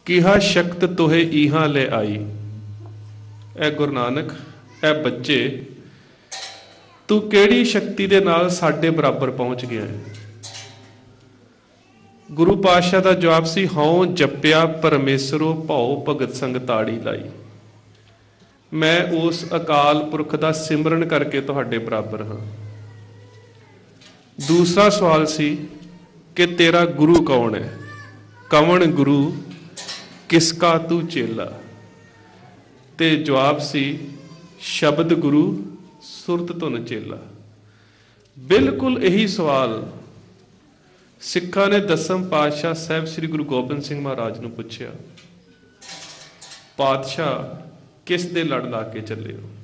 ਕਿਹਾ ਸ਼ਕਤ ਤੋਹੇ ਇਹਾਂ ਲੈ ਆਈ। ਐ ਗੁਰੂ ਨਾਨਕ, ਐ ਬੱਚੇ, ਤੂੰ ਕਿਹੜੀ ਸ਼ਕਤੀ ਦੇ ਨਾਲ ਸਾਡੇ ਬਰਾਬਰ ਪਹੁੰਚ ਗਿਆ ਹੈ? ਗੁਰੂ ਪਾਤਸ਼ਾਹ ਦਾ ਜਵਾਬ ਸੀ, ਹਉ ਜਪਿਆ ਪਰਮੇਸ਼ਰੋ ਭਉ ਭਗਤ ਸੰਗ ਤਾੜੀ ਲਾਈ। ਮੈਂ ਉਸ ਅਕਾਲ ਪੁਰਖ ਦਾ ਸਿਮਰਨ ਕਰਕੇ ਤੁਹਾਡੇ ਬਰਾਬਰ ਹਾਂ। ਦੂਸਰਾ ਸਵਾਲ ਸੀ ਕਿ ਤੇਰਾ ਗੁਰੂ ਕੌਣ ਹੈ? ਕਵਣ ਗੁਰੂ ਕਿਸਕਾ ਤੂੰ ਚੇਲਾ। ਤੇ ਜਵਾਬ ਸੀ, ਸ਼ਬਦ ਗੁਰੂ ਸੁਰਤ ਧੁਨ ਚੇਲਾ। ਬਿਲਕੁਲ ਇਹੀ ਸਵਾਲ ਸਿੱਖਾਂ ਨੇ ਦਸਮ ਪਾਤਸ਼ਾਹ ਸਾਹਿਬ ਸ੍ਰੀ ਗੁਰੂ ਗੋਬਿੰਦ ਸਿੰਘ ਮਹਾਰਾਜ ਨੂੰ ਪੁੱਛਿਆ, ਪਾਤਸ਼ਾਹ ਕਿਸ ਦੇ ਲੜ ਲਾ ਕੇ ਚੱਲੇ ਹੋ?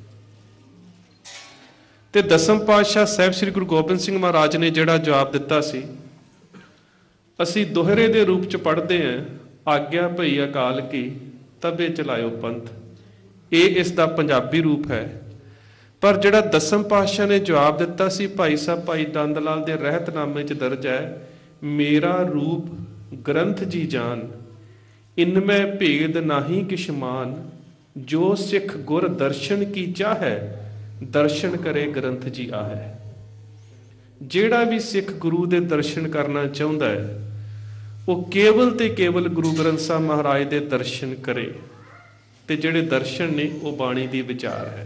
ਤੇ ਦਸਮ ਪਾਤਸ਼ਾਹ ਸਾਹਿਬ ਸ੍ਰੀ ਗੁਰੂ ਗੋਬਿੰਦ ਸਿੰਘ ਮਹਾਰਾਜ ਨੇ ਜਿਹੜਾ ਜਵਾਬ ਦਿੱਤਾ ਸੀ, ਅਸੀਂ ਦੋਹਰੇ ਦੇ ਰੂਪ ਚ ਪੜ੍ਹਦੇ ਹਾਂ, ਆਗਿਆ ਭਈ ਅਕਾਲ ਕੀ ਤਬੇ ਚਲਾਇਓ ਪੰਥ। ਇਹ ਇਸ ਦਾ ਪੰਜਾਬੀ ਰੂਪ ਹੈ। ਪਰ ਜਿਹੜਾ ਦਸਮ ਪਾਤਸ਼ਾਹ ਨੇ ਜਵਾਬ ਦਿੱਤਾ ਸੀ, ਭਾਈ ਸਾਹਿਬ ਭਾਈ ਦੰਦ ਲਾਲ ਦੇ ਰਹਿਤਨਾਮੇ ਚ ਦਰਜ ਹੈ, ਮੇਰਾ ਰੂਪ ਗ੍ਰੰਥ ਜੀ ਜਾਨ, ਇਨਮੈ ਭੇਦ ਨਾਹੀ ਕਿਛ ਮਾਨ, ਜੋ ਸਿੱਖ ਗੁਰ ਦਰਸ਼ਨ ਕੀ ਚਾਹੈ, ਦਰਸ਼ਨ ਕਰੇ ਗ੍ਰੰਥ ਜੀ ਆਹੈ। ਜਿਹੜਾ ਵੀ ਸਿੱਖ ਗੁਰੂ ਦੇ ਦਰਸ਼ਨ ਕਰਨਾ ਚਾਹੁੰਦਾ ਹੈ, ਉਹ ਕੇਵਲ ਤੇ ਕੇਵਲ ਗੁਰੂ ਗ੍ਰੰਥ ਸਾਹਿਬ ਮਹਾਰਾਜ ਦੇ ਦਰਸ਼ਨ ਕਰੇ। ਤੇ ਜਿਹੜੇ ਦਰਸ਼ਨ ਨੇ ਉਹ ਬਾਣੀ ਦੀ ਵਿਚਾਰ ਹੈ।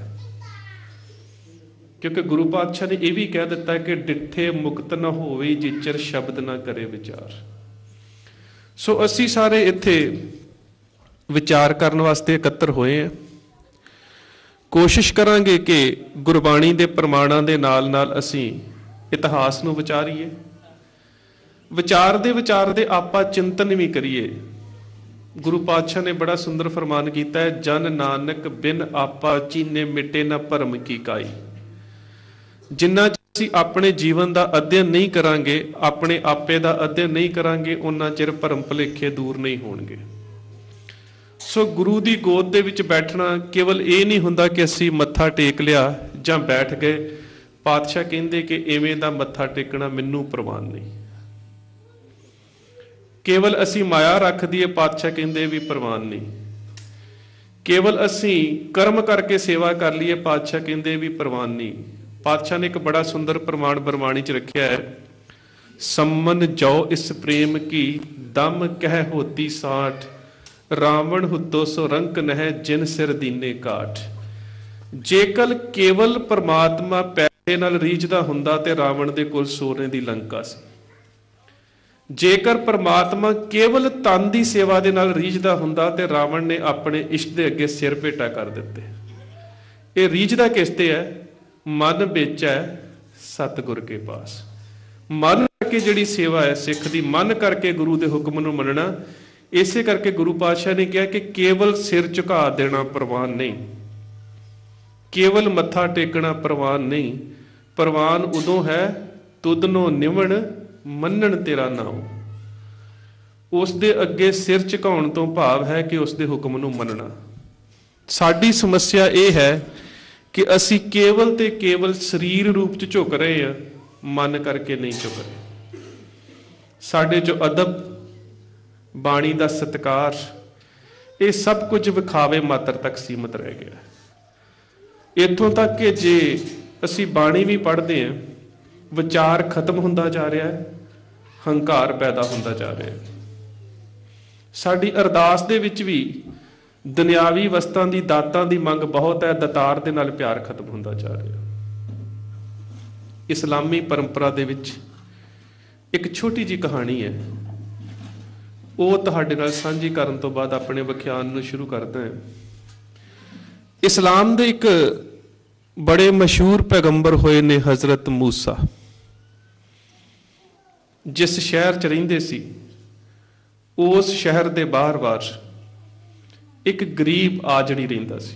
ਕਿਉਂਕਿ ਗੁਰੂ ਪਾਤਸ਼ਾਹ ਨੇ ਇਹ ਵੀ ਕਹਿ ਦਿੱਤਾ ਕਿ ਡਿੱਠੇ ਮੁਕਤ ਨਾ ਹੋਵੇ ਜਿਚਰ ਸ਼ਬਦ ਨਾ ਕਰੇ ਵਿਚਾਰ। ਸੋ ਅਸੀਂ ਸਾਰੇ ਇੱਥੇ ਵਿਚਾਰ ਕਰਨ ਵਾਸਤੇ ਇਕੱਤਰ ਹੋਏ ਹਾਂ। ਕੋਸ਼ਿਸ਼ ਕਰਾਂਗੇ ਕਿ ਗੁਰਬਾਣੀ ਦੇ ਪ੍ਰਮਾਣਾਂ ਦੇ ਨਾਲ ਨਾਲ ਅਸੀਂ ਇਤਿਹਾਸ ਨੂੰ ਵਿਚਾਰੀਏ, ਵਿਚਾਰਦੇ ਆਪਾਂ ਚਿੰਤਨ ਵੀ ਕਰੀਏ। ਗੁਰੂ ਪਾਤਸ਼ਾਹ ਨੇ ਬੜਾ ਸੁੰਦਰ ਫਰਮਾਨ ਕੀਤਾ ਹੈ, ਜਨ ਨਾਨਕ ਬਿਨ ਆਪਾ ਚੀਨੇ ਮਿਟੇ ਨਾ ਭਰਮ ਕੀ ਕਾਈ। ਜਿੰਨਾ ਅਸੀਂ ਆਪਣੇ ਜੀਵਨ ਦਾ ਅਧਿਐਨ ਨਹੀਂ ਕਰਾਂਗੇ, ਆਪਣੇ ਆਪੇ ਦਾ ਅਧਿਐਨ ਨਹੀਂ ਕਰਾਂਗੇ, ਉਹਨਾਂ ਚਿਰ ਭਰਮ ਭੁਲੇਖੇ ਦੂਰ ਨਹੀਂ ਹੋਣਗੇ। ਸੋ ਗੁਰੂ ਦੀ ਗੋਦ ਦੇ ਵਿੱਚ ਬੈਠਣਾ ਕੇਵਲ ਇਹ ਨਹੀਂ ਹੁੰਦਾ ਕਿ ਅਸੀਂ ਮੱਥਾ ਟੇਕ ਲਿਆ ਜਾਂ ਬੈਠ ਗਏ। ਪਾਤਸ਼ਾਹ ਕਹਿੰਦੇ ਕਿ ਇਵੇਂ ਦਾ ਮੱਥਾ ਟੇਕਣਾ ਮੈਨੂੰ ਪ੍ਰਵਾਨ ਨਹੀਂ। ਕੇਵਲ ਅਸੀਂ ਮਾਇਆ ਰੱਖ ਦਈਏ, ਪਾਤਸ਼ਾਹ ਕਹਿੰਦੇ ਵੀ ਪ੍ਰਵਾਨ ਨਹੀਂ। ਕੇਵਲ ਅਸੀਂ ਕਰਮ ਕਰਕੇ ਸੇਵਾ ਕਰ ਲਈਏ, ਪਾਤਸ਼ਾਹ ਕਹਿੰਦੇ ਵੀ ਪ੍ਰਵਾਨ ਨਹੀਂ। ਪਾਤਸ਼ਾਹ ਨੇ ਇੱਕ ਬੜਾ ਸੁੰਦਰ ਪ੍ਰਮਾਣ ਬਰਮਾਣੀ ਚ ਰੱਖਿਆ ਹੈ, ਸੰਮਨ ਜੋ ਇਸ ਪ੍ਰੇਮ ਕੀ ਦਮ ਕਹਿ ਹੋਤੀ ਸਾਠ, ਰਾਵਣ ਹੁੱਤੋ ਸੋ ਰੰਕ ਨਹਿ ਜਿਨ ਸਿਰ ਦੀਨੇ ਕਾਠ। ਜੇਕਰ ਕੇਵਲ ਪਰਮਾਤਮਾ ਪੈਸੇ ਨਾਲ ਰੀਝਦਾ ਹੁੰਦਾ ਤੇ ਰਾਵਣ ਦੇ ਕੋਲ ਸੋਨੇ ਦੀ ਲੰਕਾ ਸੀ। ਜੇਕਰ ਪਰਮਾਤਮਾ ਕੇਵਲ ਤਨ ਦੀ ਸੇਵਾ ਦੇ ਨਾਲ ਰੀਝਦਾ ਹੁੰਦਾ ਤੇ ਰਾਵਣ ਨੇ ਆਪਣੇ ਇਸ਼ਟ ਦੇ ਅੱਗੇ ਸਿਰ ਭੇਟਾ ਕਰ ਦਿੱਤੇ। ਇਹ ਰੀਝਦਾ ਕਿਸ ਤੇ ਹੈ? ਮਨ ਵਿੱਚ ਹੈ ਸਤਿਗੁਰ ਕੇ ਪਾਸ। ਮਨ ਕਰਕੇ ਜਿਹੜੀ ਸੇਵਾ ਹੈ ਸਿੱਖ ਦੀ, ਮਨ ਕਰਕੇ ਗੁਰੂ ਦੇ ਹੁਕਮ ਨੂੰ ਮੰਨਣਾ। ਇਸੇ ਕਰਕੇ ਗੁਰੂ ਪਾਤਸ਼ਾਹ ਨੇ ਕਿਹਾ ਕਿ ਕੇਵਲ ਸਿਰ ਝੁਕਾ ਦੇਣਾ ਪ੍ਰਵਾਨ ਨਹੀਂ, ਕੇਵਲ ਮੱਥਾ ਟੇਕਣਾ ਪ੍ਰਵਾਨ ਨਹੀਂ। ਪ੍ਰਵਾਨ ਉਦੋਂ ਹੈ ਤੁਧਨੋਂ ਨਿਵਣ ਮੰਨਣ ਤੇਰਾ ਨਾਮ। ਉਸ ਦੇ ਅੱਗੇ ਸਿਰ ਝੁਕਾਉਣ ਤੋਂ ਭਾਵ ਹੈ ਕਿ ਉਸ ਦੇ ਹੁਕਮ ਨੂੰ ਮੰਨਣਾ। ਸਾਡੀ ਸਮੱਸਿਆ ਇਹ ਹੈ ਕਿ ਅਸੀਂ ਕੇਵਲ ਤੇ ਕੇਵਲ ਸਰੀਰ ਰੂਪ ਚ ਝੁਕ ਰਹੇ ਹਾਂ, ਮਨ ਕਰਕੇ ਨਹੀਂ ਝੁਕ ਰਹੇ। ਸਾਡੇ ਜੋ ਅਦਬ, ਬਾਣੀ ਦਾ ਸਤਿਕਾਰ, ਇਹ ਸਭ ਕੁਝ ਵਿਖਾਵੇ ਮਾਤਰ ਤੱਕ ਸੀਮਤ ਰਹਿ ਗਿਆ। ਇੱਥੋਂ ਤੱਕ ਕਿ ਜੇ ਅਸੀਂ ਬਾਣੀ ਵੀ ਪੜ੍ਹਦੇ ਹਾਂ, ਵਿਚਾਰ ਖਤਮ ਹੁੰਦਾ ਜਾ ਰਿਹਾ ਹੈ, ਹੰਕਾਰ ਪੈਦਾ ਹੁੰਦਾ ਜਾ ਰਿਹਾ ਹੈ। ਸਾਡੀ ਅਰਦਾਸ ਦੇ ਵਿੱਚ ਵੀ ਦੁਨਿਆਵੀ ਵਸਤਾਂ ਦੀ, ਦਾਤਾਂ ਦੀ ਮੰਗ ਬਹੁਤ ਹੈ, ਦਾਤਾਰ ਦੇ ਨਾਲ ਪਿਆਰ ਖਤਮ ਹੁੰਦਾ ਜਾ ਰਿਹਾ। ਇਸਲਾਮੀ ਪਰੰਪਰਾ ਦੇ ਵਿੱਚ ਇੱਕ ਛੋਟੀ ਜਿਹੀ ਕਹਾਣੀ ਹੈ, ਉਹ ਤੁਹਾਡੇ ਨਾਲ ਸਾਂਝੀ ਕਰਨ ਤੋਂ ਬਾਅਦ ਆਪਣੇ ਵਿਖਿਆਨ ਨੂੰ ਸ਼ੁਰੂ ਕਰਦਾ ਹਾਂ। ਇਸਲਾਮ ਦੇ ਇੱਕ ਬੜੇ ਮਸ਼ਹੂਰ ਪੈਗੰਬਰ ਹੋਏ ਨੇ ਹਜ਼ਰਤ ਮੂਸਾ। ਜਿਸ ਸ਼ਹਿਰ ਚ ਰਹਿੰਦੇ ਸੀ, ਉਸ ਸ਼ਹਿਰ ਦੇ ਬਾਹਰ-ਬਾਹਰ ਇੱਕ ਗਰੀਬ ਆਜੜੀ ਰਹਿੰਦਾ ਸੀ।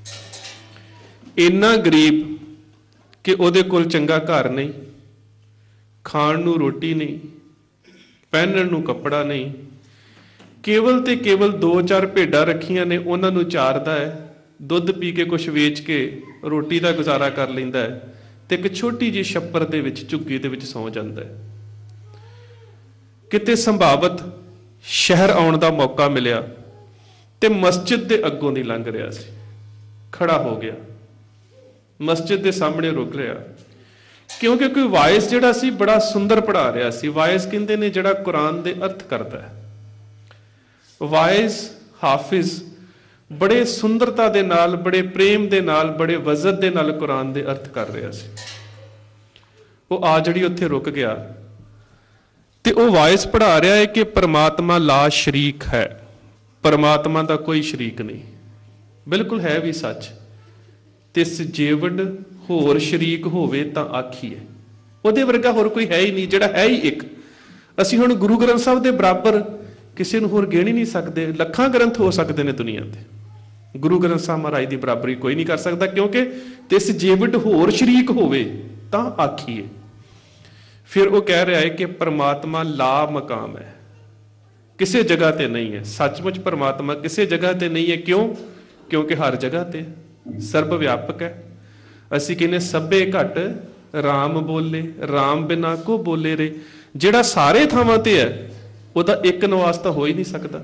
ਇੰਨਾ ਗਰੀਬ ਕਿ ਉਹਦੇ ਕੋਲ ਚੰਗਾ ਘਰ ਨਹੀਂ, ਖਾਣ ਨੂੰ ਰੋਟੀ ਨਹੀਂ, ਪਹਿਨਣ ਨੂੰ ਕੱਪੜਾ ਨਹੀਂ। ਕੇਵਲ ਤੇ ਕੇਵਲ 2-4 ਭੇਡਾਂ ਰੱਖੀਆਂ ਨੇ, ਉਹਨਾਂ ਨੂੰ ਚਾਰਦਾ ਹੈ, ਦੁੱਧ ਪੀ ਕੇ ਕੁਛ ਵੇਚ ਕੇ ਰੋਟੀ ਦਾ ਗੁਜ਼ਾਰਾ ਕਰ ਲੈਂਦਾ ਹੈ, ਤੇ ਇੱਕ ਛੋਟੀ ਜਿਹੀ ਛੱਪਰ ਦੇ ਵਿੱਚ, ਝੁੱਗੀ ਦੇ ਵਿੱਚ ਸੌਂ ਜਾਂਦਾ ਹੈ। ਕਿਤੇ ਸੰਭਾਵਤ ਸ਼ਹਿਰ ਆਉਣ ਦਾ ਮੌਕਾ ਮਿਲਿਆ ਤੇ ਮਸਜਿਦ ਦੇ ਅੱਗੋਂ ਦੀ ਲੰਘ ਰਿਹਾ ਸੀ। ਖੜਾ ਹੋ ਗਿਆ, ਮਸਜਿਦ ਦੇ ਸਾਹਮਣੇ ਰੁਕ ਰਿਹਾ, ਕਿਉਂਕਿ ਕੋਈ ਵਾਇਸ ਜਿਹੜਾ ਸੀ ਬੜਾ ਸੁੰਦਰ ਪੜ੍ਹਾ ਰਿਹਾ ਸੀ। ਵਾਇਸ ਕਹਿੰਦੇ ਨੇ ਜਿਹੜਾ ਕੁਰਾਨ ਦੇ ਅਰਥ ਕਰਦਾ ਹੈ। ਵਾਇਸ ਹਾਫਿਜ਼ ਬੜੇ ਸੁੰਦਰਤਾ ਦੇ ਨਾਲ, ਬੜੇ ਪ੍ਰੇਮ ਦੇ ਨਾਲ, ਬੜੇ ਵਜ਼ਨ ਦੇ ਨਾਲ ਕੁਰਾਨ ਦੇ ਅਰਥ ਕਰ ਰਿਹਾ ਸੀ। ਉਹ ਆ ਜਿਹੜੀ ਉੱਥੇ ਰੁਕ ਗਿਆ ਤੇ ਉਹ ਵਾਇਸ ਪੜ੍ਹਾ ਰਿਹਾ ਹੈ ਕਿ ਪਰਮਾਤਮਾ ਲਾ ਸ਼ਰੀਕ ਹੈ, ਪਰਮਾਤਮਾ ਦਾ ਕੋਈ ਸ਼ਰੀਕ ਨਹੀਂ। ਬਿਲਕੁਲ ਹੈ ਵੀ ਸੱਚ। ਤਿਸ ਜੀਵੜ ਹੋਰ ਸ਼ਰੀਕ ਹੋਵੇ ਤਾਂ ਆਖੀਏ, ਉਹਦੇ ਵਰਗਾ ਹੋਰ ਕੋਈ ਹੈ ਹੀ ਨਹੀਂ, ਜਿਹੜਾ ਹੈ ਹੀ ਇੱਕ। ਅਸੀਂ ਹੁਣ ਗੁਰੂ ਗ੍ਰੰਥ ਸਾਹਿਬ ਦੇ ਬਰਾਬਰ ਕਿਸੇ ਨੂੰ ਹੋਰ ਗਿਣ ਹੀ ਨਹੀਂ ਸਕਦੇ। ਲੱਖਾਂ ਗ੍ਰੰਥ ਹੋ ਸਕਦੇ ਨੇ ਦੁਨੀਆ ਤੇ, ਗੁਰੂ ਗ੍ਰੰਥ ਸਾਹਿਬ ਮਹਾਰਾਜ ਦੀ ਬਰਾਬਰੀ ਕੋਈ ਨਹੀਂ ਕਰ ਸਕਦਾ, ਕਿਉਂਕਿ ਤਿਸ ਜੀਵੜ ਹੋਰ ਸ਼ਰੀਕ ਹੋਵੇ ਤਾਂ ਆਖੀਏ। ਫਿਰ ਉਹ ਕਹਿ ਰਿਹਾ ਹੈ ਕਿ ਪਰਮਾਤਮਾ ਲਾ ਮਕਾਮ ਹੈ, ਕਿਸੇ ਜਗ੍ਹਾ ਤੇ ਨਹੀਂ ਹੈ। ਸੱਚਮੁੱਚ ਪਰਮਾਤਮਾ ਕਿਸੇ ਜਗ੍ਹਾ ਤੇ ਨਹੀਂ ਹੈ। ਕਿਉਂ? ਕਿਉਂਕਿ ਹਰ ਜਗ੍ਹਾ ਤੇ ਸਰਬ ਵਿਆਪਕ ਹੈ। ਅਸੀਂ ਕਹਿੰਦੇ ਸਭੇ ਘਟ ਰਾਮ ਬੋਲੇ, ਰਾਮ ਬਿਨਾ ਕੋ ਬੋਲੇ ਰੇ। ਜਿਹੜਾ ਸਾਰੇ ਥਾਵਾਂ ਤੇ ਹੈ ਉਹਦਾ ਇੱਕ ਨਿਵਾਸ ਤਾਂ ਹੋ ਹੀ ਨਹੀਂ ਸਕਦਾ।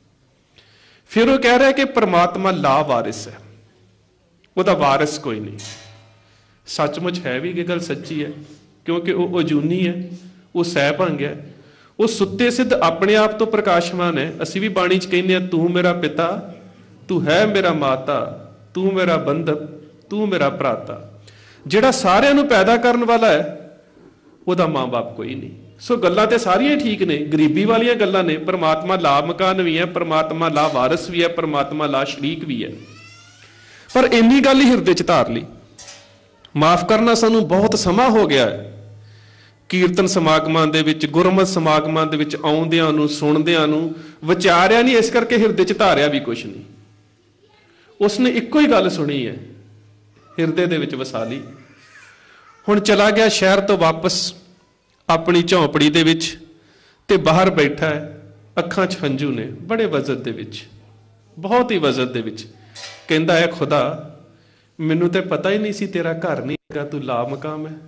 ਫਿਰ ਉਹ ਕਹਿ ਰਿਹਾ ਕਿ ਪਰਮਾਤਮਾ ਲਾ ਵਾਰਿਸ ਹੈ, ਉਹਦਾ ਵਾਰਿਸ ਕੋਈ ਨਹੀਂ। ਸੱਚਮੁੱਚ ਹੈ ਵੀ ਇਹ ਗੱਲ ਸੱਚੀ ਹੈ, ਕਿਉਂਕਿ ਉਹ ਅਜੂਨੀ ਹੈ, ਉਹ ਸਹਿਭੰਗ ਹੈ, ਉਹ ਸੁੱਤੇ ਸਿੱਧ ਆਪਣੇ ਆਪ ਤੋਂ ਪ੍ਰਕਾਸ਼ਮਾਨ ਹੈ। ਅਸੀਂ ਵੀ ਬਾਣੀ 'ਚ ਕਹਿੰਦੇ ਹਾਂ, ਤੂੰ ਮੇਰਾ ਪਿਤਾ, ਤੂੰ ਹੈ ਮੇਰਾ ਮਾਤਾ, ਤੂੰ ਮੇਰਾ ਬੰਧਪ, ਤੂੰ ਮੇਰਾ ਭਰਾਤਾ। ਜਿਹੜਾ ਸਾਰਿਆਂ ਨੂੰ ਪੈਦਾ ਕਰਨ ਵਾਲਾ ਹੈ ਉਹਦਾ ਮਾਂ-ਬਾਪ ਕੋਈ ਨਹੀਂ। ਸੋ ਗੱਲਾਂ ਤੇ ਸਾਰੀਆਂ ਠੀਕ ਨੇ, ਗਰੀਬੀ ਵਾਲੀਆਂ ਗੱਲਾਂ ਨੇ। ਪਰਮਾਤਮਾ ਲਾ ਮਕਾਨ ਵੀ ਹੈ, ਪਰਮਾਤਮਾ ਲਾ ਵਾਰਿਸ ਵੀ ਹੈ, ਪਰਮਾਤਮਾ ਲਾ ਸ਼ਰੀਕ ਵੀ ਹੈ। ਪਰ ਇੰਨੀ ਗੱਲ ਹੀ ਹਿਰਦੇ 'ਚ ਧਾਰ ਲਈ। ਮਾਫ ਕਰਨਾ, ਸਾਨੂੰ ਬਹੁਤ ਸਮਾਂ ਹੋ ਗਿਆ ਹੈ ਕੀਰਤਨ ਸਮਾਗਮਾਂ ਦੇ ਵਿੱਚ, ਗੁਰਮਤਿ ਸਮਾਗਮਾਂ ਦੇ ਵਿੱਚ ਆਉਂਦਿਆਂ ਨੂੰ, ਸੁਣਦਿਆਂ ਨੂੰ, ਵਿਚਾਰਿਆ ਨਹੀਂ, ਇਸ ਕਰਕੇ ਹਿਰਦੇ 'ਚ ਧਾਰਿਆ ਵੀ ਕੁਛ ਨਹੀਂ। ਉਸਨੇ ਇੱਕੋ ਹੀ ਗੱਲ ਸੁਣੀ ਹੈ, ਹਿਰਦੇ ਦੇ ਵਿੱਚ ਵਸਾ ਲਈ। ਹੁਣ ਚਲਾ ਗਿਆ ਸ਼ਹਿਰ ਤੋਂ ਵਾਪਸ ਆਪਣੀ ਝੌਂਪੜੀ ਦੇ ਵਿੱਚ, ਤੇ ਬਾਹਰ ਬੈਠਾ ਹੈ, ਅੱਖਾਂ 'ਚ ਹੰਝੂ ਨੇ, ਬੜੇ ਵਜ਼ਨ ਦੇ ਵਿੱਚ, ਬਹੁਤ ਹੀ ਵਜ਼ਨ ਦੇ ਵਿੱਚ। ਕਹਿੰਦਾ ਹੈ, ਖੁਦਾ ਮੈਨੂੰ ਤੇ ਪਤਾ ਹੀ ਨਹੀਂ ਸੀ ਤੇਰਾ ਘਰ ਨਹੀਂ ਹੈਗਾ, ਤੂੰ ਲਾ ਮਕਾਮ ਹੈ।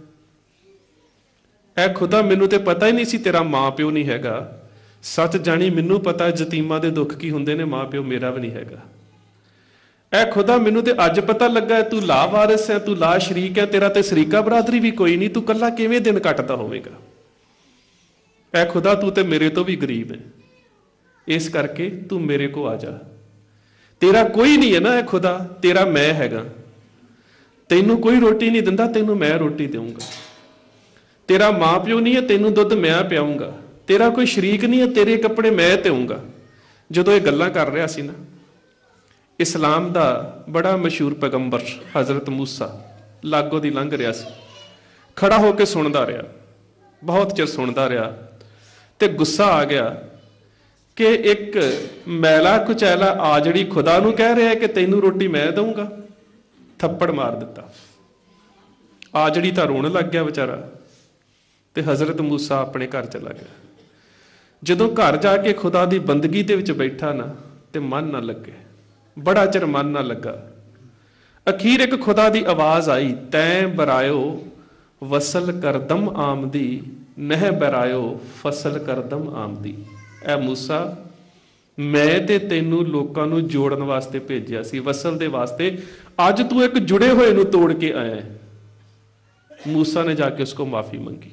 ਐ ਖੁਦਾ ਮੈਨੂੰ ਤੇ ਪਤਾ ਹੀ ਨਹੀਂ ਸੀ ਤੇਰਾ ਮਾਂ ਪਿਓ ਨਹੀਂ ਹੈਗਾ। ਸੱਚ ਜਾਣੀ ਮੈਨੂੰ ਪਤਾ ਯਤੀਮਾਂ ਦੇ ਦੁੱਖ ਕੀ ਹੁੰਦੇ ਨੇ, ਮਾਂ ਪਿਓ ਮੇਰਾ ਵੀ ਨਹੀਂ ਹੈਗਾ। ਐ ਖੁਦਾ ਮੈਨੂੰ ਤੇ ਅੱਜ ਪਤਾ ਲੱਗਾ ਤੂੰ ਲਾ ਵਾਰਿਸ ਹੈ, ਤੂੰ ਲਾ ਸ਼ਰੀਕ ਹੈ, ਤੇਰਾ ਤੇ ਸ਼ਰੀਕਾ ਬਰਾਦਰੀ ਵੀ ਕੋਈ ਨਹੀਂ, ਤੂੰ ਕੱਲਾ ਕਿਵੇਂ ਦਿਨ ਕੱਟਦਾ ਹੋਵੇਗਾ। ਐ ਖੁਦਾ ਤੂੰ ਤੇ ਮੇਰੇ ਤੋਂ ਵੀ ਗਰੀਬ ਹੈ, ਇਸ ਕਰਕੇ ਤੂੰ ਮੇਰੇ ਕੋ ਆ ਜਾ। ਤੇਰਾ ਕੋਈ ਨਹੀਂ ਹੈ ਨਾ ਐ ਖੁਦਾ, ਤੇਰਾ ਮੈਂ ਹੈਗਾ। ਤੈਨੂੰ ਕੋਈ ਰੋਟੀ ਨਹੀਂ ਦਿੰਦਾ, ਤੈਨੂੰ ਮੈਂ ਰੋਟੀ ਦੇਵਾਂਗਾ। ਤੇਰਾ ਮਾਂ ਪਿਓ ਨਹੀਂ ਹੈ, ਤੈਨੂੰ ਦੁੱਧ ਮੈਂ ਪਿਆਉਂਗਾ। ਤੇਰਾ ਕੋਈ ਸ਼ਰੀਕ ਨਹੀਂ ਹੈ, ਤੇਰੇ ਕੱਪੜੇ ਮੈਂ ਧੋਊਂਗਾ। ਜਦੋਂ ਇਹ ਗੱਲਾਂ ਕਰ ਰਿਹਾ ਸੀ ਨਾ, ਇਸਲਾਮ ਦਾ ਬੜਾ ਮਸ਼ਹੂਰ ਪੈਗੰਬਰ ਹਜ਼ਰਤ ਮੂਸਾ ਲਾਗੋਂ ਦੀ ਲੰਘ ਰਿਹਾ ਸੀ। ਖੜਾ ਹੋ ਕੇ ਸੁਣਦਾ ਰਿਹਾ, ਬਹੁਤ ਚਿਰ ਸੁਣਦਾ ਰਿਹਾ, ਤੇ ਗੁੱਸਾ ਆ ਗਿਆ ਕਿ ਇੱਕ ਮੈਲਾ ਕੁਚੈਲਾ ਆ ਜਿਹੜੀ ਖੁਦਾ ਨੂੰ ਕਹਿ ਰਿਹਾ ਕਿ ਤੈਨੂੰ ਰੋਟੀ ਮੈਂ ਦਊਂਗਾ। ਥੱਪੜ ਮਾਰ ਦਿੱਤਾ। ਆ ਜਿਹੜੀ ਤਾਂ ਰੋਣ ਲੱਗ ਗਿਆ ਵਿਚਾਰਾ, ਤੇ ਹਜ਼ਰਤ ਮੂਸਾ ਆਪਣੇ ਘਰ ਚਲਾ ਗਿਆ। ਜਦੋਂ ਘਰ ਜਾ ਕੇ ਖੁਦਾ ਦੀ ਬੰਦਗੀ ਦੇ ਵਿੱਚ ਬੈਠਾ ਨਾ, ਤੇ ਮਨ ਨਾ ਲੱਗੇ, ਬੜਾ ਚਿਰ ਮਨ ਨਾ ਲੱਗਾ। ਅਖੀਰ ਇੱਕ ਖੁਦਾ ਦੀ ਆਵਾਜ਼ ਆਈ, ਤੈਂ ਬਰਾਇਓ ਵਸਲ ਕਰਦਮ ਆਮਦੀ, ਨਹਿ ਬਰਾਇਓ ਫਸਲ ਕਰਦਮ ਆਮਦੀ। ਐ ਮੂਸਾ, ਮੈਂ ਤੇ ਤੈਨੂੰ ਲੋਕਾਂ ਨੂੰ ਜੋੜਨ ਵਾਸਤੇ ਭੇਜਿਆ ਸੀ, ਵਸਲ ਦੇ ਵਾਸਤੇ। ਅੱਜ ਤੂੰ ਇੱਕ ਜੁੜੇ ਹੋਏ ਨੂੰ ਤੋੜ ਕੇ ਆਇਆ। ਮੂਸਾ ਨੇ ਜਾ ਕੇ ਉਸ ਕੋ ਮਾਫੀ ਮੰਗੀ।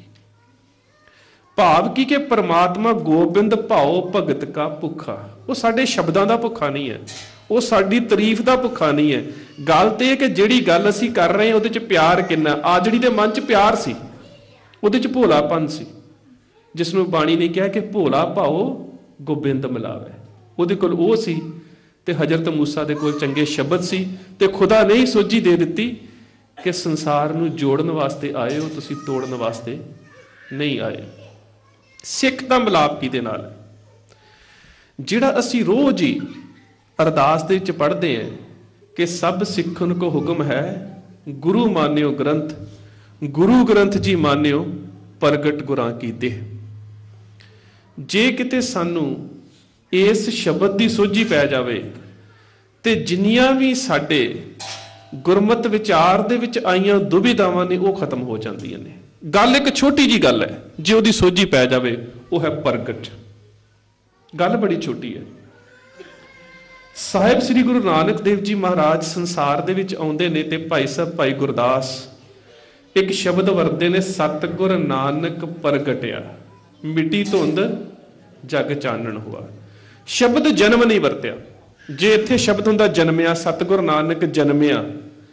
ਭਾਵ ਕੀ ਕਿ ਪਰਮਾਤਮਾ ਗੋਬਿੰਦ ਭਾਓ ਭਗਤ ਕਾ ਭੁੱਖਾ। ਉਹ ਸਾਡੇ ਸ਼ਬਦਾਂ ਦਾ ਭੁੱਖਾ ਨਹੀਂ ਹੈ, ਉਹ ਸਾਡੀ ਤਾਰੀਫ ਦਾ ਭੁੱਖਾ ਨਹੀਂ ਹੈ। ਗੱਲ ਤੇ ਇਹ ਕਿ ਜਿਹੜੀ ਗੱਲ ਅਸੀਂ ਕਰ ਰਹੇ ਹਾਂ ਉਹਦੇ 'ਚ ਪਿਆਰ ਕਿੰਨਾ। ਆਜੜੀ ਦੇ ਮਨ 'ਚ ਪਿਆਰ ਸੀ, ਉਹਦੇ 'ਚ ਭੋਲਾਪਨ ਸੀ, ਜਿਸ ਨੂੰ ਬਾਣੀ ਨੇ ਕਿਹਾ ਕਿ ਭੋਲਾ ਭਾਓ ਗੋਬਿੰਦ ਮਿਲਾਵੇ। ਉਹਦੇ ਕੋਲ ਉਹ ਸੀ, ਤੇ ਹਜ਼ਰਤ ਮੂਸਾ ਦੇ ਕੋਲ ਚੰਗੇ ਸ਼ਬਦ ਸੀ, ਤੇ ਖੁਦਾ ਨੇ ਹੀ ਸੋਝੀ ਦੇ ਦਿੱਤੀ ਕਿ ਸੰਸਾਰ ਨੂੰ ਜੋੜਨ ਵਾਸਤੇ ਆਏ ਹੋ, ਤੁਸੀਂ ਤੋੜਨ ਵਾਸਤੇ ਨਹੀਂ ਆਏ। ਸਿੱਖ ਦਾ ਮਿਲਾਪ ਕਿਹਦੇ ਨਾਲ? ਜਿਹੜਾ ਅਸੀਂ ਰੋਜ਼ ਹੀ ਅਰਦਾਸ ਦੇ ਵਿੱਚ ਪੜ੍ਹਦੇ ਹਾਂ ਕਿ ਸਭ ਸਿੱਖਨ ਕੋ ਹੁਕਮ ਹੈ, ਗੁਰੂ ਮਾਨਿਓ ਗ੍ਰੰਥ, ਗੁਰੂ ਗ੍ਰੰਥ ਜੀ ਮਾਨਿਓ ਪ੍ਰਗਟ ਗੁਰਾਂ ਕੀ ਦੇਹ। ਜੇ ਕਿਤੇ ਸਾਨੂੰ ਇਸ ਸ਼ਬਦ ਦੀ ਸੋਝੀ ਪੈ ਜਾਵੇ, ਤੇ ਜਿੰਨੀਆਂ ਵੀ ਸਾਡੇ ਗੁਰਮਤਿ ਵਿਚਾਰ ਦੇ ਵਿੱਚ ਆਈਆਂ ਦੁਬਿਧਾਵਾਂ ਨੇ ਉਹ ਖਤਮ ਹੋ ਜਾਂਦੀਆਂ ਨੇ। ਗੱਲ ਇੱਕ ਛੋਟੀ ਜੀ ਗੱਲ ਹੈ, ਜੇ ਉਹਦੀ ਸੋਝੀ ਪੈ ਜਾਵੇ, ਉਹ ਹੈ ਪ੍ਰਗਟ। ਗੱਲ ਬੜੀ ਛੋਟੀ ਹੈ। ਸਾਹਿਬ ਸ੍ਰੀ ਗੁਰੂ ਨਾਨਕ ਦੇਵ ਜੀ ਮਹਾਰਾਜ ਸੰਸਾਰ ਦੇ ਵਿੱਚ ਆਉਂਦੇ ਨੇ ਤੇ ਭਾਈ ਸਾਹਿਬ ਭਾਈ ਗੁਰਦਾਸ ਇੱਕ ਸ਼ਬਦ ਵਰਤਦੇ ਨੇ, ਸਤਿਗੁਰ ਨਾਨਕ ਪ੍ਰਗਟਿਆ ਮਿੱਟੀ ਧੁੰਦ ਜਗ ਚਾਨਣ ਹੋਆ। ਸ਼ਬਦ ਜਨਮ ਨਹੀਂ ਵਰਤਿਆ। ਜੇ ਇੱਥੇ ਸ਼ਬਦ ਹੁੰਦਾ ਜਨਮਿਆ, ਸਤਿਗੁਰ ਨਾਨਕ ਜਨਮਿਆ,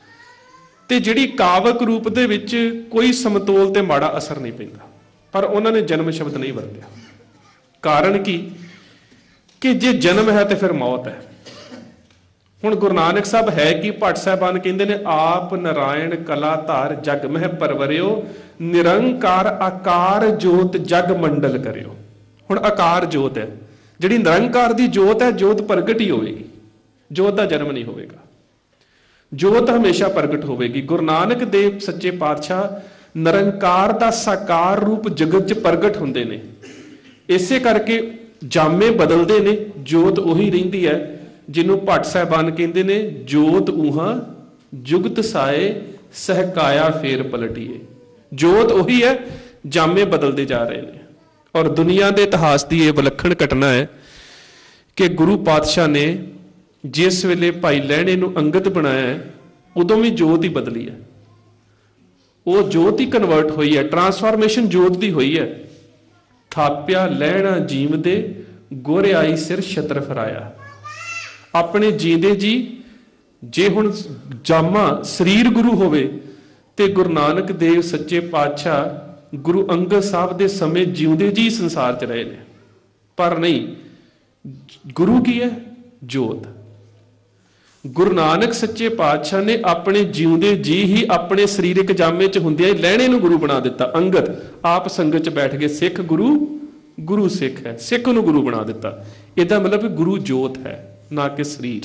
ਤੇ ਜਿਹੜੀ ਕਾਵਕ ਰੂਪ ਦੇ ਵਿੱਚ ਕੋਈ ਸਮਤੋਲ ਤੇ ਮਾੜਾ ਅਸਰ ਨਹੀਂ ਪੈਂਦਾ, ਪਰ ਉਹਨਾਂ ਨੇ ਜਨਮ ਸ਼ਬਦ ਨਹੀਂ ਵਰਤਿਆ। ਕਾਰਨ ਕੀ ਕਿ ਜੇ ਜਨਮ ਹੈ ਤੇ ਫਿਰ ਮੌਤ ਹੈ। ਹੁਣ ਗੁਰੂ ਨਾਨਕ ਸਾਹਿਬ ਹੈ ਕਿ ਭੱਟ ਸਾਹਿਬਾਨ ਕਹਿੰਦੇ ਨੇ, ਆਪ ਨਾਰਾਇਣ ਕਲਾ ਧਾਰ ਜਗ ਮਹਿ ਪਰਵਰਿਓ, ਨਿਰੰਕਾਰ ਆਕਾਰ ਜੋਤ ਜਗ ਮੰਡਲ ਕਰਿਓ। ਹੁਣ ਆਕਾਰ ਜੋਤ ਹੈ, ਜਿਹੜੀ ਨਿਰੰਕਾਰ ਦੀ ਜੋਤ ਹੈ, ਜੋਤ ਪ੍ਰਗਟ ਹੀ ਹੋਵੇਗੀ, ਜੋਤ ਦਾ ਜਨਮ ਨਹੀਂ ਹੋਵੇਗਾ, ਜੋਤ ਹਮੇਸ਼ਾ ਪ੍ਰਗਟ ਹੋਵੇਗੀ। ਗੁਰੂ ਨਾਨਕ ਦੇਵ ਸੱਚੇ ਪਾਤਸ਼ਾਹ ਨਿਰੰਕਾਰ ਦਾ ਸਾਕਾਰ ਰੂਪ ਜਗਤ 'ਚ ਪ੍ਰਗਟ ਹੁੰਦੇ ਨੇ। ਇਸੇ ਕਰਕੇ ਜਾਮੇ ਬਦਲਦੇ ਨੇ, ਜੋਤ ਉਹੀ ਰਹਿੰਦੀ ਹੈ ਜਿਹਨੂੰ ਭੱਟ ਸਾਹਿਬਾਨ ਕਹਿੰਦੇ ਨੇ, ਜੋਤ ਊਹਾਂ ਜੁਗਤ ਸਾਏ ਸਹਿਕਾਇਆ ਫੇਰ ਪਲਟੀਏ। ਜੋਤ ਉਹੀ ਹੈ, ਜਾਮੇ ਬਦਲਦੇ ਜਾ ਰਹੇ ਨੇ। ਔਰ ਦੁਨੀਆ ਦੇ ਇਤਿਹਾਸ ਦੀ ਇਹ ਵਿਲੱਖਣ ਘਟਨਾ ਹੈ ਕਿ ਗੁਰੂ ਪਾਤਸ਼ਾਹ ਨੇ ਜਿਸ ਵੇਲੇ ਭਾਈ ਲਹਿਣੇ ਨੂੰ ਅੰਗਦ ਬਣਾਇਆ ਹੈ, ਉਦੋਂ ਵੀ ਜੋਤ ਹੀ ਬਦਲੀ ਹੈ। ਉਹ ਜੋਤ ਹੀ ਕਨਵਰਟ ਹੋਈ ਹੈ, ਟਰਾਂਸਫਾਰਮੇਸ਼ਨ ਜੋਤ ਦੀ ਹੋਈ ਹੈ। ਥਾਪਿਆ ਲਹਿਣਾ ਜੀਵਦੇ ਗੁਰ ਆਈ ਸਿਰ ਛਤਰ ਫਰਾਇਆ। ਆਪਣੇ ਜੀਂਦੇ ਜੀ, ਜੇ ਹੁਣ ਜਾਮਾ ਸਰੀਰ ਗੁਰੂ ਹੋਵੇ ਤੇ ਗੁਰੂ ਨਾਨਕ ਦੇਵ ਸੱਚੇ ਪਾਤਸ਼ਾਹ ਗੁਰੂ ਅੰਗਦ ਸਾਹਿਬ ਦੇ ਸਮੇਂ ਜਿਉਂਦੇ ਜੀ ਸੰਸਾਰ 'ਚ ਰਹੇ ਨੇ, ਪਰ ਨਹੀਂ, ਗੁਰੂ ਕੀ ਹੈ? ਜੋਤ। ਗੁਰੂ ਨਾਨਕ ਸੱਚੇ ਪਾਤਸ਼ਾਹ ਨੇ ਆਪਣੇ ਜਿਉਂਦੇ ਜੀ ਹੀ ਆਪਣੇ ਸਰੀਰਕ ਜਾਮੇ 'ਚ ਹੁੰਦਿਆਂ ਹੀ ਲਹਿਣੇ ਨੂੰ ਗੁਰੂ ਬਣਾ ਦਿੱਤਾ। ਅੰਗਦ ਆਪ ਸੰਗਤ 'ਚ ਬੈਠ ਗਏ, ਸਿੱਖ ਗੁਰੂ, ਗੁਰੂ ਸਿੱਖ ਹੈ, ਸਿੱਖ ਨੂੰ ਗੁਰੂ ਬਣਾ ਦਿੱਤਾ। ਇਹਦਾ ਮਤਲਬ ਗੁਰੂ ਜੋਤ ਹੈ, ਨਾ ਕਿ ਸਰੀਰ।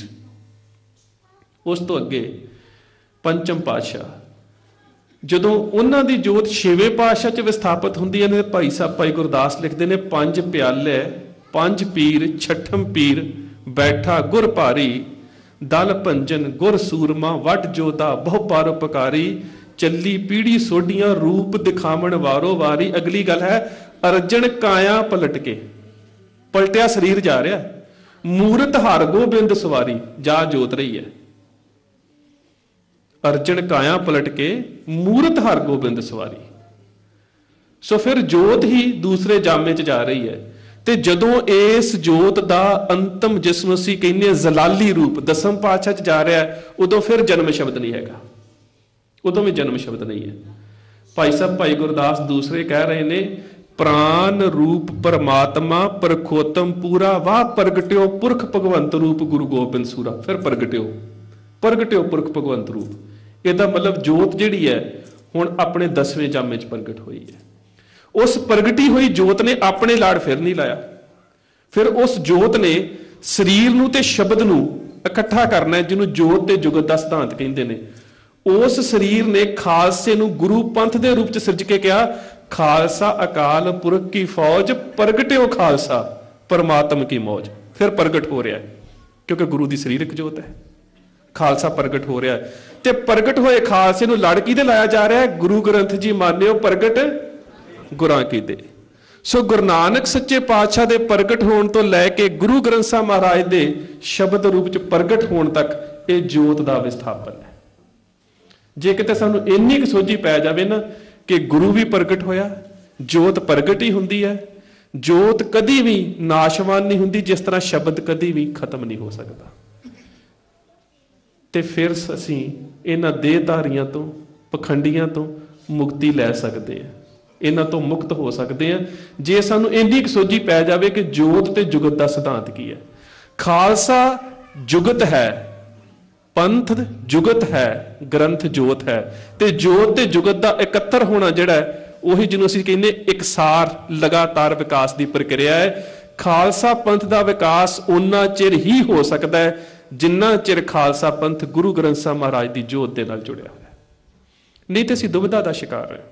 ਉਸ ਤੋਂ ਅੱਗੇ ਪੰਚਮ ਪਾਤਸ਼ਾਹ, ਜਦੋਂ ਉਹਨਾਂ ਦੀ ਜੋਤ ਛੇਵੇਂ ਪਾਤਸ਼ਾਹ 'ਚ ਵਿਸਥਾਪਿਤ ਹੁੰਦੀ ਹੈ, ਭਾਈ ਸਾਹਿਬ ਭਾਈ ਗੁਰਦਾਸ ਲਿਖਦੇ ਨੇ, ਪੰਜ ਪਿਆਲੇ ਪੰਜ ਪੀਰ ਛਠਮ ਪੀਰ ਬੈਠਾ ਗੁਰ ਭਾਰੀ, ਦਲ ਭੰਜਨ ਗੁਰ ਸੂਰਮਾ ਵੱਡ ਜੋਧਾ ਬਹੁ ਪਰਉਪਕਾਰੀ, ਚੱਲੀ ਪੀੜੀ ਸੋਢੀਆਂ ਰੂਪ ਦਿਖਾਵਣ ਵਾਰੋ ਵਾਰੀ। ਅਗਲੀ ਗੱਲ ਹੈ, ਅਰਜਨ ਕਾਇਆ ਪਲਟ ਕੇ, ਪਲਟਿਆ ਸਰੀਰ ਜਾ ਰਿਹਾ, ਮੂਰਤ ਹਰ ਗੋਬਿੰਦ ਸਵਾਰੀ, ਜਾ ਜੋਤ ਰਹੀ ਹੈ। ਅਰਜਨ ਕਾਇਆ ਪਲਟ ਕੇ ਮੂਰਤ ਹਰ ਗੋਬਿੰਦ ਸਵਾਰੀ। ਸੋ ਫਿਰ ਜੋਤ ਹੀ ਦੂਸਰੇ ਜਾਮੇ 'ਚ ਜਾ ਰਹੀ ਹੈ। ਤੇ ਜਦੋਂ ਇਸ ਜੋਤ ਦਾ ਅੰਤਮ, ਜਿਸ ਨੂੰ ਅਸੀਂ ਕਹਿੰਦੇ ਹਾਂ ਜ਼ਲਾਲੀ ਰੂਪ, ਦਸਮ ਪਾਤਸ਼ਾਹ 'ਚ ਜਾ ਰਿਹਾ, ਉਦੋਂ ਫਿਰ ਜਨਮ ਸ਼ਬਦ ਨਹੀਂ ਹੈਗਾ, ਉਦੋਂ ਵੀ ਜਨਮ ਸ਼ਬਦ ਨਹੀਂ ਹੈ। ਭਾਈ ਸਾਹਿਬ ਭਾਈ ਗੁਰਦਾਸ ਦੂਸਰੇ ਕਹਿ ਰਹੇ ਨੇ, ਪ੍ਰਾਨ ਰੂਪ ਪਰਮਾਤਮਾ ਪਰਖੋਤਮ ਪੂਰਾ, ਵਾਹ ਪ੍ਰਗਟਿਓ ਪੁਰਖ ਭਗਵੰਤ ਰੂਪ ਗੁਰੂ ਗੋਬਿੰਦ ਸੂਰਾ। ਫਿਰ ਪ੍ਰਗਟਿਓ, ਪ੍ਰਗਟਿਓ ਪੁਰਖ ਭਗਵੰਤ ਰੂਪ। ਇਹਦਾ ਮਤਲਬ ਜੋਤ ਜਿਹੜੀ ਹੈ ਹੁਣ ਆਪਣੇ 10ਵੇਂ ਜਾਮੇ 'ਚ ਪ੍ਰਗਟ ਹੋਈ ਹੈ। ਉਸ ਪ੍ਰਗਟੀ ਹੋਈ ਜੋਤ ਨੇ ਆਪਣੇ ਲਾੜ ਫਿਰ ਨਹੀਂ ਲਾਇਆ। ਫਿਰ ਉਸ ਜੋਤ ਨੇ ਸਰੀਰ ਨੂੰ ਤੇ ਸ਼ਬਦ ਨੂੰ ਇਕੱਠਾ ਕਰਨਾ, ਜਿਹਨੂੰ ਜੋਤ ਤੇ ਜੁਗਤ ਦਾ ਸਿਧਾਂਤ ਕਹਿੰਦੇ ਨੇ। ਉਸ ਸਰੀਰ ਨੇ ਖਾਲਸੇ ਨੂੰ ਗੁਰੂ ਪੰਥ ਦੇ ਰੂਪ 'ਚ ਸਿਰਜ ਕੇ ਕਿਹਾ, ਖਾਲਸਾ ਅਕਾਲ ਪੁਰਖ ਕੀ ਫੌਜ, ਪ੍ਰਗਟਿਓ ਖਾਲਸਾ ਪਰਮਾਤਮ ਕੀ ਮੌਜ। ਫਿਰ ਪ੍ਰਗਟ ਹੋ ਰਿਹਾ, ਕਿਉਂਕਿ ਗੁਰੂ ਦੀ ਸਰੀਰਕ ਜੋਤ ਹੈ, ਖਾਲਸਾ ਪ੍ਰਗਟ ਹੋ ਰਿਹਾ। ਤੇ ਪ੍ਰਗਟ ਹੋਏ ਖਾਲਸੇ ਨੂੰ ਲੜ ਕਿਹਦੇ ਲਾਇਆ ਜਾ ਰਿਹਾ? ਗੁਰੂ ਗ੍ਰੰਥ ਜੀ ਮਾਨਿਓ ਪ੍ਰਗਟ ਗੁਰਾਂ ਕੀ ਦੇ। ਸੋ ਗੁਰੂ ਨਾਨਕ ਸੱਚੇ ਪਾਤਸ਼ਾਹ ਦੇ ਪ੍ਰਗਟ ਹੋਣ ਤੋਂ ਲੈ ਕੇ ਗੁਰੂ ਗ੍ਰੰਥ ਸਾਹਿਬ ਮਹਾਰਾਜ ਦੇ ਸ਼ਬਦ ਰੂਪ 'ਚ ਪ੍ਰਗਟ ਹੋਣ ਤੱਕ ਇਹ ਜੋਤ ਦਾ ਵਿਸਥਾਪਨ ਹੈ। ਜੇ ਕਿਤੇ ਸਾਨੂੰ ਇੰਨੀ ਕੁ ਸੋਝੀ ਪੈ ਜਾਵੇ ਨਾ ਕਿ ਗੁਰੂ ਵੀ ਪ੍ਰਗਟ ਹੋਇਆ, ਜੋਤ ਪ੍ਰਗਟ ਹੀ ਹੁੰਦੀ ਹੈ, ਜੋਤ ਕਦੀ ਵੀ ਨਾਸ਼ਵਾਨ ਨਹੀਂ ਹੁੰਦੀ, ਜਿਸ ਤਰ੍ਹਾਂ ਸ਼ਬਦ ਕਦੀ ਵੀ ਖਤਮ ਨਹੀਂ ਹੋ ਸਕਦਾ, ਤੇ ਫਿਰ ਅਸੀਂ ਇਹਨਾਂ ਦੇਹਧਾਰੀਆਂ ਤੋਂ, ਪਖੰਡੀਆਂ ਤੋਂ ਮੁਕਤੀ ਲੈ ਸਕਦੇ ਹਾਂ, ਇਹਨਾਂ ਤੋਂ ਮੁਕਤ ਹੋ ਸਕਦੇ ਹਾਂ, ਜੇ ਸਾਨੂੰ ਇੰਨੀ ਕੁ ਸੋਝੀ ਪੈ ਜਾਵੇ ਕਿ ਜੋਤ ਤੇ ਜੁਗਤ ਦਾ ਸਿਧਾਂਤ ਕੀ ਹੈ। ਖਾਲਸਾ ਜੁਗਤ ਹੈ, ਪੰਥ ਜੁਗਤ ਹੈ, ਗ੍ਰੰਥ ਜੋਤ ਹੈ, ਤੇ ਜੋਤ ਤੇ ਜੁਗਤ ਦਾ ਇਕੱਤਰ ਹੋਣਾ ਜਿਹੜਾ ਹੈ, ਉਹੀ ਜਿਹਨੂੰ ਅਸੀਂ ਕਹਿੰਦੇ ਇਕਸਾਰ ਲਗਾਤਾਰ ਵਿਕਾਸ ਦੀ ਪ੍ਰਕਿਰਿਆ ਹੈ। ਖਾਲਸਾ ਪੰਥ ਦਾ ਵਿਕਾਸ ਉਨਾ ਚਿਰ ਹੀ ਹੋ ਸਕਦਾ ਹੈ ਜਿੰਨਾ ਚਿਰ ਖਾਲਸਾ ਪੰਥ ਗੁਰੂ ਗ੍ਰੰਥ ਸਾਹਿਬ ਮਹਾਰਾਜ ਦੀ ਜੋਤ ਦੇ ਨਾਲ ਜੁੜਿਆ ਹੋਇਆ, ਨਹੀਂ ਤੇ ਅਸੀਂ ਦੁਬਿਧਾ ਦਾ ਸ਼ਿਕਾਰ ਹਾਂ।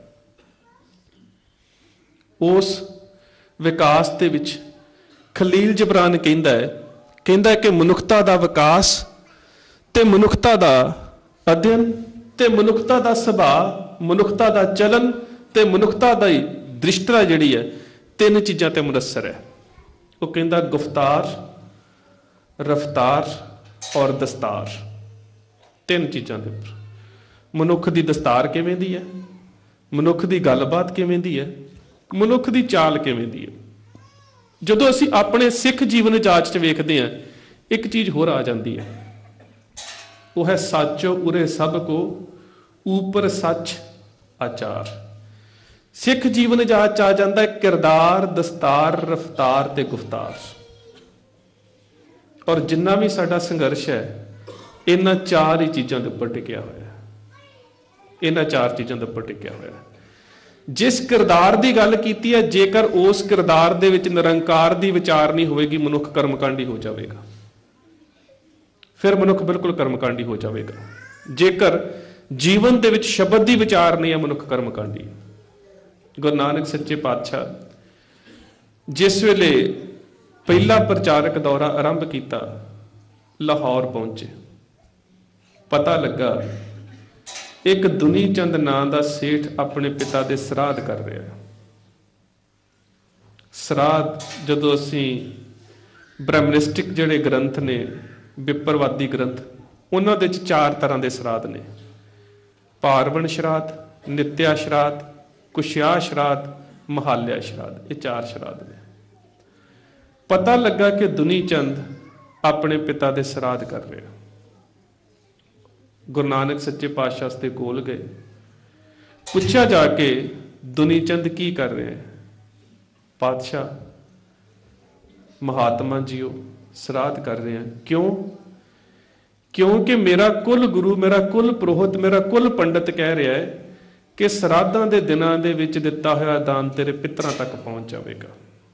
ਉਸ ਵਿਕਾਸ ਦੇ ਵਿੱਚ ਖਲੀਲ ਜਬਰਾਨ ਕਹਿੰਦਾ ਕਿ ਮਨੁੱਖਤਾ ਦਾ ਵਿਕਾਸ ਤੇ ਮਨੁੱਖਤਾ ਦਾ ਅਧਿਐਨ ਤੇ ਮਨੁੱਖਤਾ ਦਾ ਸੁਭਾਅ, ਮਨੁੱਖਤਾ ਦਾ ਚਲਨ ਤੇ ਮਨੁੱਖਤਾ ਦੀ ਦ੍ਰਿਸ਼ਟਤਾ ਜਿਹੜੀ ਹੈ, ਤਿੰਨ ਚੀਜ਼ਾਂ ਤੇ ਮੁਨੱਸਰ ਹੈ। ਉਹ ਕਹਿੰਦਾ ਗੁਫਤਾਰ, ਰਫਤਾਰ ਔਰ ਦਸਤਾਰ, ਤਿੰਨ ਚੀਜ਼ਾਂ ਦੇ ਉੱਪਰ। ਮਨੁੱਖ ਦੀ ਦਸਤਾਰ ਕਿਵੇਂ ਦੀ ਹੈ, ਮਨੁੱਖ ਦੀ ਗੱਲਬਾਤ ਕਿਵੇਂ ਦੀ ਹੈ, ਮਨੁੱਖ ਦੀ ਚਾਲ ਕਿਵੇਂ ਦੀ ਹੈ। ਜਦੋਂ ਅਸੀਂ ਆਪਣੇ ਸਿੱਖ ਜੀਵਨ ਜਾਂਚ 'ਚ ਵੇਖਦੇ ਹਾਂ, ਇੱਕ ਚੀਜ਼ ਹੋਰ ਆ ਜਾਂਦੀ ਹੈ, ਉਹ ਹੈ ਸਾਚੋ ਉਰੇ ਸਭ ਕੋ ਊਪਰ ਸੱਚ ਆਚਾਰ। ਸਿੱਖ ਜੀਵਨ ਜਾਂਚ 'ਚ ਆ ਜਾਂਦਾ ਹੈ ਕਿਰਦਾਰ, ਦਸਤਾਰ, ਰਫਤਾਰ ਤੇ ਗੁਫਤਾਰ। ਔਰ ਜਿੰਨਾ ਵੀ ਸਾਡਾ ਸੰਘਰਸ਼ ਹੈ ਇਹਨਾਂ ਚਾਰ ਹੀ ਚੀਜ਼ਾਂ ਦੇ ਉੱਪਰ ਟਿਕਿਆ ਹੋਇਆ, ਇਹਨਾਂ ਚਾਰ ਚੀਜ਼ਾਂ ਦੇ ਉੱਪਰ ਟਿਕਿਆ ਹੋਇਆ। ਜਿਸ ਕਿਰਦਾਰ ਦੀ ਗੱਲ ਕੀਤੀ ਹੈ, ਜੇਕਰ ਉਸ ਕਿਰਦਾਰ ਦੇ ਵਿੱਚ ਨਿਰੰਕਾਰ ਦੀ ਵਿਚਾਰ ਨਹੀਂ ਹੋਵੇਗੀ, ਮਨੁੱਖ ਕਰਮਕਾਂਡੀ ਹੋ ਜਾਵੇਗਾ। ਫਿਰ ਮਨੁੱਖ ਬਿਲਕੁਲ ਕਰਮਕਾਂਡੀ ਹੋ ਜਾਵੇਗਾ। ਜੇਕਰ ਜੀਵਨ ਦੇ ਵਿੱਚ ਸ਼ਬਦ ਦੀ ਵਿਚਾਰ ਨਹੀਂ ਹੈ, ਮਨੁੱਖ ਕਰਮਕਾਂਡੀ। ਗੁਰੂ ਨਾਨਕ ਸੱਚੇ ਪਾਤਸ਼ਾਹ ਜਿਸ ਵੇਲੇ ਪਹਿਲਾ ਪ੍ਰਚਾਰਕ ਦੌਰਾ ਆਰੰਭ ਕੀਤਾ, ਲਾਹੌਰ ਪਹੁੰਚੇ। ਪਤਾ ਲੱਗਾ ਇੱਕ ਦੁਨੀ ਚੰਦ ਨਾਂ ਦਾ ਸੇਠ ਆਪਣੇ ਪਿਤਾ ਦੇ ਸਰਾਧ ਕਰ ਰਿਹਾ। ਸਰਾਧ, ਜਦੋਂ ਅਸੀਂ ਬ੍ਰਹਮਨਿਸਟਿਕ ਜਿਹੜੇ ਗ੍ਰੰਥ ਨੇ, ਵਿਪਰਵਾਦੀ ਗ੍ਰੰਥ, ਉਹਨਾਂ ਦੇ ਵਿੱਚ ਚਾਰ ਤਰ੍ਹਾਂ ਦੇ ਸਰਾਧ ਨੇ। ਪਾਰਵਣ ਸ਼ਰਾਧ, ਨਿਤਿਆ ਸ਼ਰਾਧ, ਕੁਸ਼ਿਆ ਸ਼ਰਾਧ, ਮਹਾਲਿਆ ਸ਼ਰਾਧ, ਇਹ ਚਾਰ ਸ਼ਰਾਧ ਨੇ। ਪਤਾ ਲੱਗਾ ਕਿ ਦੁਨੀ ਚੰਦ ਆਪਣੇ ਪਿਤਾ ਦੇ ਸਰਾਧ ਕਰ ਰਿਹਾ। ਗੁਰੂ ਨਾਨਕ ਸੱਚੇ ਪਾਤਸ਼ਾਹ ਦੇ ਕੋਲ ਗਏ, ਪੁੱਛਿਆ ਜਾ ਕੇ, ਦੁਨੀ ਚੰਦ ਕੀ ਕਰ ਰਿਹਾ ਹੈ? ਪਾਤਸ਼ਾਹ, ਮਹਾਤਮਾ ਜੀਓ ਸਰਾਧ ਕਰ ਰਹੇ ਹਨ। ਕਿਉਂ? ਕਿਉਂਕਿ ਮੇਰਾ ਕੁਲ ਗੁਰੂ, ਮੇਰਾ ਕੁਲ ਪ੍ਰੋਹਿਤ, ਮੇਰਾ ਕੁਲ ਪੰਡਿਤ ਕਹਿ ਰਿਹਾ ਹੈ ਕਿ ਸਰਾਧਾਂ ਦੇ ਦਿਨਾਂ ਦੇ ਵਿੱਚ ਦਿੱਤਾ ਹੋਇਆ ਦਾਨ ਤੇਰੇ ਪਿਤਰਾਂ ਤੱਕ ਪਹੁੰਚ ਜਾਵੇਗਾ।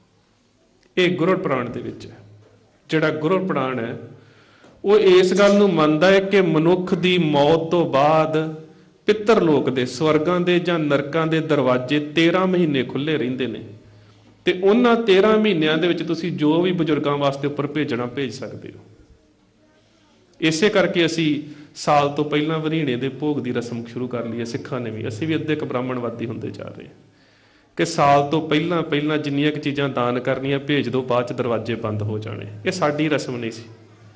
ਇਹ ਗੁਰੂ ਪੁਰਾਣ ਦੇ ਵਿੱਚ ਹੈ। ਜਿਹੜਾ ਗੁਰੂ ਪੁਰਾਣ ਹੈ ਉਹ ਇਸ ਗੱਲ ਨੂੰ ਮੰਨਦਾ ਹੈ ਕਿ ਮਨੁੱਖ ਦੀ ਮੌਤ ਤੋਂ ਬਾਅਦ ਪਿੱਤਰ ਲੋਕ ਦੇ, ਸਵਰਗਾਂ ਦੇ ਜਾਂ ਨਰਕਾਂ ਦੇ ਦਰਵਾਜ਼ੇ 13 ਮਹੀਨੇ ਖੁੱਲੇ ਰਹਿੰਦੇ ਨੇ, ਤੇ ਉਹਨਾਂ 13 ਮਹੀਨਿਆਂ ਦੇ ਵਿੱਚ ਤੁਸੀਂ ਜੋ ਵੀ ਬਜ਼ੁਰਗਾਂ ਵਾਸਤੇ ਉੱਪਰ ਭੇਜਣਾ ਭੇਜ ਸਕਦੇ ਹੋ। ਇਸੇ ਕਰਕੇ ਅਸੀਂ ਸਾਲ ਤੋਂ ਪਹਿਲਾਂ ਵਰੀਣੇ ਦੇ ਭੋਗ ਦੀ ਰਸਮ ਸ਼ੁਰੂ ਕਰ ਲਈ ਹੈ ਸਿੱਖਾਂ ਨੇ ਵੀ। ਅਸੀਂ ਵੀ ਅੱਧੇ ਕੁ ਬ੍ਰਾਹਮਣਵਾਦੀ ਹੁੰਦੇ ਜਾ ਰਹੇ ਹਾਂ ਕਿ ਸਾਲ ਤੋਂ ਪਹਿਲਾਂ ਜਿੰਨੀਆਂ ਕੁ ਚੀਜ਼ਾਂ ਦਾਨ ਕਰਨੀਆਂ ਭੇਜ ਦਿਓ, ਬਾਅਦ 'ਚ ਦਰਵਾਜ਼ੇ ਬੰਦ ਹੋ ਜਾਣੇ। ਇਹ ਸਾਡੀ ਰਸਮ ਨਹੀਂ ਸੀ।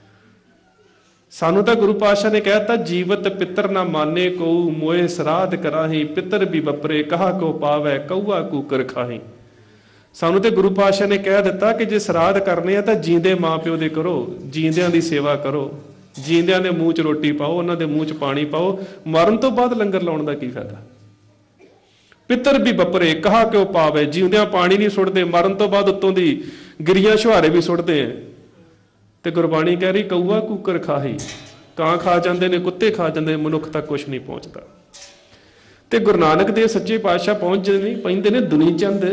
ਸਾਨੂੰ ਤਾਂ ਗੁਰੂ ਪਾਤਸ਼ਾਹ ਨੇ ਕਹਿ ਦਿੱਤਾ, ਜੀਵਤ ਪਿੱਤਰ ਨਾ ਮਾਨੇ ਕਉ, ਮੋਏ ਸਰਾਧ ਕਰਾਹੀ, ਪਿੱਤਰ ਵੀ ਬੱਪਰੇ ਕਹਾ ਕੋ ਪਾਵੈ, ਕਊਆ ਕੂਕਰ ਖਾਹੀ। ਸਾਨੂੰ ਤੇ ਗੁਰੂ ਪਾਤਸ਼ਾਹ ਨੇ ਕਹਿ ਦਿੱਤਾ ਕਿ ਜੇ ਸਰਾਧ ਕਰਨੇ ਆ ਤਾਂ ਜੀਂਦੇ ਮਾਂ ਪਿਓ ਦੇ ਕਰੋ, ਜੀਂਦਿਆਂ ਦੀ ਸੇਵਾ ਕਰੋ, ਜੀਂਦਿਆਂ ਦੇ ਮੂੰਹ 'ਚ ਰੋਟੀ ਪਾਓ, ਉਹਨਾਂ ਦੇ ਮੂੰਹ 'ਚ ਪਾਣੀ ਪਾਓ। ਮਰਨ ਤੋਂ ਬਾਅਦ ਲੰਗਰ ਲਾਉਣ ਦਾ ਕੀ ਫਾਇਦਾ? ਪਿੱਤਰ ਵੀ ਬੱਪਰੇ ਕਹਾ ਕਿਉ ਪਾਵੇ, ਜਿਉਂਦਿਆਂ ਪਾਣੀ ਨਹੀਂ ਸੁੱਟਦੇ, ਮਰਨ ਤੋਂ ਬਾਅਦ ਉੱਤੋਂ ਦੀ ਗਿਰੀਆਂ ਛੁਹਾਰੇ ਵੀ ਸੁੱਟਦੇ ਆ। ਤੇ ਗੁਰਬਾਣੀ ਕਹਿ ਰਹੀ ਕਊਆ ਕੂਕਰ ਖਾਹੀ, ਕਾਂ ਖਾ ਜਾਂਦੇ ਨੇ, ਕੁੱਤੇ ਖਾ ਜਾਂਦੇ ਨੇ, ਮਨੁੱਖ ਤੱਕ ਕੁਛ ਨਹੀਂ ਪਹੁੰਚਦਾ। ਤੇ ਗੁਰੂ ਨਾਨਕ ਦੇਵ ਸੱਚੇ ਪਾਤਸ਼ਾਹ ਪਹੁੰਚਦੇ ਨਹੀਂ ਪੈਂਦੇ ਨੇ, ਦੁਨੀ ਚੰਦ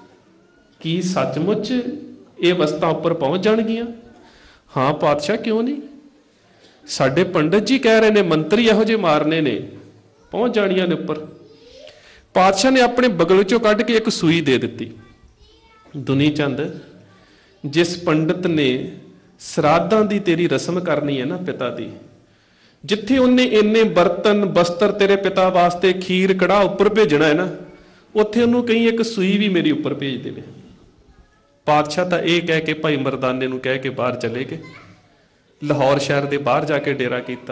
ਕੀ ਸੱਚਮੁੱਚ ਇਹ ਵਸਤਾਂ ਉੱਪਰ ਪਹੁੰਚ ਜਾਣਗੀਆਂ? ਹਾਂ ਪਾਤਸ਼ਾਹ, ਕਿਉਂ ਨਹੀਂ? ਸਾਡੇ ਪੰਡਤ ਜੀ ਕਹਿ ਰਹੇ ਨੇ, ਮੰਤਰੀ ਇਹੋ ਜਿਹੇ ਮਾਰਨੇ ਨੇ, ਪਹੁੰਚ ਜਾਣੀਆਂ ਨੇ ਉੱਪਰ। ਪਾਤਸ਼ਾਹ ਨੇ ਆਪਣੇ ਬਗਲ ਚੋਂ ਕੱਢ ਕੇ ਇੱਕ ਸੂਈ ਦੇ ਦਿੱਤੀ। ਦੁਨੀ ਚੰਦ, ਜਿਸ ਪੰਡਤ ਨੇ ਸਰਾਧਾਂ ਦੀ ਤੇਰੀ ਰਸਮ ਕਰਨੀ ਹੈ ਨਾ ਪਿਤਾ ਦੀ, ਜਿੱਥੇ ਉਹਨੇ ਇੰਨੇ ਬਰਤਨ ਬਸਤਰ ਤੇਰੇ ਪਿਤਾ ਵਾਸਤੇ, ਖੀਰ ਕੜਾਹ ਉੱਪਰ ਭੇਜਣਾ ਹੈ ਨਾ, ਉੱਥੇ ਉਹਨੂੰ ਕਹੀਂ ਇੱਕ ਸੂਈ ਵੀ ਮੇਰੀ ਉੱਪਰ ਭੇਜ ਦੇਵੇ। ਪਾਤਸ਼ਾਹ ਤਾਂ ਇਹ ਕਹਿ ਕੇ ਭਾਈ ਮਰਦਾਨੇ ਨੂੰ ਕਹਿ ਕੇ ਬਾਹਰ ਚਲੇ ਗਏ। ਲਾਹੌਰ ਸ਼ਹਿਰ ਦੇ ਬਾਹਰ ਜਾ ਕੇ ਡੇਰਾ ਕੀਤਾ।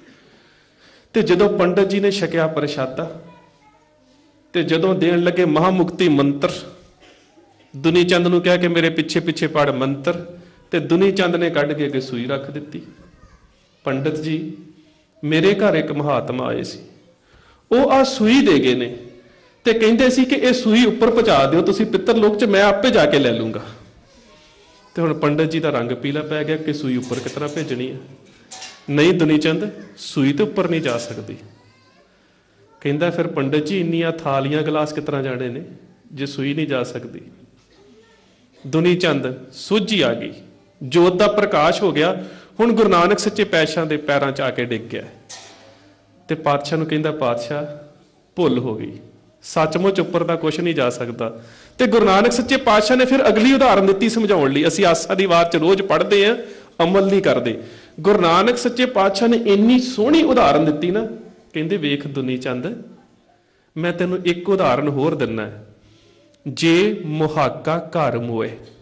ਤੇ ਜਦੋਂ ਪੰਡਤ ਜੀ ਨੇ ਛਕਿਆ ਪ੍ਰਸ਼ਾਦਾ, ਤੇ ਜਦੋਂ ਦੇਣ ਲੱਗੇ ਮਹਾਮੁਕਤੀ ਮੰਤਰ, ਦੁਨੀ ਚੰਦ ਨੂੰ ਕਹਿ ਕੇ ਮੇਰੇ ਪਿੱਛੇ ਪਿੱਛੇ ਪੜ ਮੰਤਰ, ਤੇ ਦੁਨੀ ਚੰਦ ਨੇ ਕੱਢ ਕੇ ਸੂਈ ਰੱਖ ਦਿੱਤੀ। ਪੰਡਤ ਜੀ, ਮੇਰੇ ਘਰ ਇੱਕ ਮਹਾਤਮਾ ਆਏ ਸੀ, ਉਹ ਆ ਸੂਈ ਦੇ ਗਏ ਨੇ, ਤੇ ਕਹਿੰਦੇ ਸੀ ਕਿ ਇਹ ਸੂਈ ਉੱਪਰ ਪਹੁੰਚਾ ਦਿਓ ਤੁਸੀਂ ਪਿੱਤਰ ਲੋਕ 'ਚ, ਮੈਂ ਆਪੇ ਜਾ ਕੇ ਲੈ ਲੂੰਗਾ। ਤੇ ਹੁਣ ਪੰਡਤ ਜੀ ਦਾ ਰੰਗ ਪੀਲਾ ਪੈ ਗਿਆ ਕਿ ਸੂਈ ਉੱਪਰ ਕਿਸ ਤਰ੍ਹਾਂ ਭੇਜਣੀ ਹੈ। ਨਹੀਂ ਦੁਨੀ ਚੰਦ, ਸੂਈ ਤੇ ਉੱਪਰ ਨਹੀਂ ਜਾ ਸਕਦੀ। ਕਹਿੰਦਾ ਫਿਰ ਪੰਡਤ ਜੀ, ਇੰਨੀਆਂ ਥਾਲੀਆਂ ਗਲਾਸ ਕਿਸ ਤਰ੍ਹਾਂ ਜਾਣੇ ਨੇ ਜੇ ਸੂਈ ਨਹੀਂ ਜਾ ਸਕਦੀ? ਦੁਨੀ ਚੰਦ ਸੋਝੀ ਆ ਗਈ, ਜੋਤ ਦਾ ਪ੍ਰਕਾਸ਼ ਹੋ ਗਿਆ। ਹੁਣ ਗੁਰੂ ਨਾਨਕ ਸੱਚੇ ਪਾਤਸ਼ਾਹ ਦੇ ਪੈਰਾਂ 'ਚ ਆ ਕੇ ਡਿੱਗ ਗਿਆ। ਤੇ ਪਾਤਸ਼ਾਹ ਨੂੰ ਕਹਿੰਦਾ, ਪਾਤਸ਼ਾਹ ਭੁੱਲ ਹੋ ਗਈ, ਸੱਚਮੁੱਚ ਉੱਪਰ ਦਾ ਕੁਛ ਨਹੀਂ ਜਾ ਸਕਦਾ। ਤੇ ਗੁਰੂ ਨਾਨਕ ਸੱਚੇ ਪਾਤਸ਼ਾਹ ਨੇ ਫਿਰ ਅਗਲੀ ਉਦਾਹਰਨ ਦਿੱਤੀ ਸਮਝਾਉਣ ਲਈ। ਅਸੀਂ ਆਸਾ ਦੀ ਵਾਰ 'ਚ ਰੋਜ਼ ਪੜ੍ਹਦੇ ਹਾਂ, ਅਮਲ ਨਹੀਂ ਕਰਦੇ। ਗੁਰੂ ਨਾਨਕ ਸੱਚੇ ਪਾਤਸ਼ਾਹ ਨੇ ਇੰਨੀ ਸੋਹਣੀ ਉਦਾਹਰਨ ਦਿੱਤੀ ਨਾ, ਕਹਿੰਦੇ ਵੇਖ ਦੁਨੀ ਚੰਦ, ਮੈਂ ਤੈਨੂੰ ਇੱਕ ਉਦਾਹਰਨ ਹੋਰ ਦਿੰਨਾ। ਜੇ ਮੁਹਾਕਾ ਘਰ ਮੋਏ,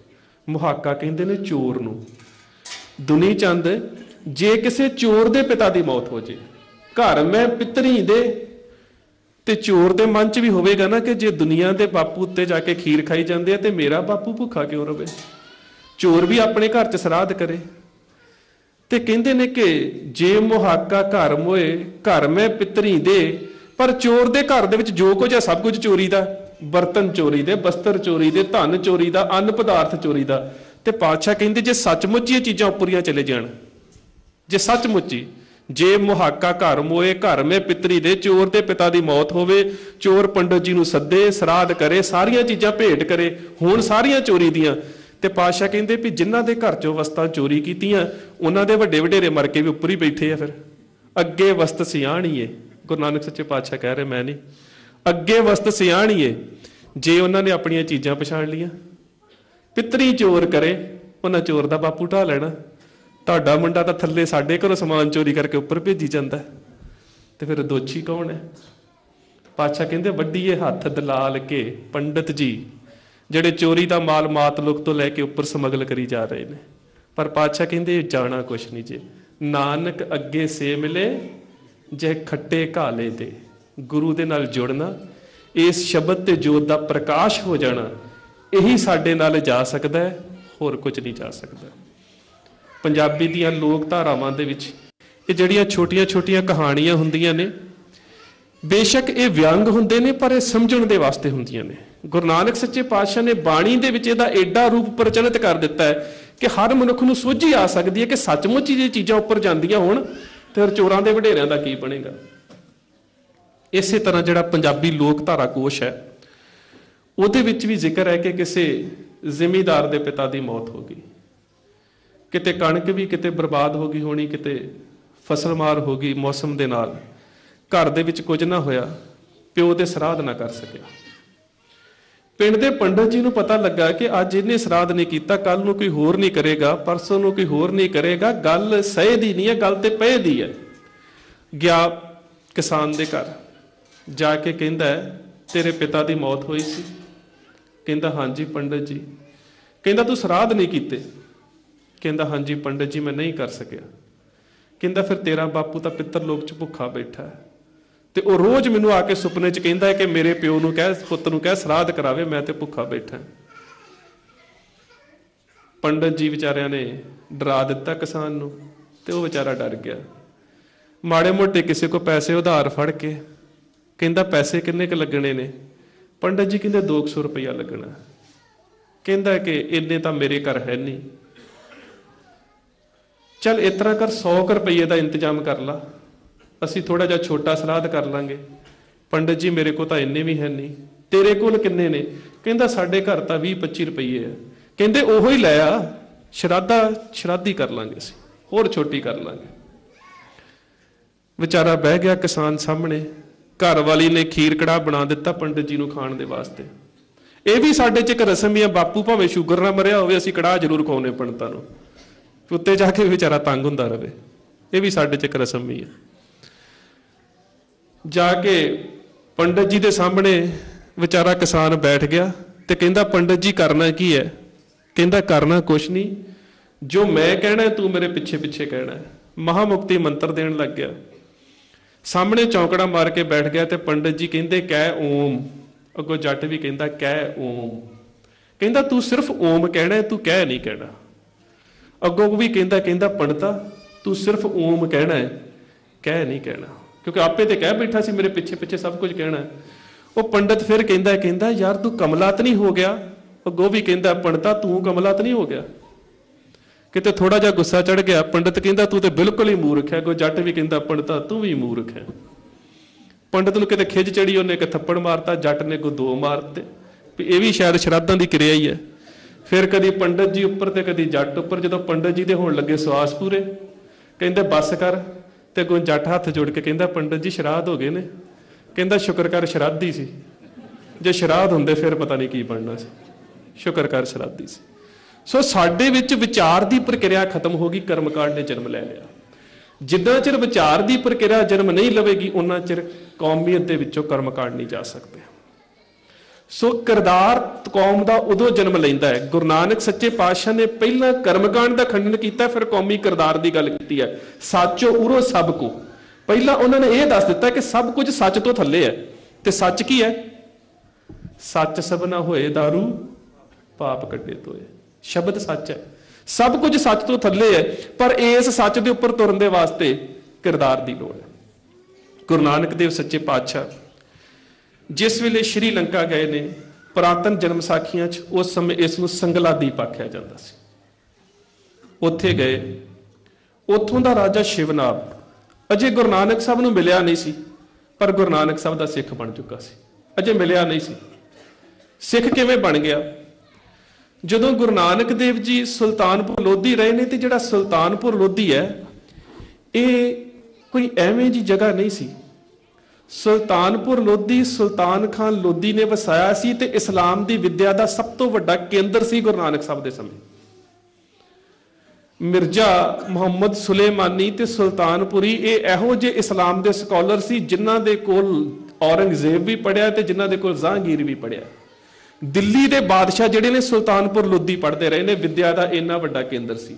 ਮੁਹਾਕਾ ਕਹਿੰਦੇ ਨੇ ਚੋਰ ਨੂੰ। ਦੁਨੀ ਚੰਦ, ਜੇ ਕਿਸੇ ਚੋਰ ਦੇ ਪਿਤਾ ਦੀ ਮੌਤ ਹੋ ਜੇ, ਘਰ ਮੈਂ ਪਿਤਰੀ ਦੇ, ਤੇ ਚੋਰ ਦੇ ਮਨ 'ਚ ਵੀ ਹੋਵੇਗਾ ਨਾ ਕਿ ਜੇ ਦੁਨੀਆ ਦੇ ਬਾਪੂ ਉੱਤੇ ਜਾ ਕੇ ਖੀਰ ਖਾਈ ਜਾਂਦੇ ਆ ਤੇ ਮੇਰਾ ਬਾਪੂ ਭੁੱਖਾ ਕਿਉਂ ਰਵੇ। ਚੋਰ ਵੀ ਆਪਣੇ ਘਰ 'ਚ ਸਰਾਧ ਕਰੇ। ਤੇ ਕਹਿੰਦੇ ਨੇ ਕਿ ਜੇ ਮੁਹਾਕਾ ਘਰ ਮੋਏ, ਘਰ ਮੈਂ ਪਿਤਰੀ ਦੇ, ਪਰ ਚੋਰ ਦੇ ਘਰ ਦੇ ਵਿੱਚ ਜੋ ਕੁਝ ਹੈ ਸਭ ਕੁਝ ਚੋਰੀ ਦਾ। ਬਰਤਨ ਚੋਰੀ ਦੇ, ਬਸਤਰ ਚੋਰੀ ਦੇ, ਧਨ ਚੋਰੀ ਦਾ, ਅੰਨ ਪਦਾਰਥ ਚੋਰੀ ਦਾ। ਤੇ ਪਾਤਸ਼ਾਹ ਕਹਿੰਦੇ ਜੇ ਸੱਚਮੁੱਚ ਇਹ ਚੀਜ਼ਾਂ ਉੱਪਰੀਆਂ ਚਲੇ ਜਾਣ, ਜੇ ਸੱਚਮੁੱਚ ਹੀ, ਜੇ ਮੁਹਾਕਾ ਘਰ ਮੋਏ, ਘਰ ਮੈਂ ਪਿਤਰੀ ਦੇ, ਚੋਰ ਦੇ ਪਿਤਾ ਦੀ ਮੌਤ ਹੋਵੇ, ਚੋਰ ਪੰਡਤ ਜੀ ਨੂੰ ਸੱਦੇ, ਸਰਾਧ ਕਰੇ, ਸਾਰੀਆਂ ਚੀਜ਼ਾਂ ਭੇਟ ਕਰੇ, ਹੁਣ ਸਾਰੀਆਂ ਚੋਰੀ ਦੀਆਂ। ਤੇ ਪਾਤਸ਼ਾਹ ਕਹਿੰਦੇ ਵੀ ਜਿਨ੍ਹਾਂ ਦੇ ਘਰ ਚੋਂ ਵਸਤਾਂ ਚੋਰੀ ਕੀਤੀਆਂ ਉਹਨਾਂ ਦੇ ਵੱਡੇ ਵਡੇਰੇ ਮਰ ਕੇ ਵੀ ਉੱਪਰ ਹੀ ਬੈਠੇ ਆ। ਫਿਰ ਅੱਗੇ ਵਸਤ ਸਿਆਣੀਏ, ਗੁਰੂ ਨਾਨਕ ਸੱਚੇ ਪਾਤਸ਼ਾਹ ਕਹਿ ਰਹੇ, ਮੈਂ ਨਹੀਂ, ਅੱਗੇ ਵਸਤ ਸਿਆਣੀਏ। ਜੇ ਉਹਨਾਂ ਨੇ ਆਪਣੀਆਂ ਚੀਜ਼ਾਂ ਪਛਾਣ ਲੀਆਂ, ਪਿਤਰੀ ਚੋਰ ਕਰੇ, ਉਹਨਾਂ ਚੋਰ ਦਾ ਬਾਪੂ ਢਾ ਲੈਣਾ। ਤੁਹਾਡਾ ਮੁੰਡਾ ਤਾਂ ਥੱਲੇ ਸਾਡੇ ਘਰੋਂ ਸਮਾਨ ਚੋਰੀ ਕਰਕੇ ਉੱਪਰ ਭੇਜੀ ਜਾਂਦਾ, ਤੇ ਫਿਰ ਦੋਸ਼ੀ ਕੌਣ ਹੈ? ਪਾਤਸ਼ਾਹ ਕਹਿੰਦੇ ਵੱਡੀਏ ਹੱਥ ਦਲਾਲ ਕੇ ਪੰਡਤ ਜੀ, ਜਿਹੜੇ ਚੋਰੀ ਦਾ ਮਾਲ ਮਾਤਲੁਕ ਤੋਂ ਲੈ ਕੇ ਉੱਪਰ ਸਮਗਲ ਕਰੀ ਜਾ ਰਹੇ ਨੇ। ਪਰ ਪਾਤਸ਼ਾਹ ਕਹਿੰਦੇ ਜਾਣਾ ਕੁਛ ਨਹੀਂ ਜੇ, ਨਾਨਕ ਅੱਗੇ ਸੇ ਮਿਲੇ ਜੇ ਖੱਟੇ ਘਾਲੇ ਤੇ। ਗੁਰੂ ਦੇ ਨਾਲ ਜੁੜਨਾ, ਇਸ ਸ਼ਬਦ ਤੇ ਜੋਤ ਦਾ ਪ੍ਰਕਾਸ਼ ਹੋ ਜਾਣਾ, ਇਹੀ ਸਾਡੇ ਨਾਲ ਜਾ ਸਕਦਾ ਹੈ, ਹੋਰ ਕੁਝ ਨਹੀਂ ਜਾ ਸਕਦਾ। ਪੰਜਾਬੀ ਦੀਆਂ ਲੋਕ ਧਾਰਾਵਾਂ ਦੇ ਵਿੱਚ ਇਹ ਜਿਹੜੀਆਂ ਛੋਟੀਆਂ ਛੋਟੀਆਂ ਕਹਾਣੀਆਂ ਹੁੰਦੀਆਂ ਨੇ, ਬੇਸ਼ੱਕ ਇਹ ਵਿਅੰਗ ਹੁੰਦੇ ਨੇ, ਪਰ ਇਹ ਸਮਝਣ ਦੇ ਵਾਸਤੇ ਹੁੰਦੀਆਂ ਨੇ। ਗੁਰੂ ਨਾਨਕ ਸੱਚੇ ਪਾਤਸ਼ਾਹ ਨੇ ਬਾਣੀ ਦੇ ਵਿੱਚ ਇਹਦਾ ਐਡਾ ਰੂਪ ਪ੍ਰਚਲਿਤ ਕਰ ਦਿੱਤਾ ਹੈ ਕਿ ਹਰ ਮਨੁੱਖ ਨੂੰ ਸੋਝੀ ਆ ਸਕਦੀ ਹੈ ਕਿ ਸੱਚਮੁੱਚ ਹੀ ਜੇ ਚੀਜ਼ਾਂ ਉੱਪਰ ਜਾਂਦੀਆਂ ਹੋਣ ਤੇ ਫਿਰ ਚੋਰਾਂ ਦੇ ਵਡੇਰਿਆਂ ਦਾ ਕੀ ਬਣੇਗਾ। ਇਸੇ ਤਰ੍ਹਾਂ ਜਿਹੜਾ ਪੰਜਾਬੀ ਲੋਕ ਧਾਰਾ ਕੋਸ਼ ਹੈ, ਉਹਦੇ ਵਿੱਚ ਵੀ ਜ਼ਿਕਰ ਹੈ ਕਿ ਕਿਸੇ ਜ਼ਿਮੀਂਦਾਰ ਦੇ ਪਿਤਾ ਦੀ ਮੌਤ ਹੋ ਗਈ। ਕਿਤੇ ਕਣਕ ਵੀ ਕਿਤੇ ਬਰਬਾਦ ਹੋ ਗਈ ਹੋਣੀ, ਕਿਤੇ ਫਸਲ ਮਾਰ ਹੋ ਗਈ ਮੌਸਮ ਦੇ ਨਾਲ, ਘਰ ਦੇ ਵਿੱਚ ਕੁਝ ਨਾ ਹੋਇਆ, ਪਿਓ ਦੇ ਸਰਾਧ ਨਾ ਕਰ ਸਕਿਆ। ਪਿੰਡ ਦੇ ਪੰਡਤ ਜੀ ਨੂੰ ਪਤਾ ਲੱਗਾ ਕਿ ਅੱਜ ਇਹਨੇ ਸਰਾਧ ਨਹੀਂ ਕੀਤਾ, ਕੱਲ ਨੂੰ ਕੋਈ ਹੋਰ ਨਹੀਂ ਕਰੇਗਾ, ਪਰਸੋਂ ਨੂੰ ਕੋਈ ਹੋਰ ਨਹੀਂ ਕਰੇਗਾ, ਗੱਲ ਸਹੀ ਦੀ ਨਹੀਂ ਹੈ, ਗੱਲ ਤੇ ਪਏ ਦੀ ਹੈ। ਗਿਆ ਕਿਸਾਨ ਦੇ ਘਰ ਜਾ ਕੇ ਕਹਿੰਦਾ ਤੇਰੇ ਪਿਤਾ ਦੀ ਮੌਤ ਹੋਈ ਸੀ? ਕਹਿੰਦਾ ਹਾਂਜੀ ਪੰਡਤ ਜੀ। ਕਹਿੰਦਾ ਤੂੰ ਸਰਾਧ ਨਹੀਂ ਕੀਤੇ? ਕਹਿੰਦਾ ਹਾਂਜੀ ਪੰਡਤ ਜੀ ਮੈਂ ਨਹੀਂ ਕਰ ਸਕਿਆ। ਕਹਿੰਦਾ ਫਿਰ ਤੇਰਾ ਬਾਪੂ ਤਾਂ ਪਿੱਤਰ ਲੋਕ 'ਚ ਭੁੱਖਾ ਬੈਠਾ ਹੈ, ਤੇ ਉਹ ਰੋਜ਼ ਮੈਨੂੰ ਆ ਕੇ ਸੁਪਨੇ 'ਚ ਕਹਿੰਦਾ ਹੈ ਕਿ ਮੇਰੇ ਪਿਓ ਨੂੰ ਕਹਿ, ਪੁੱਤ ਨੂੰ ਕਹਿ ਸਰਾਧ ਕਰਾਵੇ, ਮੈਂ ਤੇ ਭੁੱਖਾ ਬੈਠਾ। ਪੰਡਤ ਜੀ ਵਿਚਾਰਿਆਂ ਨੇ ਡਰਾ ਦਿੱਤਾ ਕਿਸਾਨ ਨੂੰ, ਤੇ ਉਹ ਵਿਚਾਰਾ ਡਰ ਗਿਆ। ਮਾੜੇ ਮੋਟੇ ਕਿਸੇ ਕੋ ਪੈਸੇ ਉਧਾਰ ਫੜ ਕੇ ਕਹਿੰਦਾ ਪੈਸੇ ਕਿੰਨੇ ਕੁ ਲੱਗਣੇ ਨੇ? ਪੰਡਤ ਜੀ ਕਹਿੰਦੇ 200 ਰੁਪਇਆ ਲੱਗਣਾ। ਕਹਿੰਦਾ ਕਿ ਇੰਨੇ ਤਾਂ ਮੇਰੇ ਘਰ ਹੈ ਨਹੀਂ, ਚੱਲ ਇਸ ਤਰ੍ਹਾਂ ਕਰ 100 ਰੁਪਏ ਦਾ ਇੰਤਜ਼ਾਮ ਕਰ ਲਾ, ਅਸੀਂ ਥੋੜਾ ਜਿਹਾ ਛੋਟਾ ਸਰਾਧ ਕਰ ਲਾਂਗੇ। ਪੰਡਤ ਜੀ ਮੇਰੇ ਕੋਲ ਤਾਂ ਇੰਨੇ ਵੀ ਹੈ ਨਹੀਂ। ਤੇਰੇ ਕੋਲ ਕਿੰਨੇ ਨੇ? ਕਹਿੰਦਾ ਸਾਡੇ ਘਰ ਤਾਂ 20-25 ਰੁਪਏ ਆ। ਕਹਿੰਦੇ ਉਹੋ ਹੀ ਲੈ ਆ, ਸ਼ਰਾਧੀ ਕਰ ਲਾਂਗੇ, ਅਸੀਂ ਹੋਰ ਛੋਟੀ ਕਰ ਲਾਂਗੇ। ਵਿਚਾਰਾ ਬਹਿ ਗਿਆ ਕਿਸਾਨ ਸਾਹਮਣੇ। ਘਰ ਵਾਲੀ ਨੇ ਖੀਰ ਕੜਾਹ ਬਣਾ ਦਿੱਤਾ ਪੰਡਤ ਜੀ ਨੂੰ ਖਾਣ ਦੇ ਵਾਸਤੇ। ਇਹ ਵੀ ਸਾਡੇ 'ਚ ਇੱਕ ਰਸਮ ਹੀ ਆ, ਬਾਪੂ ਭਾਵੇਂ ਸ਼ੂਗਰ ਨਾਲ ਮਰਿਆ ਹੋਵੇ, ਅਸੀਂ ਕੜਾਹ ਜ਼ਰੂਰ ਖਵਾਉਣੇ ਪੰਡਤਾਂ ਨੂੰ, ਉੱਤੇ ਜਾ ਕੇ ਵਿਚਾਰਾ ਤੰਗ ਹੁੰਦਾ ਰਵੇ। ਇਹ ਵੀ ਸਾਡੇ 'ਚ ਇੱਕ ਰਸਮ ਹੀ ਆ। ਜਾ ਕੇ ਪੰਡਤ ਜੀ ਦੇ ਸਾਹਮਣੇ ਵਿਚਾਰਾ ਕਿਸਾਨ ਬੈਠ ਗਿਆ ਤੇ ਕਹਿੰਦਾ ਪੰਡਤ ਜੀ ਕਰਨਾ ਕੀ ਹੈ? ਕਹਿੰਦਾ ਕਰਨਾ ਕੁਛ ਨਹੀਂ, ਜੋ ਮੈਂ ਕਹਿਣਾ ਤੂੰ ਮੇਰੇ ਪਿੱਛੇ ਪਿੱਛੇ ਕਹਿਣਾ। ਮਹਾਮੁਕਤੀ ਮੰਤਰ ਦੇਣ ਲੱਗ ਗਿਆ। ਸਾਹਮਣੇ ਚੌਂਕੜਾ ਮਾਰ ਕੇ ਬੈਠ ਗਿਆ ਤੇ ਪੰਡਤ ਜੀ ਕਹਿੰਦੇ ਕਹਿ ਓਮ। ਅੱਗੋਂ ਜੱਟ ਵੀ ਕਹਿੰਦਾ ਕਹਿ ਓਮ। ਕਹਿੰਦਾ ਤੂੰ ਸਿਰਫ ਓਮ ਕਹਿਣਾ, ਤੂੰ ਕਹਿ ਨਹੀਂ ਕਹਿਣਾ। ਅੱਗੋਂ ਵੀ ਕਹਿੰਦਾ ਪੰਡਤਾ ਤੂੰ ਸਿਰਫ ਓਮ ਕਹਿਣਾ ਹੈ, ਕਹਿ ਨਹੀਂ ਕਹਿਣਾ, ਕਿਉਂਕਿ ਆਪੇ ਤੇ ਕਹਿ ਬੈਠਾ ਸੀ ਮੇਰੇ ਪਿੱਛੇ ਪਿੱਛੇ ਸਭ ਕੁਝ ਕਹਿਣਾ। ਉਹ ਪੰਡਤ ਫਿਰ ਕਹਿੰਦਾ ਯਾਰ ਤੂੰ ਕਮਲਾਤ ਨਹੀਂ ਹੋ ਗਿਆ? ਅੱਗੋਂ ਵੀ ਕਹਿੰਦਾ ਪੰਡਤਾ ਤੂੰ ਕਮਲਾਤ ਨਹੀਂ ਹੋ ਗਿਆ? ਕਿਤੇ ਥੋੜਾ ਜਿਹਾ ਗੁੱਸਾ ਚੜ ਗਿਆ। ਪੰਡਤ ਕਹਿੰਦਾ ਤੂੰ ਤੇ ਬਿਲਕੁਲ ਹੀ ਮੂਰਖ ਹੈ। ਅੱਗੋਂ ਜੱਟ ਵੀ ਕਹਿੰਦਾ ਪੰਡਤਾ ਤੂੰ ਵੀ ਮੂਰਖ ਹੈ। ਪੰਡਤ ਨੂੰ ਕਿਤੇ ਖਿੱਚ ਚੜੀ, ਉਹਨੇ ਇੱਕ ਥੱਪੜ ਮਾਰਤਾ, ਜੱਟ ਨੇ ਕੋ 2 ਮਾਰਤੇ। ਵੀ ਇਹ ਵੀ ਸ਼ਾਇਦ ਸ਼ਰਾਧਾਂ ਦੀ ਕਿਰਿਆ ਹੀ ਹੈ। ਫਿਰ ਕਦੀ ਪੰਡਤ ਜੀ ਉੱਪਰ ਤੇ ਕਦੀ ਜੱਟ ਉੱਪਰ। ਜਦੋਂ ਪੰਡਤ ਜੀ ਦੇ ਹੋਣ ਲੱਗੇ ਸਵਾਸ ਪੂਰੇ, ਕਹਿੰਦੇ ਬੱਸ ਕਰ। ਤੇ ਅੱਗੋਂ ਜੱਟ ਹੱਥ ਜੋੜ ਕੇ ਕਹਿੰਦਾ ਪੰਡਤ ਜੀ ਸ਼ਰਾਧ ਹੋ ਗਏ ਨੇ। ਕਹਿੰਦਾ ਸ਼ੁਕਰ ਕਰ ਸ਼ਰਾਧੀ ਸੀ, ਜੇ ਸ਼ਰਾਧ ਹੁੰਦੇ ਫਿਰ ਪਤਾ ਨਹੀਂ ਕੀ ਬਣਨਾ ਸੀ। ਸ਼ੁਕਰ ਕਰ ਸ਼ਰਾਧੀ ਸੀ। ਸੋ ਸਾਡੇ ਵਿੱਚ ਵਿਚਾਰ ਦੀ ਪ੍ਰਕਿਰਿਆ ਖਤਮ ਹੋ ਗਈ, ਕਰਮਕਾਂਡ ਨੇ ਜਨਮ ਲੈ ਲਿਆ। ਜਿੰਨਾ ਚਿਰ ਵਿਚਾਰ ਦੀ ਪ੍ਰਕਿਰਿਆ ਜਨਮ ਨਹੀਂ ਲਵੇਗੀ, ਉਹਨਾਂ ਚਿਰ ਕੌਮੀਅਤ ਦੇ ਵਿੱਚੋਂ ਕਰਮਕਾਂਡ ਨਹੀਂ ਜਾ ਸਕਦੇ। ਸੋ ਕਿਰਦਾਰ ਕੌਮ ਦਾ ਉਦੋਂ ਜਨਮ ਲੈਂਦਾ ਹੈ। ਗੁਰੂ ਨਾਨਕ ਸੱਚੇ ਪਾਤਸ਼ਾਹ ਨੇ ਪਹਿਲਾਂ ਕਰਮਕਾਂਡ ਦਾ ਖੰਡਨ ਕੀਤਾ, ਫਿਰ ਕੌਮੀ ਕਿਰਦਾਰ ਦੀ ਗੱਲ ਕੀਤੀ ਹੈ। ਸੱਚੋ ਉਰੋ ਸਭ ਕੋ, ਪਹਿਲਾਂ ਉਹਨਾਂ ਨੇ ਇਹ ਦੱਸ ਦਿੱਤਾ ਕਿ ਸਭ ਕੁਝ ਸੱਚ ਤੋਂ ਥੱਲੇ ਹੈ। ਤੇ ਸੱਚ ਕੀ ਹੈ? ਸੱਚ ਸਭਨਾ ਹੋਏ ਦਾਰੂ ਪਾਪ ਕੱਢੇ ਤੋਏ। ਸ਼ਬਦ ਸੱਚ ਹੈ, ਸਭ ਕੁਝ ਸੱਚ ਤੋਂ ਥੱਲੇ ਹੈ, ਪਰ ਇਸ ਸੱਚ ਦੇ ਉੱਪਰ ਤੁਰਨ ਦੇ ਵਾਸਤੇ ਕਿਰਦਾਰ ਦੀ ਲੋੜ ਹੈ। ਗੁਰੂ ਨਾਨਕ ਦੇਵ ਸੱਚੇ ਪਾਤਸ਼ਾਹ ਜਿਸ ਵੇਲੇ ਸ਼੍ਰੀ ਲੰਕਾ ਗਏ ਨੇ, ਪੁਰਾਤਨ ਜਨਮ ਸਾਖੀਆਂ 'ਚ ਉਸ ਸਮੇਂ ਇਸ ਨੂੰ ਸੰਗਲਾ ਦੀਪ ਆਖਿਆ ਜਾਂਦਾ ਸੀ। ਉੱਥੇ ਗਏ, ਉੱਥੋਂ ਦਾ ਰਾਜਾ ਸ਼ਿਵਨਾਭ ਅਜੇ ਗੁਰੂ ਨਾਨਕ ਸਾਹਿਬ ਨੂੰ ਮਿਲਿਆ ਨਹੀਂ ਸੀ, ਪਰ ਗੁਰੂ ਨਾਨਕ ਸਾਹਿਬ ਦਾ ਸਿੱਖ ਬਣ ਚੁੱਕਾ ਸੀ। ਅਜੇ ਮਿਲਿਆ ਨਹੀਂ ਸੀ। ਸਿੱਖ ਕਿਵੇਂ ਬਣ ਗਿਆ? ਜਦੋਂ ਗੁਰੂ ਨਾਨਕ ਦੇਵ ਜੀ ਸੁਲਤਾਨਪੁਰ ਲੋਧੀ ਰਹੇ ਨੇ, ਤੇ ਜਿਹੜਾ ਸੁਲਤਾਨਪੁਰ ਲੋਧੀ ਹੈ ਇਹ ਕੋਈ ਐਵੇਂ ਜੀ ਜਗ੍ਹਾ ਨਹੀਂ ਸੀ। ਸੁਲਤਾਨਪੁਰ ਲੋਧੀ ਸੁਲਤਾਨ ਖਾਨ ਲੋਧੀ ਨੇ ਵਸਾਇਆ ਸੀ, ਤੇ ਇਸਲਾਮ ਦੀ ਵਿੱਦਿਆ ਦਾ ਸਭ ਤੋਂ ਵੱਡਾ ਕੇਂਦਰ ਸੀ ਗੁਰੂ ਨਾਨਕ ਸਾਹਿਬ ਦੇ ਸਮੇਂ। ਮਿਰਜ਼ਾ ਮੁਹੰਮਦ ਸੁਲੇਮਾਨੀ ਤੇ ਸੁਲਤਾਨਪੁਰੀ ਇਹ ਇਹੋ ਜਿਹੇ ਇਸਲਾਮ ਦੇ ਸਕਾਲਰ ਸੀ ਜਿਨ੍ਹਾਂ ਦੇ ਕੋਲ ਔਰੰਗਜ਼ੇਬ ਵੀ ਪੜਿਆ ਤੇ ਜਿਨ੍ਹਾਂ ਦੇ ਕੋਲ ਜਹਾਂਗੀਰ ਵੀ ਪੜਿਆ। ਦਿੱਲੀ ਦੇ ਬਾਦਸ਼ਾਹ ਜਿਹੜੇ ਨੇ ਸੁਲਤਾਨਪੁਰ ਲੋਧੀ ਪੜ੍ਹਦੇ ਰਹੇ ਨੇ। ਵਿੱਦਿਆ ਦਾ ਇੰਨਾ ਵੱਡਾ ਕੇਂਦਰ ਸੀ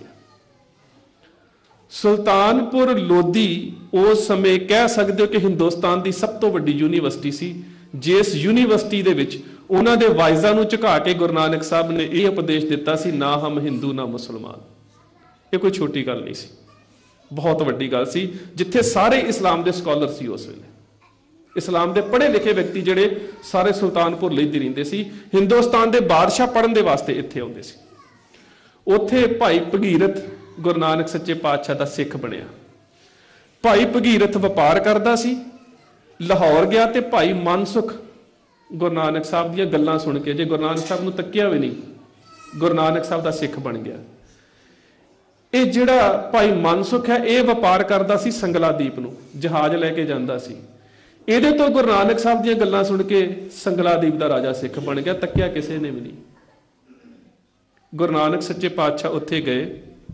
ਸੁਲਤਾਨਪੁਰ ਲੋਧੀ। ਉਸ ਸਮੇਂ ਕਹਿ ਸਕਦੇ ਹੋ ਕਿ ਹਿੰਦੁਸਤਾਨ ਦੀ ਸਭ ਤੋਂ ਵੱਡੀ ਯੂਨੀਵਰਸਿਟੀ ਸੀ, ਜਿਸ ਯੂਨੀਵਰਸਿਟੀ ਦੇ ਵਿੱਚ ਉਹਨਾਂ ਦੇ ਵਾਇਜ਼ਾਂ ਨੂੰ ਝੁਕਾ ਕੇ ਗੁਰੂ ਨਾਨਕ ਸਾਹਿਬ ਨੇ ਇਹ ਉਪਦੇਸ਼ ਦਿੱਤਾ ਸੀ, ਨਾ ਹਮ ਹਿੰਦੂ ਨਾ ਮੁਸਲਮਾਨ। ਇਹ ਕੋਈ ਛੋਟੀ ਗੱਲ ਨਹੀਂ ਸੀ, ਬਹੁਤ ਵੱਡੀ ਗੱਲ ਸੀ, ਜਿੱਥੇ ਸਾਰੇ ਇਸਲਾਮ ਦੇ ਸਕਾਲਰ ਸੀ। ਉਸ ਵੇਲੇ ਇਸਲਾਮ ਦੇ ਪੜ੍ਹੇ ਲਿਖੇ ਵਿਅਕਤੀ ਜਿਹੜੇ ਸਾਰੇ ਸੁਲਤਾਨਪੁਰ ਲੋਧੀ ਰਹਿੰਦੇ ਸੀ। ਹਿੰਦੁਸਤਾਨ ਦੇ ਬਾਦਸ਼ਾਹ ਪੜ੍ਹਨ ਦੇ ਵਾਸਤੇ ਇੱਥੇ ਆਉਂਦੇ ਸੀ। ਉੱਥੇ ਭਾਈ ਭਗੀਰਥ ਗੁਰੂ ਨਾਨਕ ਸੱਚੇ ਪਾਤਸ਼ਾਹ ਦਾ ਸਿੱਖ ਬਣਿਆ। ਭਾਈ ਭਗੀਰਥ ਵਪਾਰ ਕਰਦਾ ਸੀ, ਲਾਹੌਰ ਗਿਆ ਤੇ ਭਾਈ ਮਨਸੁਖ ਗੁਰੂ ਨਾਨਕ ਸਾਹਿਬ ਦੀਆਂ ਗੱਲਾਂ ਸੁਣ ਕੇ, ਜੇ ਗੁਰੂ ਨਾਨਕ ਸਾਹਿਬ ਨੂੰ ਤੱਕਿਆ ਵੀ ਨਹੀਂ, ਗੁਰੂ ਨਾਨਕ ਸਾਹਿਬ ਦਾ ਸਿੱਖ ਬਣ ਗਿਆ। ਇਹ ਜਿਹੜਾ ਭਾਈ ਮਨਸੁਖ ਹੈ ਇਹ ਵਪਾਰ ਕਰਦਾ ਸੀ ਸੰਗਲਾ ਦੀਪ ਨੂੰ, ਜਹਾਜ਼ ਲੈ ਕੇ ਜਾਂਦਾ ਸੀ। ਇਹਦੇ ਤੋਂ ਗੁਰੂ ਨਾਨਕ ਸਾਹਿਬ ਦੀਆਂ ਗੱਲਾਂ ਸੁਣ ਕੇ ਸੰਗਲਾ ਦੀਪ ਦਾ ਰਾਜਾ ਸਿੱਖ ਬਣ ਗਿਆ, ਤੱਕਿਆ ਕਿਸੇ ਨੇ ਵੀ ਨਹੀਂ। ਗੁਰੂ ਨਾਨਕ ਸੱਚੇ ਪਾਤਸ਼ਾਹ ਉੱਥੇ ਗਏ।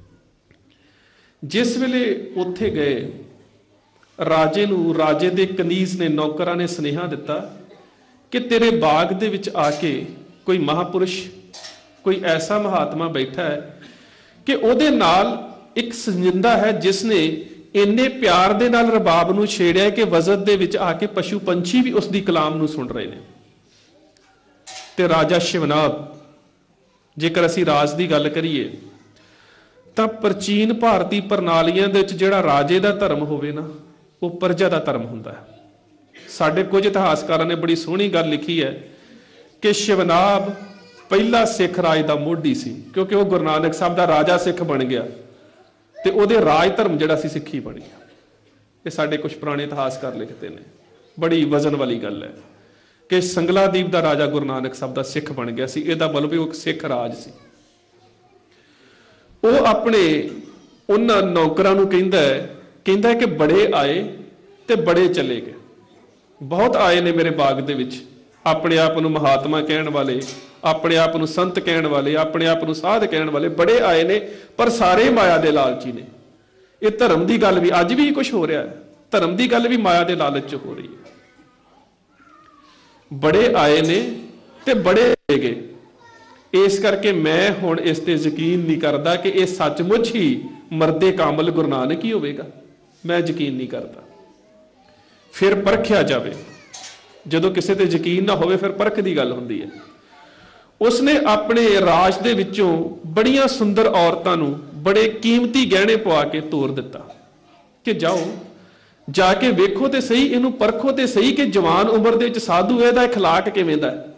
ਜਿਸ ਵੇਲੇ ਉੱਥੇ ਗਏ, ਰਾਜੇ ਨੂੰ, ਰਾਜੇ ਦੇ ਕਨੀਜ਼ ਨੇ, ਨੌਕਰਾਂ ਨੇ ਸੁਨੇਹਾ ਦਿੱਤਾ ਕਿ ਤੇਰੇ ਬਾਗ ਦੇ ਵਿੱਚ ਆ ਕੇ ਕੋਈ ਮਹਾਪੁਰਸ਼, ਕੋਈ ਐਸਾ ਮਹਾਤਮਾ ਬੈਠਾ ਹੈ ਕਿ ਉਹਦੇ ਨਾਲ ਇੱਕ ਸੰਜਿੰਦਾ ਹੈ ਜਿਸ ਨੇ ਇੰਨੇ ਪਿਆਰ ਦੇ ਨਾਲ ਰਬਾਬ ਨੂੰ ਛੇੜਿਆ ਕਿ ਵਜ਼ਰ ਦੇ ਵਿੱਚ ਆ ਕੇ ਪਸ਼ੂ ਪੰਛੀ ਵੀ ਉਸ ਦੀ ਕਲਾਮ ਨੂੰ ਸੁਣ ਰਹੇ ਨੇ। ਤੇ ਰਾਜਾ ਸ਼ਿਵਨਾਭ, ਜੇਕਰ ਅਸੀਂ ਰਾਜ ਦੀ ਗੱਲ ਕਰੀਏ ਤਾਂ ਪ੍ਰਾਚੀਨ ਭਾਰਤੀ ਪ੍ਰਣਾਲੀਆਂ ਦੇ ਵਿੱਚ ਜਿਹੜਾ ਰਾਜੇ ਦਾ ਧਰਮ ਹੋਵੇ ਨਾ, ਉਹ ਪ੍ਰਜਾ ਦਾ ਧਰਮ ਹੁੰਦਾ ਹੈ। ਸਾਡੇ ਕੁਝ ਇਤਿਹਾਸਕਾਰਾਂ ਨੇ ਬੜੀ ਸੋਹਣੀ ਗੱਲ ਲਿਖੀ ਹੈ ਕਿ ਸ਼ਿਵਨਾਭ ਪਹਿਲਾ ਸਿੱਖ ਰਾਜ ਦਾ ਮੋਢੀ ਸੀ, ਕਿਉਂਕਿ ਉਹ ਗੁਰੂ ਨਾਨਕ ਸਾਹਿਬ ਦਾ ਰਾਜਾ ਸਿੱਖ ਬਣ ਗਿਆ ਤੇ ਉਹਦੇ ਰਾਜ ਧਰਮ ਜਿਹੜਾ ਸੀ ਸਿੱਖੀ ਬਣ ਗਿਆ। ਇਹ ਸਾਡੇ ਕੁਝ ਪੁਰਾਣੇ ਇਤਿਹਾਸਕਾਰ ਲਿਖਦੇ ਨੇ। ਬੜੀ ਵਜ਼ਨ ਵਾਲੀ ਗੱਲ ਹੈ ਕਿ ਸੰਗਲਾ ਦੀਪ ਦਾ ਰਾਜਾ ਗੁਰੂ ਨਾਨਕ ਸਾਹਿਬ ਦਾ ਸਿੱਖ ਬਣ ਗਿਆ ਸੀ। ਇਹਦਾ ਮਤਲਬ ਉਹ ਇੱਕ ਸਿੱਖ ਰਾਜ ਸੀ। ਉਹ ਆਪਣੇ ਉਹਨਾਂ ਨੌਕਰਾਂ ਨੂੰ ਕਹਿੰਦਾ ਕਿ ਬੜੇ ਆਏ ਤੇ ਬੜੇ ਚਲੇ ਗਏ। ਬਹੁਤ ਆਏ ਨੇ ਮੇਰੇ ਬਾਗ ਦੇ ਵਿੱਚ, ਆਪਣੇ ਆਪ ਨੂੰ ਮਹਾਤਮਾ ਕਹਿਣ ਵਾਲੇ, ਆਪਣੇ ਆਪ ਨੂੰ ਸੰਤ ਕਹਿਣ ਵਾਲੇ, ਆਪਣੇ ਆਪ ਨੂੰ ਸਾਧ ਕਹਿਣ ਵਾਲੇ ਬੜੇ ਆਏ ਨੇ, ਪਰ ਸਾਰੇ ਮਾਇਆ ਦੇ ਲਾਲਚੀ ਨੇ। ਇਹ ਧਰਮ ਦੀ ਗੱਲ ਵੀ ਅੱਜ ਵੀ ਕੁਝ ਹੋ ਰਿਹਾ ਹੈ। ਧਰਮ ਦੀ ਗੱਲ ਵੀ ਮਾਇਆ ਦੇ ਲਾਲਚ 'ਚ ਹੋ ਰਹੀ ਹੈ। ਬੜੇ ਆਏ ਨੇ ਤੇ ਬੜੇ ਚਲੇ ਗਏ। ਇਸ ਕਰਕੇ ਮੈਂ ਹੁਣ ਇਸ ਤੇ ਯਕੀਨ ਨਹੀਂ ਕਰਦਾ ਕਿ ਇਹ ਸੱਚਮੁੱਚ ਹੀ ਮਰਦੇ ਕਾਮਲ ਗੁਰੂ ਨਾਨਕ ਹੀ ਹੋਵੇਗਾ। ਮੈਂ ਯਕੀਨ ਨਹੀਂ ਕਰਦਾ। ਫਿਰ ਪਰਖਿਆ ਜਾਵੇ। ਜਦੋਂ ਕਿਸੇ ਤੇ ਯਕੀਨ ਨਾ ਹੋਵੇ ਫਿਰ ਪਰਖ ਦੀ ਗੱਲ ਹੁੰਦੀ ਹੈ। ਉਸਨੇ ਆਪਣੇ ਰਾਜ ਦੇ ਵਿੱਚੋਂ ਬੜੀਆਂ ਸੁੰਦਰ ਔਰਤਾਂ ਨੂੰ ਬੜੇ ਕੀਮਤੀ ਗਹਿਣੇ ਪਵਾ ਕੇ ਤੋਰ ਦਿੱਤਾ ਕਿ ਜਾਓ, ਜਾ ਕੇ ਵੇਖੋ ਤੇ ਸਹੀ, ਇਹਨੂੰ ਪਰਖੋ ਤੇ ਸਹੀ ਕਿ ਜਵਾਨ ਉਮਰ ਦੇ ਵਿੱਚ ਸਾਧੂ ਇਹਦਾ ਅਖਲਾਕ ਕਿਵੇਂ ਦਾ ਹੈ।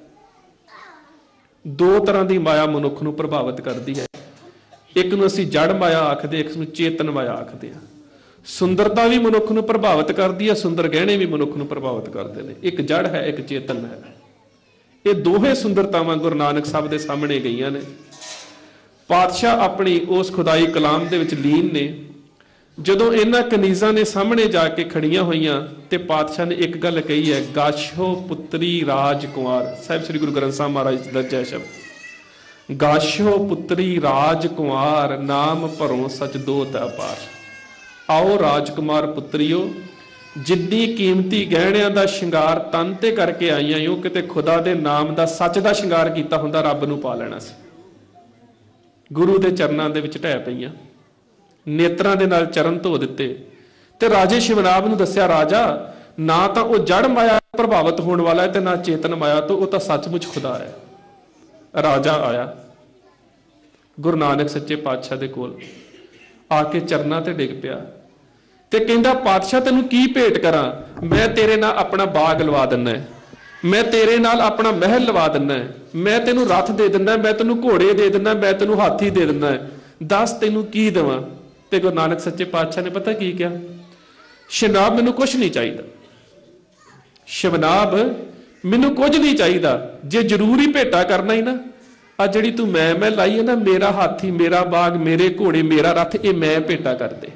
ਦੋ ਤਰ੍ਹਾਂ ਦੀ ਮਾਇਆ ਮਨੁੱਖ ਨੂੰ ਪ੍ਰਭਾਵਿਤ ਕਰਦੀ ਹੈ। ਇੱਕ ਨੂੰ ਅਸੀਂ ਜੜ ਮਾਇਆ ਆਖਦੇ, ਇੱਕ ਨੂੰ ਚੇਤਨ ਮਾਇਆ ਆਖਦੇ ਹਾਂ। ਸੁੰਦਰਤਾ ਵੀ ਮਨੁੱਖ ਨੂੰ ਪ੍ਰਭਾਵਿਤ ਕਰਦੀ ਹੈ, ਸੁੰਦਰ ਗਹਿਣੇ ਵੀ ਮਨੁੱਖ ਨੂੰ ਪ੍ਰਭਾਵਿਤ ਕਰਦੇ ਨੇ। ਇੱਕ ਜੜ ਹੈ, ਇੱਕ ਚੇਤਨ ਹੈ। ਇਹ ਦੋਹੇ ਸੁੰਦਰਤਾਵਾਂ ਗੁਰੂ ਨਾਨਕ ਸਾਹਿਬ ਦੇ ਸਾਹਮਣੇ ਗਈਆਂ ਨੇ। ਪਾਤਸ਼ਾਹ ਆਪਣੀ ਉਸ ਖੁਦਾਈ ਕਲਾਮ ਦੇ ਵਿੱਚ ਲੀਨ ਨੇ। ਜਦੋਂ ਇਹਨਾਂ ਕਨੀਜ਼ਾਂ ਨੇ ਸਾਹਮਣੇ ਜਾ ਕੇ ਖੜੀਆਂ ਹੋਈਆਂ ਤੇ ਪਾਤਸ਼ਾਹ ਨੇ ਇੱਕ ਗੱਲ ਕਹੀ ਹੈ, ਗਾਸ਼ੋ ਪੁੱਤਰੀ ਰਾਜ ਕੁਮਾਰ। ਸਾਹਿਬ ਸ੍ਰੀ ਗੁਰੂ ਗ੍ਰੰਥ ਸਾਹਿਬ ਮਹਾਰਾਜ ਦਾ ਦਰਜ ਹੈ ਸ਼ਬਦ, ਗਾਸ਼ੋ ਪੁੱਤਰੀ ਰਾਜ ਕੁਮਾਰ, ਨਾਮ ਭਰੋ ਸਚ ਦੋਤ ਅਪਾਰ। ਆਓ ਰਾਜਕੁਮਾਰ ਪੁੱਤਰੀਓ, ਜਿੰਨੀ ਕੀਮਤੀ ਗਹਿਣਿਆਂ ਦਾ ਸ਼ਿੰਗਾਰ ਤਨ ਤੇ ਕਰਕੇ ਆਈਆਂ ਓ, ਕਿਤੇ ਖੁਦਾ ਦੇ ਨਾਮ ਦਾ ਸੱਚ ਦਾ ਸ਼ਿੰਗਾਰ ਕੀਤਾ ਹੁੰਦਾ ਰੱਬ ਨੂੰ ਪਾ ਲੈਣਾ ਸੀ। ਗੁਰੂ ਦੇ ਚਰਨਾਂ ਦੇ ਵਿੱਚ ਢਹਿ ਪਈਆਂ, ਨੇਤਰਾਂ ਦੇ ਨਾਲ ਚਰਨ ਧੋ ਦਿੱਤੇ ਤੇ ਰਾਜੇ ਸ਼ਿਵਨਾਬ ਨੂੰ ਦੱਸਿਆ, ਰਾਜਾ ਨਾ ਤਾਂ ਉਹ ਜੜ ਮਾਇਆ ਪ੍ਰਭਾਵਿਤ ਹੋਣ ਵਾਲਾ ਹੈ ਤੇ ਨਾ ਚੇਤਨ ਮਾਇਆ ਤੋਂ, ਉਹ ਤਾਂ ਸੱਚਮੁੱਚ ਖੁਦਾ ਹੈ। ਰਾਜਾ ਆਇਆ ਗੁਰੂ ਨਾਨਕ ਸੱਚੇ ਪਾਤਸ਼ਾਹ ਦੇ ਕੋਲ ਆ ਕੇ ਚਰਨਾਂ ਤੇ ਡਿੱਗ ਪਿਆ ਤੇ ਕਹਿੰਦਾ, ਪਾਤਸ਼ਾਹ ਤੈਨੂੰ ਕੀ ਭੇਟ ਕਰਾਂ? ਮੈਂ ਤੇਰੇ ਨਾਲ ਆਪਣਾ ਬਾਗ ਲਵਾ ਦਿੰਦਾ, ਮੈਂ ਤੇਰੇ ਨਾਲ ਆਪਣਾ ਮਹਿਲ ਲਵਾ ਦਿੰਦਾ, ਮੈਂ ਤੈਨੂੰ ਰੱਥ ਦੇ ਦਿੰਦਾ, ਮੈਂ ਤੈਨੂੰ ਘੋੜੇ ਦੇ ਦਿੰਦਾ, ਮੈਂ ਤੈਨੂੰ ਹਾਥੀ ਦੇ ਦਿੰਦਾ, ਦੱਸ ਤੈਨੂੰ ਕੀ ਦੇਵਾਂ? ਤੇ ਗੁਰੂ ਨਾਨਕ ਸੱਚੇ ਪਾਤਸ਼ਾਹ ਨੇ ਪਤਾ ਕੀ ਕਿਹਾ? ਸ਼ਿਵਨਾਬ ਮੈਨੂੰ ਕੁਛ ਨਹੀਂ ਚਾਹੀਦਾ, ਸ਼ਿਵਨਾਬ ਮੈਨੂੰ ਕੁਝ ਨਹੀਂ ਚਾਹੀਦਾ। ਜੇ ਜ਼ਰੂਰੀ ਭੇਟਾ ਕਰਨਾ ਹੀ ਨਾ, ਆ ਜਿਹੜੀ ਤੂੰ ਮੈਂ ਲਾਈ ਹੈ ਨਾ, ਮੇਰਾ ਹਾਥੀ, ਮੇਰਾ ਬਾਗ, ਮੇਰੇ ਘੋੜੇ, ਮੇਰਾ ਰੱਥ, ਇਹ ਮੈਂ ਭੇਟਾ ਕਰ ਦੇ।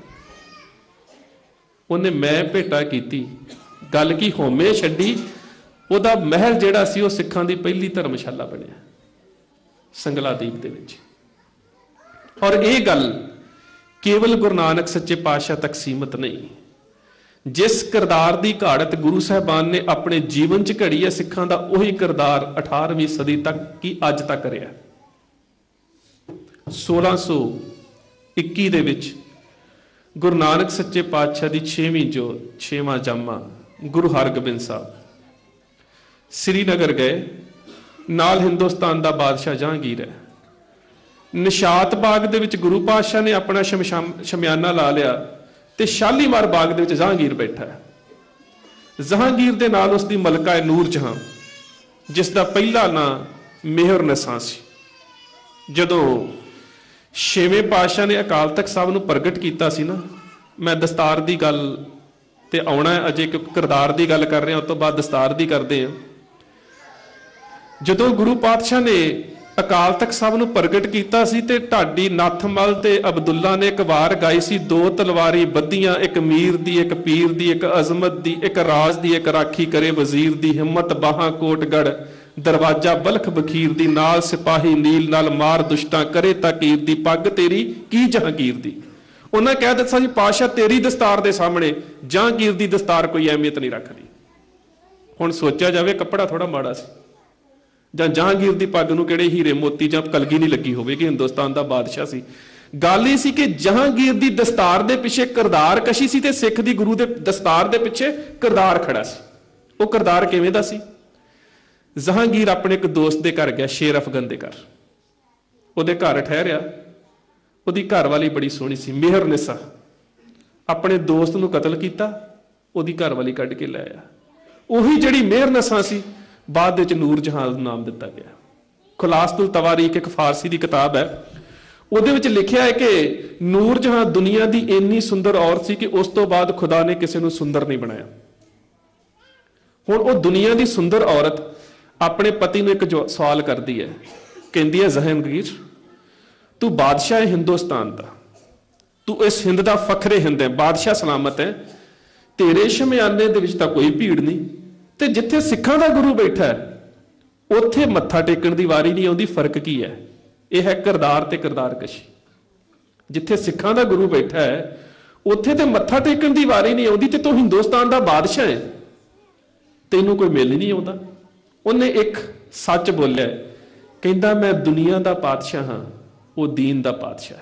ਉਹਨੇ ਮੈਂ ਭੇਟਾ ਕੀਤੀ, ਗੱਲ ਕੀ ਹੋਮੇ ਛੱਡੀ। ਉਹਦਾ ਮਹਿਲ ਜਿਹੜਾ ਸੀ ਉਹ ਸਿੱਖਾਂ ਦੀ ਪਹਿਲੀ ਧਰਮਸ਼ਾਲਾ ਬਣਿਆ ਸੰਗਲਾਦੀਪ ਦੇ ਵਿੱਚ। ਔਰ ਇਹ ਗੱਲ ਕੇਵਲ ਗੁਰੂ ਨਾਨਕ ਸੱਚੇ ਪਾਤਸ਼ਾਹ ਤੱਕ ਸੀਮਤ ਨਹੀਂ। ਜਿਸ ਕਿਰਦਾਰ ਦੀ ਘਾੜਤ ਗੁਰੂ ਸਾਹਿਬਾਨ ਨੇ ਆਪਣੇ ਜੀਵਨ 'ਚ ਘੜੀ ਹੈ, ਸਿੱਖਾਂ ਦਾ ਉਹੀ ਕਿਰਦਾਰ 18ਵੀਂ ਸਦੀ ਤੱਕ ਕੀ ਅੱਜ ਤੱਕ ਰਿਹਾ। 1621 ਦੇ ਵਿੱਚ ਗੁਰੂ ਨਾਨਕ ਸੱਚੇ ਪਾਤਸ਼ਾਹ ਦੀ 6ਵੀਂ ਜੋਤ, 6ਵਾਂ ਜਾਮਾ ਗੁਰੂ ਹਰਗੋਬਿੰਦ ਸਾਹਿਬ ਸ੍ਰੀਨਗਰ ਗਏ। ਨਾਲ ਹਿੰਦੁਸਤਾਨ ਦਾ ਬਾਦਸ਼ਾਹ ਜਹਾਂਗੀਰ ਹੈ। ਨਿਸ਼ਾਤ ਬਾਗ ਦੇ ਵਿੱਚ ਗੁਰੂ ਪਾਤਸ਼ਾਹ ਨੇ ਆਪਣਾ ਸ਼ਮਿਆਨਾ ਲਾ ਲਿਆ ਤੇ ਸ਼ਾਲੀਮਾਰ ਬਾਗ ਦੇ ਵਿੱਚ ਜਹਾਂਗੀਰ ਬੈਠਾ ਹੈ। ਜਹਾਂਗੀਰ ਦੇ ਨਾਲ ਉਸ ਦੀ ਮਲਕਾ ਹੈ ਨੂਰ ਜਹਾਂ, ਜਿਸ ਦਾ ਪਹਿਲਾ ਨਾਂ ਮਿਹਰ ਨਿਸਾ ਸੀ। ਜਦੋਂ 6ਵੇਂ ਪਾਤਸ਼ਾਹ ਨੇ ਅਕਾਲ ਤਖਤ ਸਾਹਿਬ ਨੂੰ ਪ੍ਰਗਟ ਕੀਤਾ ਸੀ ਨਾ, ਮੈਂ ਦਸਤਾਰ ਦੀ ਗੱਲ ਤੇ ਆਉਣਾ ਹੈ, ਅਜੇ ਇੱਕ ਕਿਰਦਾਰ ਦੀ ਗੱਲ ਕਰ ਰਹੇ ਹਾਂ, ਉਸ ਤੋਂ ਬਾਅਦ ਦਸਤਾਰ ਦੀ ਕਰਦੇ ਹਾਂ। ਜਦੋਂ ਗੁਰੂ ਪਾਤਸ਼ਾਹ ਨੇ ਅਕਾਲ ਤਖਤ ਸਾਹਿਬ ਨੂੰ ਪ੍ਰਗਟ ਕੀਤਾ ਸੀ ਤੇ ਢਾਡੀ ਨੱਥਮਲ ਤੇ ਅਬਦੁੱਲਾ ਨੇ ਇੱਕ ਵਾਰ ਗਾਈ ਸੀ, ਦੋ ਤਲਵਾਰੀ ਬੱਧੀਆਂ, ਇੱਕ ਮੀਰ ਦੀ, ਇੱਕ ਪੀਰ ਦੀ, ਇੱਕ ਅਜ਼ਮਤ ਦੀ, ਇੱਕ ਰਾਜ ਦੀ, ਇੱਕ ਰਾਖੀ ਕਰੇ ਵਜ਼ੀਰ ਦੀ, ਹਿੰਮਤ ਬਾਹਾਂ ਕੋਟਗੜ ਦਰਵਾਜ਼ਾ ਬਲਖ ਬਖੀਰ ਦੀ, ਨਾਲ ਸਿਪਾਹੀ ਨੀਲ ਨਾਲ ਮਾਰ ਦੁਸ਼ਟਾਂ ਕਰੇ ਤਾਕੀਰ ਦੀ, ਪੱਗ ਤੇਰੀ ਕੀ ਜਹਾਂਗੀਰ ਦੀ। ਉਹਨਾਂ ਕਹਿ ਦਿੱਤਾ ਜੀ, ਪਾਤਸ਼ਾਹ ਤੇਰੀ ਦਸਤਾਰ ਦੇ ਸਾਹਮਣੇ ਜਹਾਂਗੀਰ ਦੀ ਦਸਤਾਰ ਕੋਈ ਅਹਿਮੀਅਤ ਨਹੀਂ ਰੱਖਦੀ। ਹੁਣ ਸੋਚਿਆ ਜਾਵੇ, ਕੱਪੜਾ ਥੋੜਾ ਮਾੜਾ ਸੀ, ਜਾਂ ਜਹਾਂਗੀਰ ਦੀ ਪੱਗ ਨੂੰ ਕਿਹੜੇ ਹੀਰੇ ਮੋਤੀ ਜਾਂ ਕਲਗੀ ਨਹੀਂ ਲੱਗੀ ਹੋਵੇਗੀ, ਹਿੰਦੁਸਤਾਨ ਦਾ ਬਾਦਸ਼ਾਹ ਸੀ। ਗੱਲ ਇਹ ਸੀ ਕਿ ਜਹਾਂਗੀਰ ਦੀ ਦਸਤਾਰ ਦੇ ਪਿੱਛੇ ਕਿਰਦਾਰ ਕਸ਼ੀ ਸੀ ਤੇ ਸਿੱਖ ਦੀ ਗੁਰੂ ਦੇ ਦਸਤਾਰ ਦੇ ਪਿੱਛੇ ਕਿਰਦਾਰ ਖੜਾ ਸੀ। ਉਹ ਕਿਰਦਾਰ ਕਿਵੇਂ ਦਾ ਸੀ? ਜਹਾਂਗੀਰ ਆਪਣੇ ਇੱਕ ਦੋਸਤ ਦੇ ਘਰ ਗਿਆ, ਸ਼ੇਰ ਅਫਗਨ ਦੇ ਘਰ। ਉਹਦੇ ਘਰ ਠਹਿਰਿਆ, ਉਹਦੀ ਘਰਵਾਲੀ ਬੜੀ ਸੋਹਣੀ ਸੀ, ਮਿਹਰ ਨਿਸਾ। ਆਪਣੇ ਦੋਸਤ ਨੂੰ ਕਤਲ ਕੀਤਾ, ਉਹਦੀ ਘਰਵਾਲੀ ਕੱਢ ਕੇ ਲੈ ਆਇਆ। ਉਹੀ ਜਿਹੜੀ ਮਿਹਰ ਨਿਸਾ ਸੀ, ਬਾਅਦ ਵਿੱਚ ਨੂਰ ਜਹਾਂ ਨਾਮ ਦਿੱਤਾ ਗਿਆ। ਖੁਲਾਸਤੁਲ ਤਵਾਰੀਖ ਇੱਕ ਫਾਰਸੀ ਦੀ ਕਿਤਾਬ ਹੈ, ਉਹਦੇ ਵਿੱਚ ਲਿਖਿਆ ਹੈ ਕਿ ਨੂਰ ਜਹਾਂ ਦੁਨੀਆ ਦੀ ਇੰਨੀ ਸੁੰਦਰ ਔਰਤ ਸੀ ਕਿ ਉਸ ਤੋਂ ਬਾਅਦ ਖੁਦਾ ਨੇ ਕਿਸੇ ਨੂੰ ਸੁੰਦਰ ਨਹੀਂ ਬਣਾਇਆ। ਹੁਣ ਉਹ ਦੁਨੀਆ ਦੀ ਸੁੰਦਰ ਔਰਤ ਆਪਣੇ ਪਤੀ ਨੂੰ ਇੱਕ ਸਵਾਲ ਕਰਦੀ ਹੈ, ਕਹਿੰਦੀ ਹੈ, ਜਹਾਂਗੀਰ ਤੂੰ ਬਾਦਸ਼ਾਹ ਹੈ ਹਿੰਦੁਸਤਾਨ ਦਾ, ਤੂੰ ਇਸ ਹਿੰਦ ਦਾ ਫਖਰੇ ਹਿੰਦ ਹੈ, ਬਾਦਸ਼ਾਹ ਸਲਾਮਤ ਹੈ, ਤੇਰੇ ਸ਼ਮਿਆਨੇ ਦੇ ਵਿੱਚ ਤਾਂ ਕੋਈ ਭੀੜ ਨਹੀਂ, ਤੇ ਜਿੱਥੇ ਸਿੱਖਾਂ ਦਾ ਗੁਰੂ ਬੈਠਾ ਹੈ ਉੱਥੇ ਮੱਥਾ ਟੇਕਣ ਦੀ ਵਾਰੀ ਨਹੀਂ ਆਉਂਦੀ। ਫਰਕ ਕੀ ਹੈ? ਇਹ ਹੈ ਕਿਰਦਾਰ ਤੇ ਕਿਰਦਾਰ ਕਸ਼ੀ। ਜਿੱਥੇ ਸਿੱਖਾਂ ਦਾ ਗੁਰੂ ਬੈਠਾ ਹੈ ਉੱਥੇ ਤੇ ਮੱਥਾ ਟੇਕਣ ਦੀ ਵਾਰੀ ਨਹੀਂ ਆਉਂਦੀ, ਤੇ ਤੂੰ ਹਿੰਦੁਸਤਾਨ ਦਾ ਬਾਦਸ਼ਾਹ ਹੈ, ਤੈਨੂੰ ਕੋਈ ਮਿਲ ਨਹੀਂ ਆਉਂਦਾ। ਉਹਨੇ ਇੱਕ ਸੱਚ ਬੋਲਿਆ, ਕਹਿੰਦਾ ਮੈਂ ਦੁਨੀਆ ਦਾ ਪਾਤਸ਼ਾਹ ਹਾਂ, ਉਹ ਦੀਨ ਦਾ ਪਾਤਸ਼ਾਹ।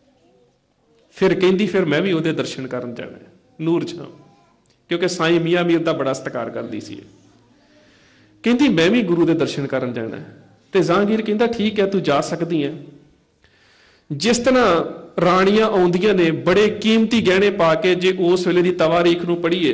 ਫਿਰ ਕਹਿੰਦੀ, ਫਿਰ ਮੈਂ ਵੀ ਉਹਦੇ ਦਰਸ਼ਨ ਕਰਨ ਜਾਣਾ ਨੂਰ ਜਹਾਂ, ਕਿਉਂਕਿ ਸਾਈਂ ਮੀਆਂ ਮੀਰ ਦਾ ਬੜਾ ਸਤਿਕਾਰ ਕਰਦੀ ਸੀ। ਕਹਿੰਦੀ ਮੈਂ ਵੀ ਗੁਰੂ ਦੇ ਦਰਸ਼ਨ ਕਰਨ ਜਾਣਾ। ਤੇ ਜਹਾਂਗੀਰ ਕਹਿੰਦਾ ਠੀਕ ਹੈ, ਤੂੰ ਜਾ ਸਕਦੀ ਹੈ। ਜਿਸ ਤਰ੍ਹਾਂ ਰਾਣੀਆਂ ਆਉਂਦੀਆਂ ਨੇ ਬੜੇ ਕੀਮਤੀ ਗਹਿਣੇ ਪਾ ਕੇ, ਜੇ ਉਸ ਵੇਲੇ ਦੀ ਤਵਾਰੀਖ ਨੂੰ ਪੜ੍ਹੀਏ,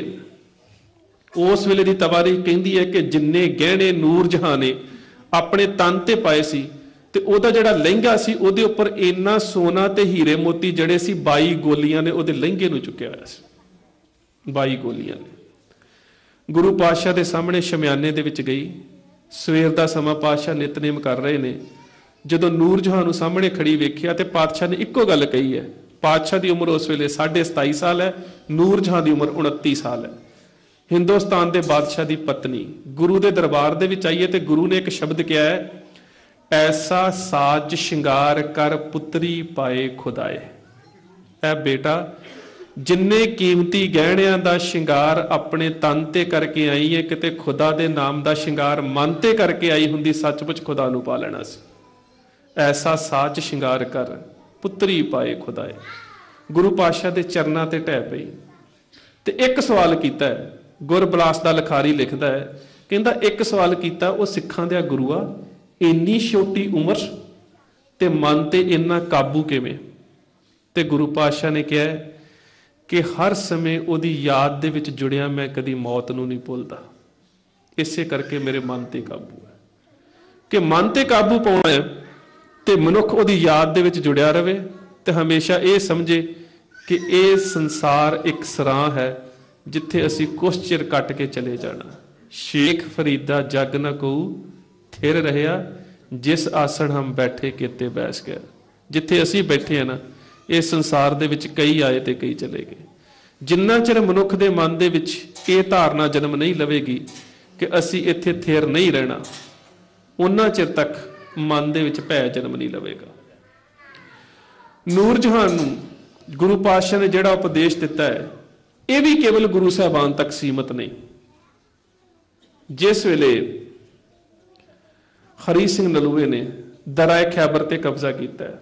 ਉਸ ਵੇਲੇ ਦੀ ਤਵਾਰੀਖ ਕਹਿੰਦੀ ਹੈ ਕਿ ਜਿੰਨੇ ਗਹਿਣੇ ਨੂਰ ਜਹਾਂ ਨੇ ਆਪਣੇ ਤਨ ਤੇ ਪਾਏ ਸੀ, ਤੇ ਉਹਦਾ ਜਿਹੜਾ ਲਹਿੰਗਾ ਸੀ ਉਹਦੇ ਉੱਪਰ ਇੰਨਾ ਸੋਨਾ ਤੇ ਹੀਰੇ ਮੋਤੀ ਜੜੇ ਸੀ, 22 ਗੋਲੀਆਂ ਨੇ ਉਹਦੇ ਲਹਿੰਗੇ ਨੂੰ ਚੁੱਕਿਆ ਹੋਇਆ ਸੀ। 22 ਗੋਲੀਆਂ ਨੇ। ਗੁਰੂ ਪਾਤਸ਼ਾਹ ਦੇ ਸਾਹਮਣੇ ਸ਼ਮਿਆਨੇ ਦੇ ਵਿੱਚ ਗਈ। ਸਵੇਰ ਦਾ ਸਮਾਂ, ਪਾਤਸ਼ਾਹ ਨਿਤਨੇਮ ਕਰ ਰਹੇ ਨੇ। ਜਦੋਂ ਨੂਰ ਜਹਾਂ ਨੂੰ ਸਾਹਮਣੇ ਖੜੀ ਵੇਖਿਆ ਤੇ ਪਾਤਸ਼ਾਹ ਨੇ ਇੱਕੋ ਗੱਲ ਕਹੀ ਹੈ। ਪਾਤਸ਼ਾਹ ਦੀ ਉਮਰ ਉਸ ਵੇਲੇ 27.5 ਸਾਲ ਹੈ, ਨੂਰ ਜਹਾਂ ਦੀ ਉਮਰ 29 ਸਾਲ ਹੈ। ਹਿੰਦੁਸਤਾਨ ਦੇ ਬਾਦਸ਼ਾਹ ਦੀ ਪਤਨੀ ਗੁਰੂ ਦੇ ਦਰਬਾਰ ਦੇ ਵਿੱਚ ਆਈ ਹੈ ਤੇ ਗੁਰੂ ਨੇ ਇੱਕ ਸ਼ਬਦ ਕਿਹਾ ਹੈ, ਐਸਾ ਸਾਜ ਸ਼ਿੰਗਾਰ ਕਰ ਪੁੱਤਰੀ ਪਾਏ ਖੁਦਾਏ। ਐ ਬੇਟਾ, ਜਿੰਨੇ ਕੀਮਤੀ ਗਹਿਣਿਆਂ ਦਾ ਸ਼ਿੰਗਾਰ ਆਪਣੇ ਤਨ ਤੇ ਕਰਕੇ ਆਈ ਹੈ, ਕਿਤੇ ਖੁਦਾ ਦੇ ਨਾਮ ਦਾ ਸ਼ਿੰਗਾਰ ਮਨ ਤੇ ਕਰਕੇ ਆਈ ਹੁੰਦੀ, ਸੱਚਮੁੱਚ ਖੁਦਾ ਨੂੰ ਪਾ ਲੈਣਾ ਸੀ। ਐਸਾ ਸਾਚ ਸ਼ਿੰਗਾਰ ਕਰ ਪੁੱਤਰੀ ਪਾਏ ਖੁਦਾਏ। ਗੁਰੂ ਪਾਤਸ਼ਾਹ ਦੇ ਚਰਨਾਂ ਤੇ ਢਹਿ ਪਈ ਤੇ ਇੱਕ ਸਵਾਲ ਕੀਤਾ ਹੈ। ਗੁਰਬਲਾਸ ਦਾ ਲਿਖਾਰੀ ਲਿਖਦਾ ਹੈ, ਕਹਿੰਦਾ ਇੱਕ ਸਵਾਲ ਕੀਤਾ, ਉਹ ਸਿੱਖਾਂ ਦੇ ਗੁਰੂਆ ਇੰਨੀ ਛੋਟੀ ਉਮਰ ਤੇ ਮਨ ਤੇ ਇੰਨਾ ਕਾਬੂ ਕਿਵੇਂ? ਤੇ ਗੁਰੂ ਪਾਤਸ਼ਾਹ ਨੇ ਕਿਹਾ ਕਿ ਹਰ ਸਮੇਂ ਉਹਦੀ ਯਾਦ ਦੇ ਵਿੱਚ ਜੁੜਿਆ ਮੈਂ ਕਦੀ ਮੌਤ ਨੂੰ ਨਹੀਂ ਭੁੱਲਦਾ, ਇਸੇ ਕਰਕੇ ਮੇਰੇ ਮਨ ਤੇ ਕਾਬੂ ਹੈ। ਕਿ ਮਨ ਤੇ ਕਾਬੂ ਪਾਉਣਾ ਹੈ ਤੇ ਮਨੁੱਖ ਉਹਦੀ ਯਾਦ ਦੇ ਵਿੱਚ ਜੁੜਿਆ ਰਵੇ ਤੇ ਹਮੇਸ਼ਾ ਇਹ ਸਮਝੇ ਕਿ ਇਹ ਸੰਸਾਰ ਇੱਕ ਸਰਾਂ ਹੈ ਜਿੱਥੇ ਅਸੀਂ ਕੁਛ ਚਿਰ ਕੱਟ ਕੇ ਚਲੇ ਜਾਣਾ। ਸ਼ੇਖ ਫਰੀਦਾ ਜਗ ਨ ਕਹੂ ਥਿਰ ਰਹਿਆ, ਜਿਸ ਆਸਣ ਹਮ ਬੈਠੇ ਕਿਤੇ ਬੈਸ ਗਿਆ। ਜਿੱਥੇ ਅਸੀਂ ਬੈਠੇ ਆ ਨਾ, ਇਹ ਸੰਸਾਰ ਦੇ ਵਿੱਚ ਕਈ ਆਏ ਤੇ ਕਈ ਚਲੇ ਗਏ। ਜਿੰਨਾ ਚਿਰ ਮਨੁੱਖ ਦੇ ਮਨ ਦੇ ਵਿੱਚ ਇਹ ਧਾਰਨਾ ਜਨਮ ਨਹੀਂ ਲਵੇਗੀ ਕਿ ਅਸੀਂ ਇੱਥੇ ਥਿਰ ਨਹੀਂ ਰਹਿਣਾ, ਉਹਨਾਂ ਚਿਰ ਤੱਕ ਮਨ ਦੇ ਵਿੱਚ ਭੈ ਜਨਮ ਨਹੀਂ ਲਵੇਗਾ। ਨੂਰ ਜਹਾਨ ਨੂੰ ਗੁਰੂ ਪਾਤਸ਼ਾਹ ਨੇ ਜਿਹੜਾ ਉਪਦੇਸ਼ ਦਿੱਤਾ ਹੈ, ਇਹ ਵੀ ਕੇਵਲ ਗੁਰੂ ਸਾਹਿਬਾਨ ਤੱਕ ਸੀਮਤ ਨਹੀਂ। ਜਿਸ ਵੇਲੇ ਹਰੀ ਸਿੰਘ ਨਲੂਏ ਨੇ ਦਰਾਏ ਖੈਬਰ ਤੇ ਕਬਜ਼ਾ ਕੀਤਾ ਹੈ,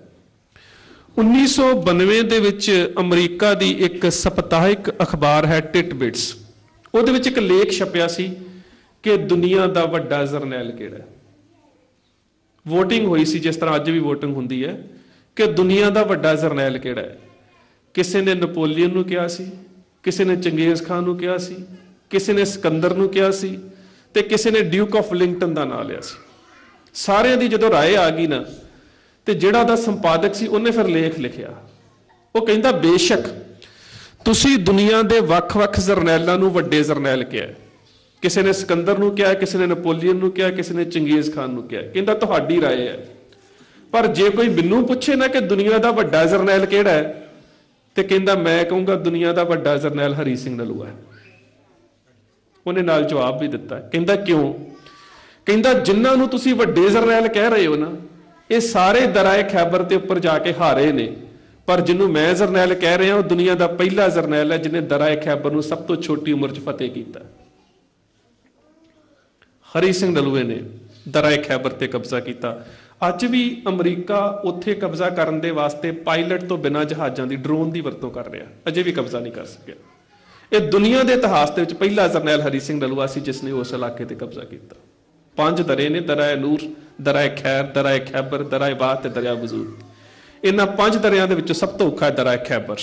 1992 ਦੇ ਵਿੱਚ ਅਮਰੀਕਾ ਦੀ ਇੱਕ ਸਪਤਾਹਿਕ ਅਖਬਾਰ ਹੈ ਟਿਟਬਿਟਸ, ਉਹਦੇ ਵਿੱਚ ਇੱਕ ਲੇਖ ਛਪਿਆ ਸੀ ਕਿ ਦੁਨੀਆ ਦਾ ਵੱਡਾ ਜਰਨੈਲ ਕਿਹੜਾ ਹੈ। ਵੋਟਿੰਗ ਹੋਈ ਸੀ ਜਿਸ ਤਰ੍ਹਾਂ ਅੱਜ ਵੀ ਵੋਟਿੰਗ ਹੁੰਦੀ ਹੈ ਕਿ ਦੁਨੀਆ ਦਾ ਵੱਡਾ ਜਰਨੈਲ ਕਿਹੜਾ ਹੈ। ਕਿਸੇ ਨੇ ਨਪੋਲੀਅਨ ਨੂੰ ਕਿਹਾ ਸੀ, ਕਿਸੇ ਨੇ ਚੰਗੇਜ਼ ਖਾਨ ਨੂੰ ਕਿਹਾ ਸੀ, ਕਿਸੇ ਨੇ ਸਿਕੰਦਰ ਨੂੰ ਕਿਹਾ ਸੀ ਤੇ ਕਿਸੇ ਨੇ ਡਿਊਕ ਆਫ ਵਲਿੰਗਟਨ ਦਾ ਨਾਂ ਲਿਆ ਸੀ। ਸਾਰਿਆਂ ਦੀ ਜਦੋਂ ਰਾਏ ਆ ਗਈ ਨਾ, ਤੇ ਜਿਹੜਾ ਦਾ ਸੰਪਾਦਕ ਸੀ ਉਹਨੇ ਫਿਰ ਲੇਖ ਲਿਖਿਆ। ਉਹ ਕਹਿੰਦਾ ਬੇਸ਼ੱਕ ਤੁਸੀਂ ਦੁਨੀਆ ਦੇ ਵੱਖ-ਵੱਖ ਜਰਨੈਲਾਂ ਨੂੰ ਵੱਡੇ ਜਰਨੈਲ ਕਿਹਾ, ਕਿਸੇ ਨੇ ਸਿਕੰਦਰ ਨੂੰ ਕਿਹਾ, ਕਿਸੇ ਨੇ ਨਪੋਲੀਅਨ ਨੂੰ ਕਿਹਾ, ਕਿਸੇ ਨੇ ਚੰਗੇਜ਼ ਖਾਨ ਨੂੰ ਕਿਹਾ, ਕਹਿੰਦਾ ਤੁਹਾਡੀ ਰਾਏ ਹੈ। ਪਰ ਜੇ ਕੋਈ ਮੈਨੂੰ ਪੁੱਛੇ ਨਾ ਕਿ ਦੁਨੀਆ ਦਾ ਵੱਡਾ ਜਰਨੈਲ ਕਿਹੜਾ ਹੈ, ਤੇ ਕਹਿੰਦਾ ਮੈਂ ਕਹੂੰਗਾ ਦੁਨੀਆ ਦਾ ਵੱਡਾ ਜਰਨੈਲ ਹਰੀ ਸਿੰਘ ਨਲੂਆ ਹੈ। ਉਹਨੇ ਨਾਲ ਜਵਾਬ ਵੀ ਦਿੱਤਾ, ਕਹਿੰਦਾ ਕਿਉਂ? ਕਹਿੰਦਾ ਜਿਨ੍ਹਾਂ ਨੂੰ ਤੁਸੀਂ ਵੱਡੇ ਜਰਨੈਲ ਕਹਿ ਰਹੇ ਹੋ ਨਾ, ਇਹ ਸਾਰੇ ਦਰਾਏ ਖੈਬਰ ਦੇ ਉੱਪਰ ਜਾ ਕੇ ਹਾਰੇ ਨੇ, ਪਰ ਜਿਹਨੂੰ ਮੈਂ ਜਰਨੈਲ ਕਹਿ ਰਿਹਾ ਉਹ ਦੁਨੀਆ ਦਾ ਪਹਿਲਾ ਜਰਨੈਲ ਹੈ ਜਿਹਨੇ ਦਰਾਏ ਖੈਬਰ ਨੂੰ ਸਭ ਤੋਂ ਛੋਟੀ ਉਮਰ 'ਚ ਫਤਿਹ ਕੀਤਾ। ਹਰੀ ਸਿੰਘ ਨਲੂਏ ਨੇ ਦਰਾਏ ਖੈਬਰ ਤੇ ਕਬਜ਼ਾ ਕੀਤਾ। ਅੱਜ ਵੀ ਅਮਰੀਕਾ ਉੱਥੇ ਕਬਜ਼ਾ ਕਰਨ ਦੇ ਵਾਸਤੇ ਪਾਇਲਟ ਤੋਂ ਬਿਨਾਂ ਜਹਾਜ਼ਾਂ ਦੀ, ਡਰੋਨ ਦੀ ਵਰਤੋਂ ਕਰ ਰਿਹਾ, ਅਜੇ ਵੀ ਕਬਜ਼ਾ ਨਹੀਂ ਕਰ ਸਕਿਆ। ਇਹ ਦੁਨੀਆ ਦੇ ਇਤਿਹਾਸ ਦੇ ਵਿੱਚ ਪਹਿਲਾ ਜਰਨੈਲ ਹਰੀ ਸਿੰਘ ਨਲੂਆ ਸੀ ਜਿਸ ਨੇ ਉਸ ਇਲਾਕੇ ਤੇ ਕਬਜ਼ਾ ਕੀਤਾ। 5 ਦਰੇ ਨੇ, ਦਰਾਏ ਨੂਰ, ਦਰਾਏ ਖੈਰ, ਦਰਾਏ ਖੈਬਰ, ਦਰਾਏ ਬਾਤ ਤੇ ਦਰਿਆ ਵਜੂਦ। ਇਹਨਾਂ 5 ਦਰਿਆਂ ਦੇ ਵਿੱਚੋਂ ਸਭ ਤੋਂ ਔਖਾ ਹੈ ਦਰਾਏ ਖੈਬਰ।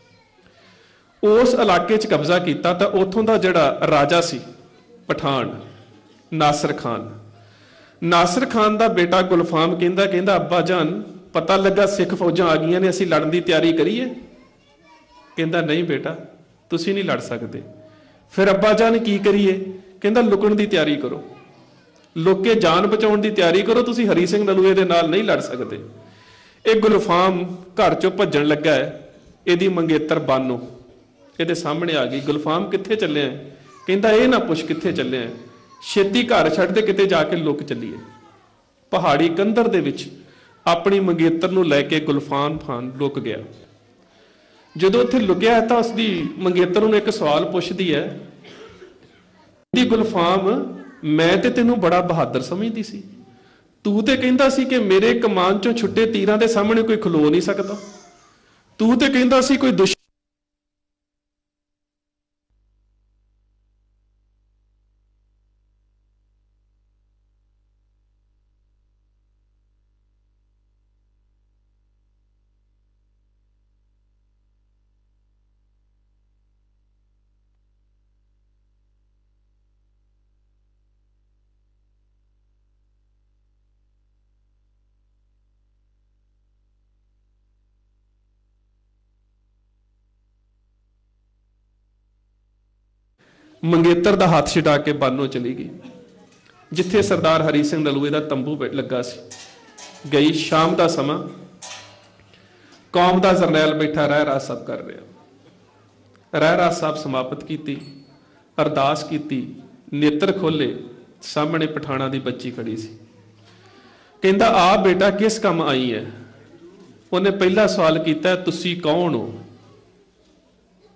ਉਸ ਇਲਾਕੇ 'ਚ ਕਬਜ਼ਾ ਕੀਤਾ ਤਾਂ ਉੱਥੋਂ ਦਾ ਜਿਹੜਾ ਰਾਜਾ ਸੀ ਪਠਾਨ, ਨਾਸਰ ਖਾਨ, ਨਾਸਰ ਖਾਨ ਦਾ ਬੇਟਾ ਗੁਲਫਾਮ ਕਹਿੰਦਾ ਅੱਬਾ ਜਾਨ ਪਤਾ ਲੱਗਾ ਸਿੱਖ ਫੌਜਾਂ ਆ ਗਈਆਂ ਨੇ, ਅਸੀਂ ਲੜਨ ਦੀ ਤਿਆਰੀ ਕਰੀਏ? ਕਹਿੰਦਾ ਨਹੀਂ ਬੇਟਾ, ਤੁਸੀਂ ਨਹੀਂ ਲੜ ਸਕਦੇ। ਫਿਰ ਅੱਬਾ ਜਾਨ ਕੀ ਕਰੀਏ? ਕਹਿੰਦਾ ਲੁਕਣ ਦੀ ਤਿਆਰੀ ਕਰੋ, ਲੁੱਕ ਕੇ ਜਾਨ ਬਚਾਉਣ ਦੀ ਤਿਆਰੀ ਕਰੋ, ਤੁਸੀਂ ਹਰੀ ਸਿੰਘ ਨਲੂਏ ਦੇ ਨਾਲ ਨਹੀਂ ਲੜ ਸਕਦੇ। ਇਹ ਗੁਲਫਾਮ ਘਰ ਚੋਂ ਭੱਜਣ ਲੱਗਾ ਹੈ, ਇਹਦੀ ਮੰਗੇਤਰ ਬਾਨੋ ਇਹਦੇ ਸਾਹਮਣੇ ਆ ਗਈ। ਗੁਲਫਾਮ ਕਿੱਥੇ ਚੱਲਿਆ? ਕਹਿੰਦਾ ਇਹ ਨਾ ਪੁੱਛ ਕਿੱਥੇ ਚੱਲਿਆ, ਛੇਤੀ ਘਰ ਛੱਡ ਤੇ ਕਿਤੇ ਜਾ ਕੇ ਲੁੱਕ ਚੱਲੀਏ। ਪਹਾੜੀ ਕੰਧਰ ਦੇ ਵਿੱਚ ਆਪਣੀ ਮੰਗੇਤਰ ਨੂੰ ਲੈ ਕੇ ਗੁਲਫਾਮ ਖਾਨ ਲੁੱਕ ਗਿਆ। ਜਦੋਂ ਉੱਥੇ ਲੁਕਿਆ ਤਾਂ ਉਸਦੀ ਮੰਗੇਤਰ ਨੂੰ ਇੱਕ ਸਵਾਲ ਪੁੱਛਦੀ ਹੈ, ਦੀ ਗੁਲਫਾਮ ਮੈਂ ਤੇ ਤੈਨੂੰ ਬੜਾ ਬਹਾਦਰ ਸਮਝਦੀ ਸੀ, ਤੂੰ ਤੇ ਕਹਿੰਦਾ ਸੀ ਕਿ ਮੇਰੇ ਕਮਾਨ ਚੋਂ ਛੁੱਟੇ ਤੀਰਾਂ ਦੇ ਸਾਹਮਣੇ ਕੋਈ ਖਲੋ ਨਹੀਂ ਸਕਦਾ, ਤੂੰ ਤੇ ਕਹਿੰਦਾ ਸੀ ਕੋਈ ਦੁਸ਼ਮਣ ਮੰਗੇਤਰ ਦਾ ਹੱਥ ਛਡਾ ਕੇ ਬਾਨੋ ਚਲੀ ਗਈ ਜਿੱਥੇ ਸਰਦਾਰ ਹਰੀ ਸਿੰਘ ਨਲੂਏ ਦਾ ਤੰਬੂ ਲੱਗਾ ਸੀ। ਗਈ ਸ਼ਾਮ ਦਾ ਸਮਾਂ, ਕੌਮ ਦਾ ਜਰਨੈਲ ਬੈਠਾ ਰਹਿਰਾਸ ਸਾਹਿਬ ਕਰ ਰਿਹਾ। ਰਹਿਰਾਸ ਸਾਹਿਬ ਸਮਾਪਤ ਕੀਤੀ, ਅਰਦਾਸ ਕੀਤੀ, ਨੇਤਰ ਖੋਲੇ, ਸਾਹਮਣੇ ਪਠਾਣਾ ਦੀ ਬੱਚੀ ਖੜੀ ਸੀ। ਕਹਿੰਦਾ ਆ ਬੇਟਾ ਕਿਸ ਕੰਮ ਆਈ ਹੈ? ਉਹਨੇ ਪਹਿਲਾ ਸਵਾਲ ਕੀਤਾ ਤੁਸੀਂ ਕੌਣ ਹੋ?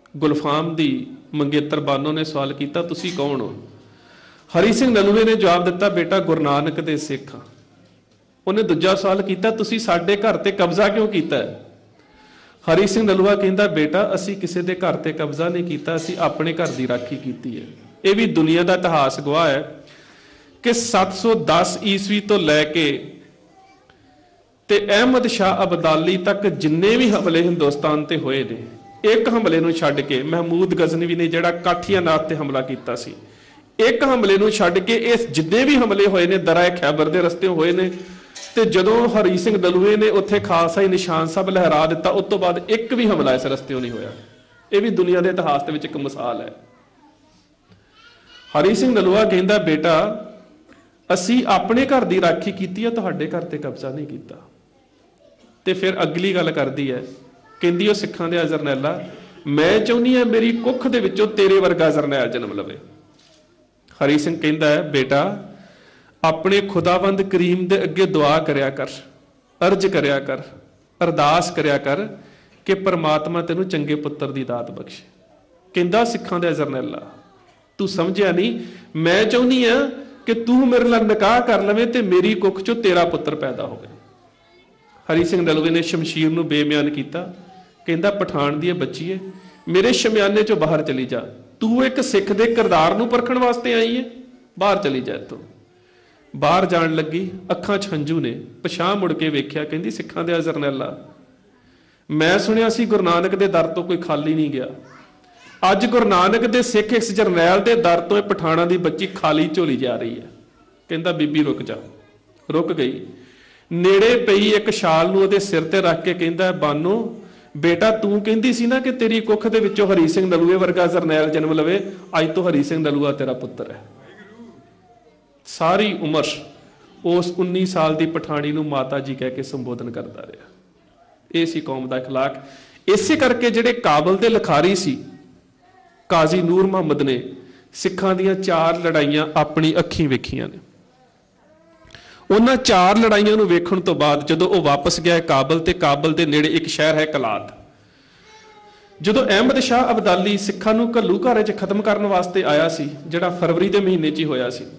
ਗੁਲਫਾਮ ਦੀ ਮੰਗੇਤਰ ਬਾਨੋ ਨੇ ਸਵਾਲ ਕੀਤਾ, ਤੁਸੀਂ ਕੌਣ ਹੋ? ਹਰੀ ਸਿੰਘ ਨਲੂਏ ਨੇ ਜਵਾਬ ਦਿੱਤਾ, ਬੇਟਾ ਗੁਰੂ ਨਾਨਕ ਦੇ ਸਿੱਖ ਹਾਂ। ਉਹਨੇ ਦੂਜਾ ਸਵਾਲ ਕੀਤਾ, ਤੁਸੀਂ ਸਾਡੇ ਘਰ ਤੇ ਕਬਜ਼ਾ ਕਿਉਂ ਕੀਤਾ? ਹਰੀ ਸਿੰਘ ਨਲੂਆ ਕਹਿੰਦਾ, ਬੇਟਾ ਅਸੀਂ ਕਿਸੇ ਦੇ ਘਰ ਤੇ ਕਬਜ਼ਾ ਨਹੀਂ ਕੀਤਾ, ਅਸੀਂ ਆਪਣੇ ਘਰ ਦੀ ਰਾਖੀ ਕੀਤੀ ਹੈ। ਇਹ ਵੀ ਦੁਨੀਆ ਦਾ ਇਤਿਹਾਸ ਗਵਾਹ ਹੈ ਕਿ 710 ਈਸਵੀ ਤੋਂ ਲੈ ਕੇ ਤੇ ਅਹਿਮਦ ਸ਼ਾਹ ਅਬਦਾਲੀ ਤੱਕ ਜਿੰਨੇ ਵੀ ਹਮਲੇ ਹਿੰਦੁਸਤਾਨ ਤੇ ਹੋਏ ਨੇ, ਇੱਕ ਹਮਲੇ ਨੂੰ ਛੱਡ ਕੇ, ਮਹਿਮੂਦ ਗਜ਼ਨਵੀ ਨੇ ਜਿਹੜਾ ਕਾਠੀਆਨਾਥ ਤੇ ਹਮਲਾ ਕੀਤਾ ਸੀ, ਇੱਕ ਹਮਲੇ ਨੂੰ ਛੱਡ ਕੇ ਇਹ ਜਿੰਨੇ ਵੀ ਹਮਲੇ ਹੋਏ ਨੇ ਦਰਿਆ ਖੈਬਰ ਦੇ ਰਸਤੇ ਹੋਏ ਨੇ। ਤੇ ਜਦੋਂ ਹਰੀ ਸਿੰਘ ਨਲੂਏ ਨੇ ਉੱਥੇ ਖਾਲਸਾ ਹੀ ਨਿਸ਼ਾਨ ਸਾਹਿਬ ਲਹਿਰਾ ਦਿੱਤਾ, ਉਸ ਤੋਂ ਬਾਅਦ ਇੱਕ ਵੀ ਹਮਲਾ ਇਸ ਰਸਤਿਓਂ ਨਹੀਂ ਹੋਇਆ। ਇਹ ਵੀ ਦੁਨੀਆ ਦੇ ਇਤਿਹਾਸ ਦੇ ਵਿੱਚ ਇੱਕ ਮਿਸਾਲ ਹੈ। ਹਰੀ ਸਿੰਘ ਨਲੂਆ ਕਹਿੰਦਾ, ਬੇਟਾ ਅਸੀਂ ਆਪਣੇ ਘਰ ਦੀ ਰਾਖੀ ਕੀਤੀ ਹੈ, ਤੁਹਾਡੇ ਘਰ ਤੇ ਕਬਜ਼ਾ ਨਹੀਂ ਕੀਤਾ। ਤੇ ਫਿਰ ਅਗਲੀ ਗੱਲ ਕਰਦੀ ਹੈ, ਕਹਿੰਦੀ ਉਹ ਸਿੱਖਾਂ ਦੇ ਜਰਨੈਲਾ, ਮੈਂ ਚਾਹੁੰਦੀ ਹਾਂ ਮੇਰੀ ਕੁੱਖ ਦੇ ਵਿੱਚੋਂ ਤੇਰੇ ਵਰਗਾ ਜਰਨੈਲ ਜਨਮ ਲਵੇ। ਹਰੀ ਸਿੰਘ ਕਹਿੰਦਾ ਹੈ, ਬੇਟਾ ਆਪਣੇ ਖੁਦਾਵੰਦ ਕਰੀਮ ਦੇ ਅੱਗੇ ਦੁਆ ਕਰਿਆ ਕਰ, ਅਰਜ਼ ਕਰਿਆ ਕਰ, ਅਰਦਾਸ ਕਰਿਆ ਕਰ ਕਿ ਪਰਮਾਤਮਾ ਤੈਨੂੰ ਚੰਗੇ ਪੁੱਤਰ ਦੀ ਦਾਤ ਬਖਸ਼ੇ। ਕਹਿੰਦਾ ਸਿੱਖਾਂ ਦਾ ਜਰਨੈਲਾ, ਤੂੰ ਸਮਝਿਆ ਨਹੀਂ, ਮੈਂ ਚਾਹੁੰਦੀ ਆ ਕਿ ਤੂੰ ਮੇਰੇ ਨਾਲ ਨਿਕਾਹ ਕਰ ਲਵੇਂ ਤੇ ਮੇਰੀ ਕੁੱਖ ਚੋਂ ਤੇਰਾ ਪੁੱਤਰ ਪੈਦਾ ਹੋਵੇ। ਹਰੀ ਸਿੰਘ ਨਲੂਏ ਨੇ ਸ਼ਮਸ਼ੀਰ ਨੂੰ ਬੇਮਿਆਨ ਕੀਤਾ, ਕਹਿੰਦਾ ਪਠਾਨ ਦੀ ਇਹ ਬੱਚੀ ਹੈ, ਮੇਰੇ ਸ਼ਮਿਆਨੇ ਚੋਂ ਬਾਹਰ ਚਲੀ ਜਾ, ਤੂੰ ਇੱਕ ਸਿੱਖ ਦੇ ਕਿਰਦਾਰ ਨੂੰ ਪਰਖਣ ਵਾਸਤੇ ਆਈ ਹੈ, ਬਾਹਰ ਚਲੀ ਜਾ ਇੱਥੋਂ। ਬਾਹਰ ਜਾਣ ਲੱਗੀ, ਅੱਖਾਂ 'ਚ ਹੰਝੂ ਨੇ, ਪਛਾਹ ਮੁੜ ਕੇ ਵੇਖਿਆ, ਕਹਿੰਦੀ ਸਿੱਖਾਂ ਦੇ ਜਰਨੈਲਾ, ਮੈਂ ਸੁਣਿਆ ਸੀ ਗੁਰੂ ਨਾਨਕ ਦੇ ਦਰ ਤੋਂ ਕੋਈ ਖਾਲੀ ਨਹੀਂ ਗਿਆ, ਅੱਜ ਗੁਰੂ ਨਾਨਕ ਦੇ ਸਿੱਖ ਇਸ ਜਰਨੈਲ ਦੇ ਦਰ ਤੋਂ ਇਹ ਪਠਾਣਾ ਦੀ ਬੱਚੀ ਖਾਲੀ ਝੋਲੀ ਜਾ ਰਹੀ ਹੈ। ਕਹਿੰਦਾ ਬੀਬੀ ਰੁਕ ਜਾ। ਰੁਕ ਗਈ, ਨੇੜੇ ਪਈ ਇੱਕ ਸ਼ਾਲ ਨੂੰ ਉਹਦੇ ਸਿਰ ਤੇ ਰੱਖ ਕੇ ਕਹਿੰਦਾ, ਬਾਨੋ ਬੇਟਾ ਤੂੰ ਕਹਿੰਦੀ ਸੀ ਨਾ ਕਿ ਤੇਰੀ ਕੁੱਖ ਦੇ ਵਿੱਚੋਂ ਹਰੀ ਸਿੰਘ ਨਲੂਏ ਵਰਗਾ ਜਰਨੈਲ ਜਨਮ ਲਵੇ, ਅੱਜ ਤੋਂ ਹਰੀ ਸਿੰਘ ਨਲੂਆ ਤੇਰਾ ਪੁੱਤਰ ਹੈ। ਸਾਰੀ ਉਮਰ ਉਸ 19 ਸਾਲ ਦੀ ਪਠਾਣੀ ਨੂੰ ਮਾਤਾ ਜੀ ਕਹਿ ਕੇ ਸੰਬੋਧਨ ਕਰਦਾ ਰਿਹਾ। ਇਹ ਸੀ ਕੌਮ ਦਾ ਅਖਲਾਕ। ਇਸੇ ਕਰਕੇ ਜਿਹੜੇ ਕਾਬਲ ਦੇ ਲਿਖਾਰੀ ਸੀ ਕਾਜ਼ੀ ਨੂਰ ਮੁਹੰਮਦ ਨੇ ਸਿੱਖਾਂ ਦੀਆਂ 4 ਲੜਾਈਆਂ ਆਪਣੀ ਅੱਖੀਂ ਵੇਖੀਆਂ ਨੇ। ਉਹਨਾਂ 4 ਲੜਾਈਆਂ ਨੂੰ ਵੇਖਣ ਤੋਂ ਬਾਅਦ ਜਦੋਂ ਉਹ ਵਾਪਸ ਗਿਆ ਕਾਬਲ, ਤੇ ਕਾਬਲ ਦੇ ਨੇੜੇ ਇੱਕ ਸ਼ਹਿਰ ਹੈ ਕਲਾਤ, ਜਦੋਂ ਅਹਿਮਦ ਸ਼ਾਹ ਅਬਦਾਲੀ ਸਿੱਖਾਂ ਨੂੰ ਘੱਲੂ ਘਾਰੇ 'ਚ ਖਤਮ ਕਰਨ ਵਾਸਤੇ ਆਇਆ ਸੀ, ਜਿਹੜਾ ਫਰਵਰੀ ਦੇ ਮਹੀਨੇ 'ਚ ਹੀ ਹੋਇਆ ਸੀ,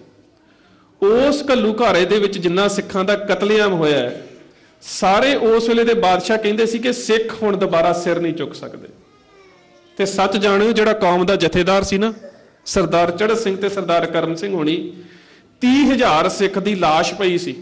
ਉਸ ਘੱਲੂ ਘਾਰੇ ਦੇ ਵਿੱਚ ਜਿੰਨਾ ਸਿੱਖਾਂ ਦਾ ਕਤਲੇਆਮ ਹੋਇਆ ਹੈ, ਸਾਰੇ ਉਸ ਵੇਲੇ ਦੇ ਬਾਦਸ਼ਾਹ ਕਹਿੰਦੇ ਸੀ ਕਿ ਸਿੱਖ ਹੁਣ ਦੁਬਾਰਾ ਸਿਰ ਨਹੀਂ ਚੁੱਕ ਸਕਦੇ। ਤੇ ਸੱਚ ਜਾਣਿਓ, ਜਿਹੜਾ ਕੌਮ ਦਾ ਜਥੇਦਾਰ ਸੀ ਨਾ, ਸਰਦਾਰ ਚੜ੍ਹਤ ਸਿੰਘ ਤੇ ਸਰਦਾਰ ਕਰਮ ਸਿੰਘ ਹੋਣੀ, 30,000 ਸਿੱਖ ਦੀ ਲਾਸ਼ ਪਈ ਸੀ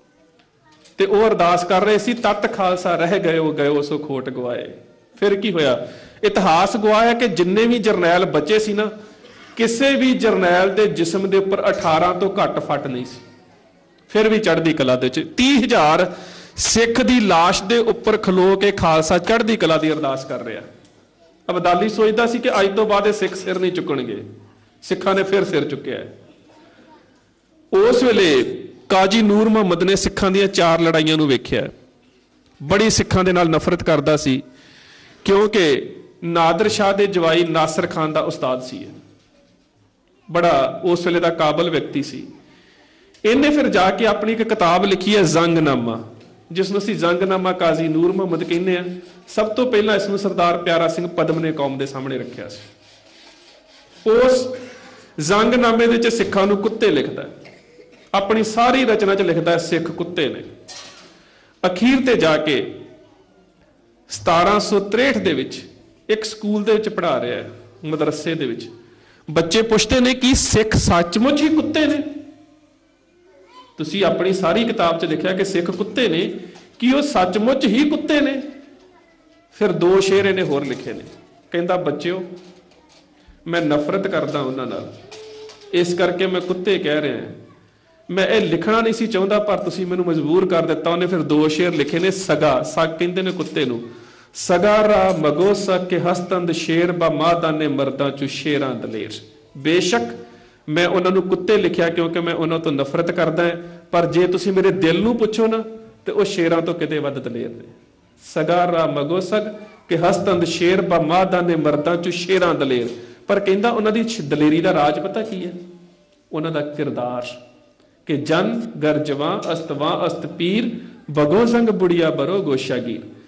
ਤੇ ਉਹ ਅਰਦਾਸ ਕਰ ਰਹੇ ਸੀ, ਤਤ ਖਾਲਸਾ ਰਹਿ ਗਏ ਸੋ ਖੋਟ ਗਵਾਏ। ਫਿਰ ਕੀ ਹੋਇਆ? ਇਤਿਹਾਸ ਗਵਾਇਆ ਕਿ ਜਿੰਨੇ ਵੀ ਜਰਨੈਲ ਬਚੇ ਸੀ ਨਾ, ਕਿਸੇ ਵੀ ਜਰਨੈਲ ਦੇ ਜਿਸਮ ਦੇ ਉੱਪਰ 18 ਤੋਂ ਘੱਟ ਫੱਟ ਨਹੀਂ ਸੀ। ਫਿਰ ਵੀ ਚੜ੍ਹਦੀ ਕਲਾ ਦੇ ਵਿੱਚ 30,000 ਸਿੱਖ ਦੀ ਲਾਸ਼ ਦੇ ਉੱਪਰ ਖਲੋ ਕੇ ਖਾਲਸਾ ਚੜ੍ਹਦੀ ਕਲਾ ਦੀ ਅਰਦਾਸ ਕਰ ਰਿਹਾ। ਅਬਦਾਲੀ ਸੋਚਦਾ ਸੀ ਕਿ ਅੱਜ ਤੋਂ ਬਾਅਦ ਇਹ ਸਿੱਖ ਸਿਰ ਨਹੀਂ ਚੁੱਕਣਗੇ। ਸਿੱਖਾਂ ਨੇ ਫਿਰ ਸਿਰ ਚੁੱਕਿਆ। ਉਸ ਵੇਲੇ ਕਾਜ਼ੀ ਨੂਰ ਮੁਹੰਮਦ ਨੇ ਸਿੱਖਾਂ ਦੀਆਂ 4 ਲੜਾਈਆਂ ਨੂੰ ਵੇਖਿਆ। ਬੜੀ ਸਿੱਖਾਂ ਦੇ ਨਾਲ ਨਫ਼ਰਤ ਕਰਦਾ ਸੀ, ਕਿਉਂਕਿ ਨਾਦਰ ਸ਼ਾਹ ਦੇ ਜਵਾਈ ਨਾਸਰ ਖਾਨ ਦਾ ਉਸਤਾਦ ਸੀ। ਬੜਾ ਉਸ ਵੇਲੇ ਦਾ ਕਾਬਲ ਵਿਅਕਤੀ ਸੀ। ਇਹਨੇ ਫਿਰ ਜਾ ਕੇ ਆਪਣੀ ਇੱਕ ਕਿਤਾਬ ਲਿਖੀ ਹੈ ਜ਼ੰਗਨਾਮਾ, ਜਿਸ ਨੂੰ ਅਸੀਂ ਜ਼ੰਗਨਾਮਾ ਕਾਜ਼ੀ ਨੂਰ ਮੁਹੰਮਦ ਕਹਿੰਦੇ ਆ। ਸਭ ਤੋਂ ਪਹਿਲਾਂ ਇਸ ਨੂੰ ਸਰਦਾਰ ਪਿਆਰਾ ਸਿੰਘ ਪਦਮ ਨੇ ਕੌਮ ਦੇ ਸਾਹਮਣੇ ਰੱਖਿਆ ਸੀ। ਉਸ ਜ਼ੰਗਨਾਮੇ ਦੇ ਵਿੱਚ ਸਿੱਖਾਂ ਨੂੰ ਕੁੱਤੇ ਲਿਖਦਾ, ਆਪਣੀ ਸਾਰੀ ਰਚਨਾ 'ਚ ਲਿਖਦਾ ਸਿੱਖ ਕੁੱਤੇ ਨੇ। ਅਖੀਰ ਤੇ ਜਾ ਕੇ 1763 ਦੇ ਵਿੱਚ ਇੱਕ ਸਕੂਲ ਦੇ ਵਿੱਚ ਪੜ੍ਹਾ ਰਿਹਾ, ਮਦਰਸੇ ਦੇ ਵਿੱਚ। ਬੱਚੇ ਪੁੱਛਦੇ ਨੇ ਕਿ ਸਿੱਖ ਸੱਚਮੁੱਚ ਹੀ ਕੁੱਤੇ ਨੇ? ਤੁਸੀਂ ਆਪਣੀ ਸਾਰੀ ਕਿਤਾਬ 'ਚ ਲਿਖਿਆ ਕਿ ਸਿੱਖ ਕੁੱਤੇ ਨੇ, ਕੀ ਉਹ ਸੱਚਮੁੱਚ ਹੀ ਕੁੱਤੇ ਨੇ? ਫਿਰ 2 ਸ਼ੇਰ ਇਹਨੇ ਹੋਰ ਲਿਖੇ ਨੇ। ਕਹਿੰਦਾ ਬੱਚਿਓ, ਮੈਂ ਨਫ਼ਰਤ ਕਰਦਾ ਉਹਨਾਂ ਨਾਲ, ਇਸ ਕਰਕੇ ਮੈਂ ਕੁੱਤੇ ਕਹਿ ਰਿਹਾ। ਮੈਂ ਇਹ ਲਿਖਣਾ ਨਹੀਂ ਸੀ ਚਾਹੁੰਦਾ, ਪਰ ਤੁਸੀਂ ਮੈਨੂੰ ਮਜਬੂਰ ਕਰ ਦਿੱਤਾ। ਉਹਨੇ ਫਿਰ 2 ਸ਼ੇਰ ਲਿਖੇ ਨੇ। ਸਗਾ, ਸਗ ਕਹਿੰਦੇ ਨੇ ਕੁੱਤੇ ਨੂੰ। ਸਗਾ ਰਾ ਮਗੋ ਸਕ ਕੇ ਹਸਤੰਦ ਸ਼ੇਰ ਬਾ ਮਾਦਾਨੇ ਮਰਦਾਂ ਚੋਂ ਸ਼ੇਰਾਂ ਦਲੇਰ। ਬੇਸ਼ੱਕ ਮੈਂ ਉਹਨਾਂ ਨੂੰ ਕੁੱਤੇ ਲਿਖਿਆ ਕਿਉਂਕਿ ਮੈਂ ਉਹਨਾਂ ਤੋਂ ਨਫ਼ਰਤ ਕਰਦਾ ਹਾਂ, ਪਰ ਜੇ ਤੁਸੀਂ ਮੇਰੇ ਦਿਲ ਨੂੰ ਪੁੱਛੋ ਨਾ, ਤੇ ਉਹ ਸ਼ੇਰਾਂ ਤੋਂ ਕਿਤੇ ਵੱਧ ਦਲੇਰ ਨੇ। ਸਗਾ ਰਾ ਮਗੋ ਸਕ ਕਿ ਹਸਤੰਦ ਸ਼ੇਰ ਬਾ ਮਾਦਾਨੇ ਮਰਦਾਂ ਚੋਂ ਸ਼ੇਰਾਂ ਦਲੇਰ। ਪਰ ਕਹਿੰਦਾ ਉਹਨਾਂ ਦੀ ਦਲੇਰੀ ਦਾ ਰਾਜ ਪਤਾ ਕੀ ਹੈ? ਉਹਨਾਂ ਦਾ ਕਿਰਦਾਰ, ਕਿ ਜਨ ਗਰਜਵਾਂ ਅਸਤਵਾਂ ਅਸਤ ਪੀਰ ਬਗੋ ਸੰਗ ਬੁੜੀਆ ਬਰੋ ਗੋਸ਼ਾਗੀਰ।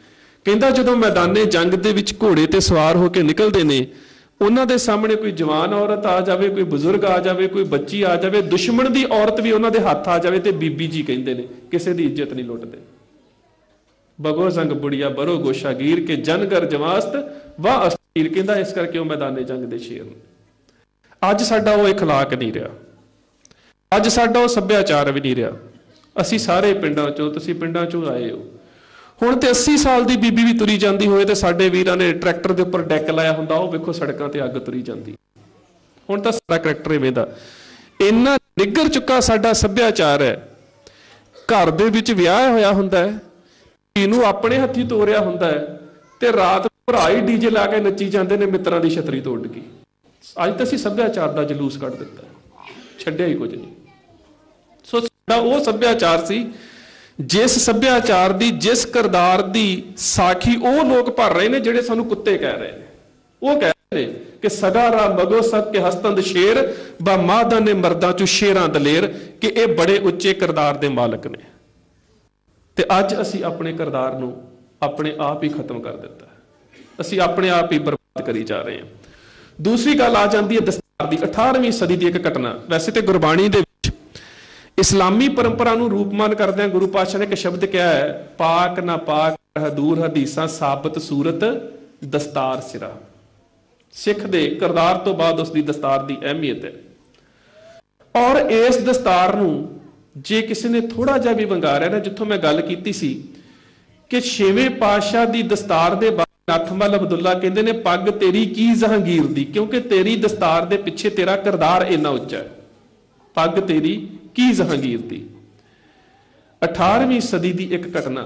ਕਹਿੰਦਾ ਜਦੋਂ ਮੈਦਾਨੇ ਜੰਗ ਦੇ ਵਿੱਚ ਘੋੜੇ ਤੇ ਸਵਾਰ ਹੋ ਕੇ ਨਿਕਲਦੇ ਨੇ, ਉਹਨਾਂ ਦੇ ਸਾਹਮਣੇ ਕੋਈ ਜਵਾਨ ਔਰਤ ਆ ਜਾਵੇ, ਕੋਈ ਬਜ਼ੁਰਗ ਆ ਜਾਵੇ, ਕੋਈ ਬੱਚੀ ਆ ਜਾਵੇ, ਦੁਸ਼ਮਣ ਦੀ ਔਰਤ ਵੀ ਉਹਨਾਂ ਦੇ ਹੱਥ ਆ ਜਾਵੇ ਤੇ ਬੀਬੀ ਜੀ ਕਹਿੰਦੇ ਨੇ, ਕਿਸੇ ਦੀ ਇੱਜ਼ਤ ਨਹੀਂ ਲੁੱਟਦੇ। ਬਗੋ ਸੰਗ ਬੁੜੀਆ ਬਰੋ ਗੋਸ਼ਾਗੀਰ ਕੇ ਜਨਗਰ ਜਵਾਸਤ ਵਾਹ ਅਸਤੀਰ, ਕਹਿੰਦਾ ਇਸ ਕਰਕੇ ਉਹ ਮੈਦਾਨੇ ਜੰਗ ਦੇ ਸ਼ੇਰ ਨੇ। ਅੱਜ ਸਾਡਾ ਉਹ ਇਖਲਾਕ ਨਹੀਂ ਰਿਹਾ, ਅੱਜ ਸਾਡਾ ਉਹ ਸੱਭਿਆਚਾਰ ਵੀ ਨਹੀਂ ਰਿਹਾ। ਅਸੀਂ ਸਾਰੇ ਪਿੰਡਾਂ ਚੋਂ, ਤੁਸੀਂ ਪਿੰਡਾਂ ਚੋਂ ਆਏ ਹੋ, ਹੁਣ ਤੇ 80 ਸਾਲ ਦੀ ਬੀਬੀ ਵੀ ਤੁਰੀ ਜਾਂਦੀ ਹੋਏ ਤੇ ਸਾਡੇ ਵੀਰਾਂ ਨੇ ਟਰੈਕਟਰ ਦੇ ਉੱਪਰ ਡੈਕ ਲਾਇਆ ਹੁੰਦਾ, ਉਹ ਵੇਖੋ ਸੜਕਾਂ ਤੇ ਅੱਗ ਤੁਰੀ ਜਾਂਦੀ। ਹੁਣ ਤਾਂ ਸਾਡਾ ਕਰੈਕਟਰ ਇਵੇਂ ਦਾ, ਇੰਨਾ ਨਿੱਘਰ ਚੁੱਕਾ ਸਾਡਾ ਸੱਭਿਆਚਾਰ ਹੈ। ਘਰ ਦੇ ਵਿੱਚ ਵਿਆਹ ਹੋਇਆ ਹੁੰਦਾ ਹੈ, ਇਹਨੂੰ ਆਪਣੇ ਹੱਥੀਂ ਤੋਰਿਆ ਹੁੰਦਾ ਹੈ, ਤੇ ਰਾਤ ਭਰਾ ਹੀ ਡੀਜੇ ਲਾ ਕੇ ਨੱਚੀ ਜਾਂਦੇ ਨੇ ਮਿੱਤਰਾਂ ਦੀ ਛਤਰੀ ਤੋੜ ਗਈ। ਅੱਜ ਤਾਂ ਅਸੀਂ ਸੱਭਿਆਚਾਰ ਦਾ ਜਲੂਸ ਕੱਢ ਦਿੱਤਾ, ਛੱਡਿਆ ਹੀ ਕੁਝ ਨਹੀਂ। ਸੋ ਸਾਡਾ ਉਹ ਸੱਭਿਆਚਾਰ ਸੀ, ਜਿਸ ਸੱਭਿਆਚਾਰ ਦੀ, ਜਿਸ ਕਿਰਦਾਰ ਦੀ ਸਾਖੀ ਉਹ ਲੋਕ ਭਰ ਰਹੇ ਨੇ ਜਿਹੜੇ ਸਾਨੂੰ ਕੁੱਤੇ ਕਹਿ ਰਹੇ ਨੇ। ਉਹ ਕਹਿ ਰਹੇ ਨੇ ਕਿ ਸਗਾਰਾ ਮਗੋ ਸਕ ਕੇ ਹਸਤੰਦ ਸ਼ੇਰ ਬਾ ਮਾਦਾਂ ਨੇ ਮਰਦਾਂ ਚੋਂ ਸ਼ੇਰਾਂ ਦਲੇਰ, ਕਿ ਇਹ ਬੜੇ ਉੱਚੇ ਕਿਰਦਾਰ ਦੇ ਮਾਲਕ ਨੇ। ਤੇ ਅੱਜ ਅਸੀਂ ਆਪਣੇ ਕਿਰਦਾਰ ਨੂੰ ਆਪਣੇ ਆਪ ਹੀ ਖਤਮ ਕਰ ਦਿੱਤਾ, ਅਸੀਂ ਆਪਣੇ ਆਪ ਹੀ ਬਰਬਾਦ ਕਰੀ ਜਾ ਰਹੇ ਹਾਂ। ਦੂਸਰੀ ਗੱਲ ਆ ਜਾਂਦੀ ਹੈ ਦਸਤਾਰ ਦੀ। 18ਵੀਂ ਸਦੀ ਦੀ ਇੱਕ ਘਟਨਾ, ਵੈਸੇ ਤੇ ਗੁਰਬਾਣੀ ਦੇ ਇਸਲਾਮੀ ਪਰੰਪਰਾ ਨੂੰ ਰੂਪਮਾਨ ਕਰਦਿਆਂ ਗੁਰੂ ਪਾਤਸ਼ਾਹ ਨੇ ਇੱਕ ਸ਼ਬਦ ਕਿਹਾ ਹੈ, ਪਾਕ ਨਾ ਪਾਕ ਹਦੂਰ ਹਦੀਸਾਂ ਸਾਬਤ ਸੂਰਤ ਦਸਤਾਰ ਸਿਰਾ। ਸਿੱਖ ਦੇ ਕਿਰਦਾਰ ਤੋਂ ਬਾਅਦ ਉਸ ਦੀ ਦਸਤਾਰ ਦੀ ਅਹਿਮੀਅਤ ਹੈ। ਔਰ ਇਸ ਦਸਤਾਰ ਨੂੰ ਜੇ ਕਿਸੇ ਨੇ ਥੋੜਾ ਜਿਹਾ ਵੀ ਵੰਗਾਰਿਆ ਨਾ, ਜਿੱਥੋਂ ਮੈਂ ਗੱਲ ਕੀਤੀ ਸੀ ਕਿ 6ਵੇਂ ਪਾਤਸ਼ਾਹ ਦੀ ਦਸਤਾਰ ਦੇ ਬਾਅਦ ਨੱਥਮਲ ਅਬਦੁੱਲਾ ਕਹਿੰਦੇ ਨੇ, ਪੱਗ ਤੇਰੀ ਕੀ ਜਹਾਂਗੀਰ ਦੀ, ਕਿਉਂਕਿ ਤੇਰੀ ਦਸਤਾਰ ਦੇ ਪਿੱਛੇ ਤੇਰਾ ਕਿਰਦਾਰ ਇੰਨਾ ਉੱਚਾ ਹੈ। ਪੱਗ ਤੇਰੀ ਕੀ ਜਹਾਂਗੀਰ ਦੀ। 18ਵੀਂ ਸਦੀ ਦੀ ਇੱਕ ਘਟਨਾ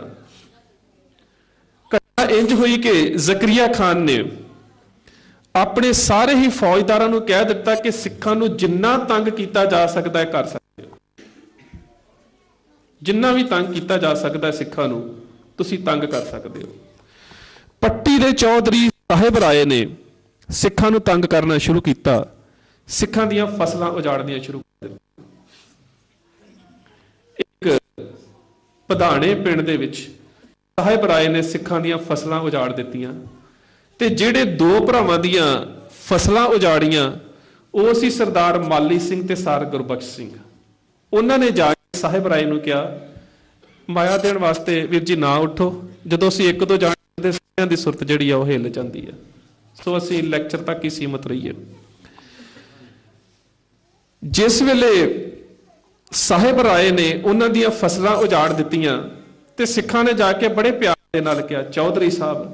ਇੰਜ ਹੋਈ ਕਿ ਜ਼ਕਰੀਆ ਖਾਨ ਨੇ ਆਪਣੇ ਸਾਰੇ ਹੀ ਫੌਜਦਾਰਾਂ ਨੂੰ ਕਹਿ ਦਿੱਤਾ ਕਿ ਸਿੱਖਾਂ ਨੂੰ ਜਿੰਨਾ ਤੰਗ ਕੀਤਾ ਜਾ ਸਕਦਾ ਹੈ ਕਰ ਸਕਦੇ ਹੋ, ਜਿੰਨਾ ਵੀ ਤੰਗ ਕੀਤਾ ਜਾ ਸਕਦਾ ਹੈ ਸਿੱਖਾਂ ਨੂੰ ਤੁਸੀਂ ਤੰਗ ਕਰ ਸਕਦੇ ਹੋ। ਪੱਟੀ ਦੇ ਚੌਧਰੀ ਸਾਹਿਬ ਰਾਏ ਨੇ ਸਿੱਖਾਂ ਨੂੰ ਤੰਗ ਕਰਨਾ ਸ਼ੁਰੂ ਕੀਤਾ, ਸਿੱਖਾਂ ਦੀਆਂ ਫਸਲਾਂ ਉਜਾੜਨੀਆਂ ਸ਼ੁਰੂ ਕਰ ਦਿੱਤੀਆਂ। ਪਧਾਣੇ ਪਿੰਡ ਦੇ ਵਿੱਚ ਸਾਹਿਬ ਰਾਏ ਨੇ ਸਿੱਖਾਂ ਦੀਆਂ ਫਸਲਾਂ ਉਜਾੜ ਦਿੱਤੀਆਂ, ਤੇ ਜਿਹੜੇ ਦੋ ਭਰਾਵਾਂ ਦੀਆਂ ਫਸਲਾਂ ਉਜਾੜੀਆਂ ਉਹ ਸੀ ਸਰਦਾਰ ਮਾਲੀ ਸਿੰਘ ਤੇ ਸਰ ਗੁਰਬਖਸ਼ ਸਿੰਘ। ਉਹਨਾਂ ਨੇ ਜਾ ਕੇ ਸਾਹਿਬ ਰਾਏ ਨੂੰ ਕਿਹਾ, ਮਾਇਆ ਦੇਣ ਵਾਸਤੇ ਵੀਰ ਜੀ ਨਾ ਉੱਠੋ, ਜਦੋਂ ਅਸੀਂ ਇੱਕ ਦੋ ਜਾਣਦੇ ਸਾਰਿਆਂ ਦੀ ਸੁਰਤ ਜਿਹੜੀ ਆ ਉਹ ਹਿੱਲ ਜਾਂਦੀ ਹੈ, ਸੋ ਅਸੀਂ ਲੈਕਚਰ ਤੱਕ ਹੀ ਸੀਮਤ ਰਹੀਏ। ਜਿਸ ਵੇਲੇ ਸਾਹਿਬ ਰਾਏ ਨੇ ਉਹਨਾਂ ਦੀਆਂ ਫਸਲਾਂ ਉਜਾੜ ਦਿੱਤੀਆਂ ਤੇ ਸਿੱਖਾਂ ਨੇ ਜਾ ਕੇ ਬੜੇ ਪਿਆਰ ਦੇ ਨਾਲ ਕਿਹਾ, ਚੌਧਰੀ ਸਾਹਿਬ,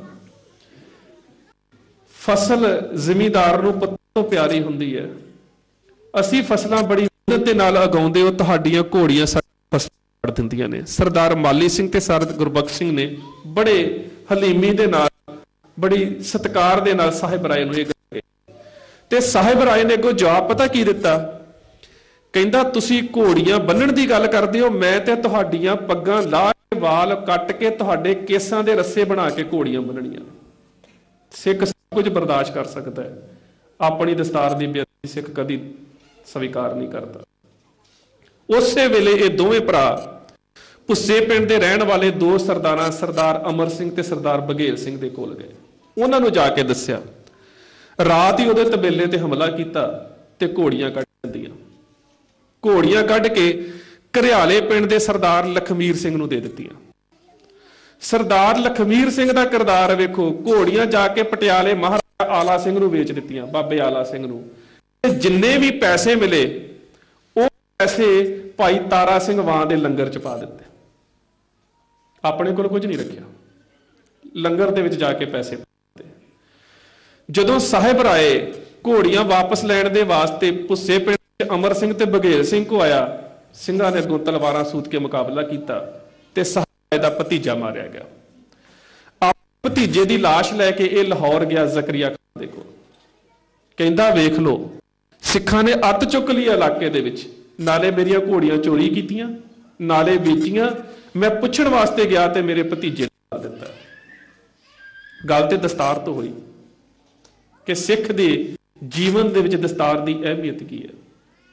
ਫਸਲ ਜ਼ਿਮੀਂਦਾਰ ਨੂੰ ਪੁੱਤ ਤੋਂ ਪਿਆਰੀ ਹੁੰਦੀ ਹੈ, ਅਸੀਂ ਫਸਲਾਂ ਬੜੀ ਮਿਹਨਤ ਦੇ ਨਾਲ ਉਗਾਉਂਦੇ ਹੋ, ਤੁਹਾਡੀਆਂ ਘੋੜੀਆਂ ਸਾਡੀ ਫਸਲ ਉਜਾੜ ਦਿੰਦੀਆਂ ਨੇ। ਸਰਦਾਰ ਮਾਲੀ ਸਿੰਘ ਤੇ ਸਰ ਗੁਰਬਖਸ਼ ਸਿੰਘ ਨੇ ਬੜੇ ਹਲੀਮੀ ਦੇ ਨਾਲ, ਬੜੀ ਸਤਿਕਾਰ ਦੇ ਨਾਲ ਸਾਹਿਬ ਰਾਏ ਨੂੰ ਇਹ ਗੱਲ ਕਹੀ, ਤੇ ਸਾਹਿਬ ਰਾਏ ਨੇ ਅੱਗੋਂ ਜਵਾਬ ਪਤਾ ਕੀ ਦਿੱਤਾ, ਕਹਿੰਦਾ ਤੁਸੀਂ ਘੋੜੀਆਂ ਬੰਨਣ ਦੀ ਗੱਲ ਕਰਦੇ ਹੋ, ਮੈਂ ਤੇ ਤੁਹਾਡੀਆਂ ਪੱਗਾਂ ਲਾਹ ਕੇ ਵਾਲ ਕੱਟ ਕੇ ਤੁਹਾਡੇ ਕੇਸਾਂ ਦੇ ਰੱਸੇ ਬਣਾ ਕੇ ਘੋੜੀਆਂ ਬੰਨਣੀਆਂ। ਸਿੱਖ ਸਭ ਕੁਝ ਬਰਦਾਸ਼ਤ ਕਰ ਸਕਦਾ ਹੈ, ਆਪਣੀ ਦਸਤਾਰ ਦੀ ਬੇਇੱਜ਼ਤੀ ਸਿੱਖ ਕਦੀ ਸਵੀਕਾਰ ਨਹੀਂ ਕਰਦਾ। ਉਸੇ ਵੇਲੇ ਇਹ ਦੋਵੇਂ ਭਰਾ ਪੁੱਸੇ ਪਿੰਡ ਦੇ ਰਹਿਣ ਵਾਲੇ ਦੋ ਸਰਦਾਰਾਂ, ਸਰਦਾਰ ਅਮਰ ਸਿੰਘ ਤੇ ਸਰਦਾਰ ਬਘੇਲ ਸਿੰਘ ਦੇ ਕੋਲ ਗਏ। ਉਹਨਾਂ ਨੂੰ ਜਾ ਕੇ ਦੱਸਿਆ, ਰਾਤ ਹੀ ਉਹਦੇ ਤਬੇਲੇ ਤੇ ਹਮਲਾ ਕੀਤਾ ਤੇ ਘੋੜੀਆਂ ਕੱਢ ਦਿੰਦੀਆਂ। ਘੋੜੀਆਂ ਕੱਢ ਕੇ ਘਰਿਆਲੇ ਪਿੰਡ ਦੇ ਸਰਦਾਰ ਲਖਮੀਰ ਸਿੰਘ ਨੂੰ ਦੇ ਦਿੱਤੀਆਂ। ਸਰਦਾਰ ਲਖਮੀਰ ਸਿੰਘ ਦਾ ਕਿਰਦਾਰ ਵੇਖੋ, ਘੋੜੀਆਂ ਜਾ ਕੇ ਪਟਿਆਲੇ ਮਹਾਰਾਜਾ ਆਲਾ ਸਿੰਘ ਨੂੰ ਵੇਚ ਦਿੱਤੀਆਂ, ਬਾਬੇ ਆਲਾ ਸਿੰਘ ਨੂੰ, ਤੇ ਜਿੰਨੇ ਵੀ ਪੈਸੇ ਮਿਲੇ ਉਹ ਪੈਸੇ ਭਾਈ ਤਾਰਾ ਸਿੰਘ ਵਾਂ ਦੇ ਲੰਗਰ ਚ ਪਾ ਦਿੱਤੇ। ਆਪਣੇ ਕੋਲ ਕੁਝ ਨਹੀਂ ਰੱਖਿਆ, ਲੰਗਰ ਦੇ ਵਿੱਚ ਜਾ ਕੇ ਪੈਸੇ ਪਾ ਦਿੱਤੇ। ਜਦੋਂ ਸਾਹਿਬ ਰਾਏ ਘੋੜੀਆਂ ਵਾਪਸ ਲੈਣ ਦੇ ਵਾਸਤੇ ਪੁੱਸੇ ਪਿੰਡ ਅਮਰ ਸਿੰਘ ਤੇ ਬਘੇਲ ਸਿੰਘ ਕੋ ਆਇਆ, ਸਿੰਘਾਂ ਨੇ ਅੱਗੋਂ ਤਲਵਾਰਾਂ ਸੂਤ ਕੇ ਮੁਕਾਬਲਾ ਕੀਤਾ ਤੇ ਸਾਹਿਬ ਦਾ ਭਤੀਜਾ ਮਾਰਿਆ ਗਿਆ। ਆਪਣੇ ਭਤੀਜੇ ਦੀ ਲਾਸ਼ ਲੈ ਕੇ ਇਹ ਲਾਹੌਰ ਗਿਆ ਜ਼ਕਰੀਆ ਖਾਨ ਦੇ ਕੋਲ, ਕਹਿੰਦਾ ਵੇਖ ਲੋ ਸਿੱਖਾਂ ਨੇ ਅੱਤ ਚੁੱਕ ਲਈ ਇਲਾਕੇ ਦੇ ਵਿੱਚ, ਨਾਲੇ ਮੇਰੀਆਂ ਘੋੜੀਆਂ ਚੋਰੀ ਕੀਤੀਆਂ, ਨਾਲੇ ਵੇਚੀਆਂ, ਮੈਂ ਪੁੱਛਣ ਵਾਸਤੇ ਗਿਆ ਤੇ ਮੇਰੇ ਭਤੀਜੇ ਨੇ ਦਿੱਤਾ। ਗੱਲ ਤੇ ਦਸਤਾਰ ਤੋਂ ਹੋਈ ਕਿ ਸਿੱਖ ਦੇ ਜੀਵਨ ਦੇ ਵਿੱਚ ਦਸਤਾਰ ਦੀ ਅਹਿਮੀਅਤ ਕੀ ਹੈ।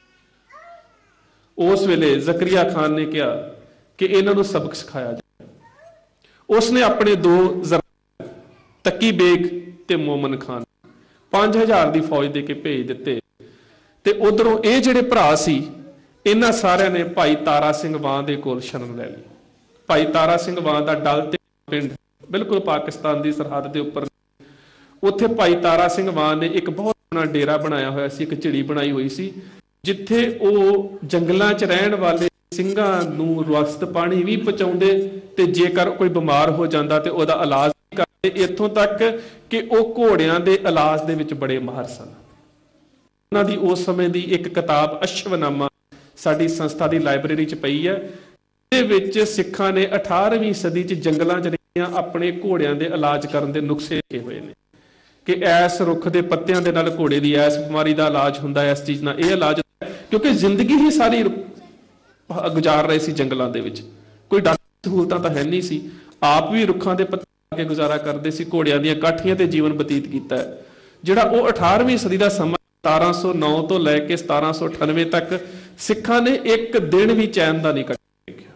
ਉਸ ਵੇਲੇ ਜ਼ਕਰੀਆ ਖਾਨ ਨੇ ਕਿਹਾ ਕਿ ਇਹਨਾਂ ਨੂੰ ਸਬਕ ਸਿਖਾਇਆ ਜਾਏ। ਉਸਨੇ ਆਪਣੇ ਦੋ ਤੱਕੀ ਬੇਗ ਤੇ ਮੋਮਨ ਖਾਨ 5000 ਦੀ ਫੌਜ ਦੇ ਕੇ ਭੇਜ ਦਿੱਤੇ। ਤੇ ਉਧਰੋਂ ਇਹ ਜਿਹੜੇ ਭਰਾ ਸੀ ਇਹਨਾਂ ਸਾਰਿਆਂ ਨੇ ਭਾਈ ਤਾਰਾ ਸਿੰਘ ਵਾਂ ਦੇ ਕੋਲ ਸ਼ਰਨ ਲੈ ਲਈ। ਭਾਈ ਤਾਰਾ ਸਿੰਘ ਵਾਂ ਦਾ ਡਲ ਤੇ ਪਿੰਡ ਬਿਲਕੁਲ ਪਾਕਿਸਤਾਨ ਦੀ ਸਰਹੱਦ ਦੇ ਉੱਪਰ, ਉੱਥੇ ਭਾਈ ਤਾਰਾ ਸਿੰਘ ਵਾਂ ਨੇ ਇੱਕ ਬਹੁਤ ਸੋਹਣਾ ਡੇਰਾ ਬਣਾਇਆ ਹੋਇਆ ਸੀ, ਇੱਕ ਝਿੜੀ ਬਣਾਈ ਹੋਈ ਸੀ, ਜਿੱਥੇ ਉਹ ਜੰਗਲਾਂ 'ਚ ਰਹਿਣ ਵਾਲੇ ਸਿੰਘਾਂ ਨੂੰ ਰਸਦ ਪਾਣੀ ਵੀ ਪਹੁੰਚਾਉਂਦੇ ਤੇ ਜੇਕਰ ਕੋਈ ਬਿਮਾਰ ਹੋ ਜਾਂਦਾ ਤੇ ਉਹਦਾ ਇਲਾਜ ਵੀ ਕਰਦੇ। ਇੱਥੋਂ ਤੱਕ ਕਿ ਉਹ ਘੋੜਿਆਂ ਦੇ ਇਲਾਜ ਦੇ ਵਿੱਚ ਬੜੇ ਮਾਹਰ ਸਨ। ਉਹਨਾਂ ਦੀ ਉਸ ਸਮੇਂ ਦੀ ਇੱਕ ਕਿਤਾਬ ਅਸ਼ਵਨਾਮਾ ਸਾਡੀ ਸੰਸਥਾ ਦੀ ਲਾਇਬ੍ਰੇਰੀ 'ਚ ਪਈ ਹੈ। ਇਹਦੇ ਵਿੱਚ ਸਿੱਖਾਂ ਨੇ 18ਵੀਂ ਸਦੀ 'ਚ ਜੰਗਲਾਂ 'ਚ ਰਹੀਆਂ ਆਪਣੇ ਘੋੜਿਆਂ ਦੇ ਇਲਾਜ ਕਰਨ ਦੇ ਨੁਸਖੇ ਲਿਖੇ ਹੋਏ ਨੇ ਕਿ ਐਸ ਰੁੱਖ ਦੇ ਪੱਤਿਆਂ ਦੇ ਨਾਲ ਘੋੜੇ ਦੀ ਐਸ ਬਿਮਾਰੀ ਦਾ ਇਲਾਜ ਹੁੰਦਾ, ਇਸ ਚੀਜ਼ ਨਾਲ ਇਹ ਇਲਾਜ ਹੁੰਦਾ, ਕਿਉਂਕਿ ਜ਼ਿੰਦਗੀ ਹੀ ਸਾਰੀ ਗੁਜ਼ਾਰ ਰਹੇ ਸੀ ਜੰਗਲਾਂ ਦੇ ਵਿੱਚ। ਕੋਈ ਡਾਕਟਰੀ ਸਹੂਲਤਾਂ ਤਾਂ ਹੈ ਨਹੀਂ ਸੀ, ਆਪ ਵੀ ਰੁੱਖਾਂ ਦੇ ਪੱਤੇ ਲਾ ਕੇ ਗੁਜ਼ਾਰਾ ਕਰਦੇ ਸੀ, ਘੋੜਿਆਂ ਦੀਆਂ ਕਾਠੀਆਂ ਤੇ ਜੀਵਨ ਬਤੀਤ ਕੀਤਾ ਹੈ। ਜਿਹੜਾ ਉਹ 18ਵੀਂ ਸਦੀ ਦਾ ਸਮਾਂ 1709 ਤੋਂ ਲੈ ਕੇ 1798 ਤੱਕ ਸਿੱਖਾਂ ਨੇ ਇੱਕ ਦਿਨ ਵੀ ਚੈਨ ਦਾ ਨਹੀਂ ਕੱਟ ਕੇ ਵੇਖਿਆ,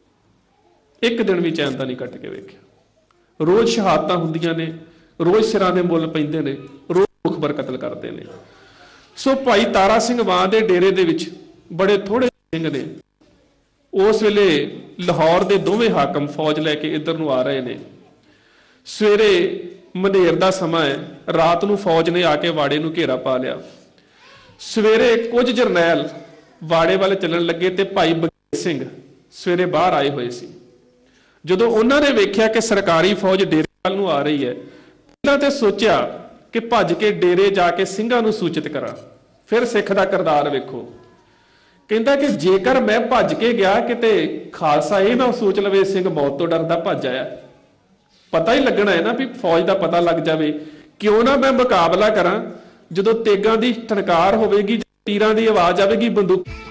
ਇੱਕ ਦਿਨ ਵੀ ਚੈਨ ਦਾ ਨਹੀਂ ਕੱਟ ਕੇ ਵੇਖਿਆ। ਰੋਜ਼ ਸ਼ਹਾਦਤਾਂ ਹੁੰਦੀਆਂ ਨੇ, ਰੋਜ਼ ਸਿਰਾਂ ਦੇ ਮੁੱਲ ਪੈਂਦੇ ਨੇ, ਰੋਜ਼ ਮੁਖਬਰ ਕਤਲ ਕਰਦੇ ਨੇ। ਸੋ ਭਾਈ ਤਾਰਾ ਸਿੰਘ ਵਾਂ ਦੇ ਡੇਰੇ ਦੇ ਵਿੱਚ ਬੜੇ ਥੋੜੇ ਸਿੰਘ ਨੇ। ਉਸ ਵੇਲੇ ਲਾਹੌਰ ਦੇ ਦੋਵੇਂ ਹਾਕਮ ਫੌਜ ਲੈ ਕੇ ਇੱਧਰ ਨੂੰ ਆ ਰਹੇ ਨੇ। ਸਵੇਰੇ ਮਨੇਰ ਦਾ ਸਮਾਂ ਹੈ, ਰਾਤ ਨੂੰ ਫੌਜ ਨੇ ਆ ਕੇ ਵਾੜੇ ਨੂੰ ਘੇਰਾ ਪਾ ਲਿਆ। ਸਵੇਰੇ ਕੁਝ ਜਰਨੈਲ ਵਾੜੇ ਵੱਲ ਚੱਲਣ ਲੱਗੇ ਤੇ ਭਾਈ ਬਘੇਲ ਸਿੰਘ ਸਵੇਰੇ ਬਾਹਰ ਆਏ ਹੋਏ ਸੀ। ਜਦੋਂ ਉਹਨਾਂ ਨੇ ਵੇਖਿਆ ਕਿ ਸਰਕਾਰੀ ਫੌਜ ਡੇਰੇ ਵੱਲ ਨੂੰ ਆ ਰਹੀ ਹੈ, ਪਹਿਲਾਂ ਤੇ ਸੋਚਿਆ ਕਿ ਭੱਜ ਕੇ ਡੇਰੇ ਜਾ ਕੇ ਸਿੰਘਾਂ ਨੂੰ ਸੂਚਿਤ ਕਰਾਂ। ਫਿਰ ਸਿੱਖ ਦਾ ਕਿਰਦਾਰ ਵੇਖੋ, ਕਹਿੰਦਾ ਕਿ ਜੇਕਰ ਮੈਂ ਭੱਜ ਕੇ ਗਿਆ ਕਿਤੇ ਖਾਲਸਾ ਇਹ ਨਾ ਸੋਚ ਲਵੇ ਸਿੰਘ ਮੌਤ ਤੋਂ ਡਰਦਾ ਭੱਜ ਆਇਆ। ਪਤਾ ਹੀ ਲੱਗਣਾ ਹੈ ਨਾ ਵੀ ਫੌਜ ਦਾ ਪਤਾ ਲੱਗ ਜਾਵੇ। ਕਿਉਂ ਨਾ ਮੈਂ ਮੁਕਾਬਲਾ ਕਰਾਂ, ਜਦੋਂ ਤੇਗਾਂ ਦੀ ਟਨਕਾਰ ਹੋਵੇਗੀ, ਤੀਰਾਂ ਦੀ ਆਵਾਜ਼ ਆਵੇਗੀ, ਬੰਦੂਕ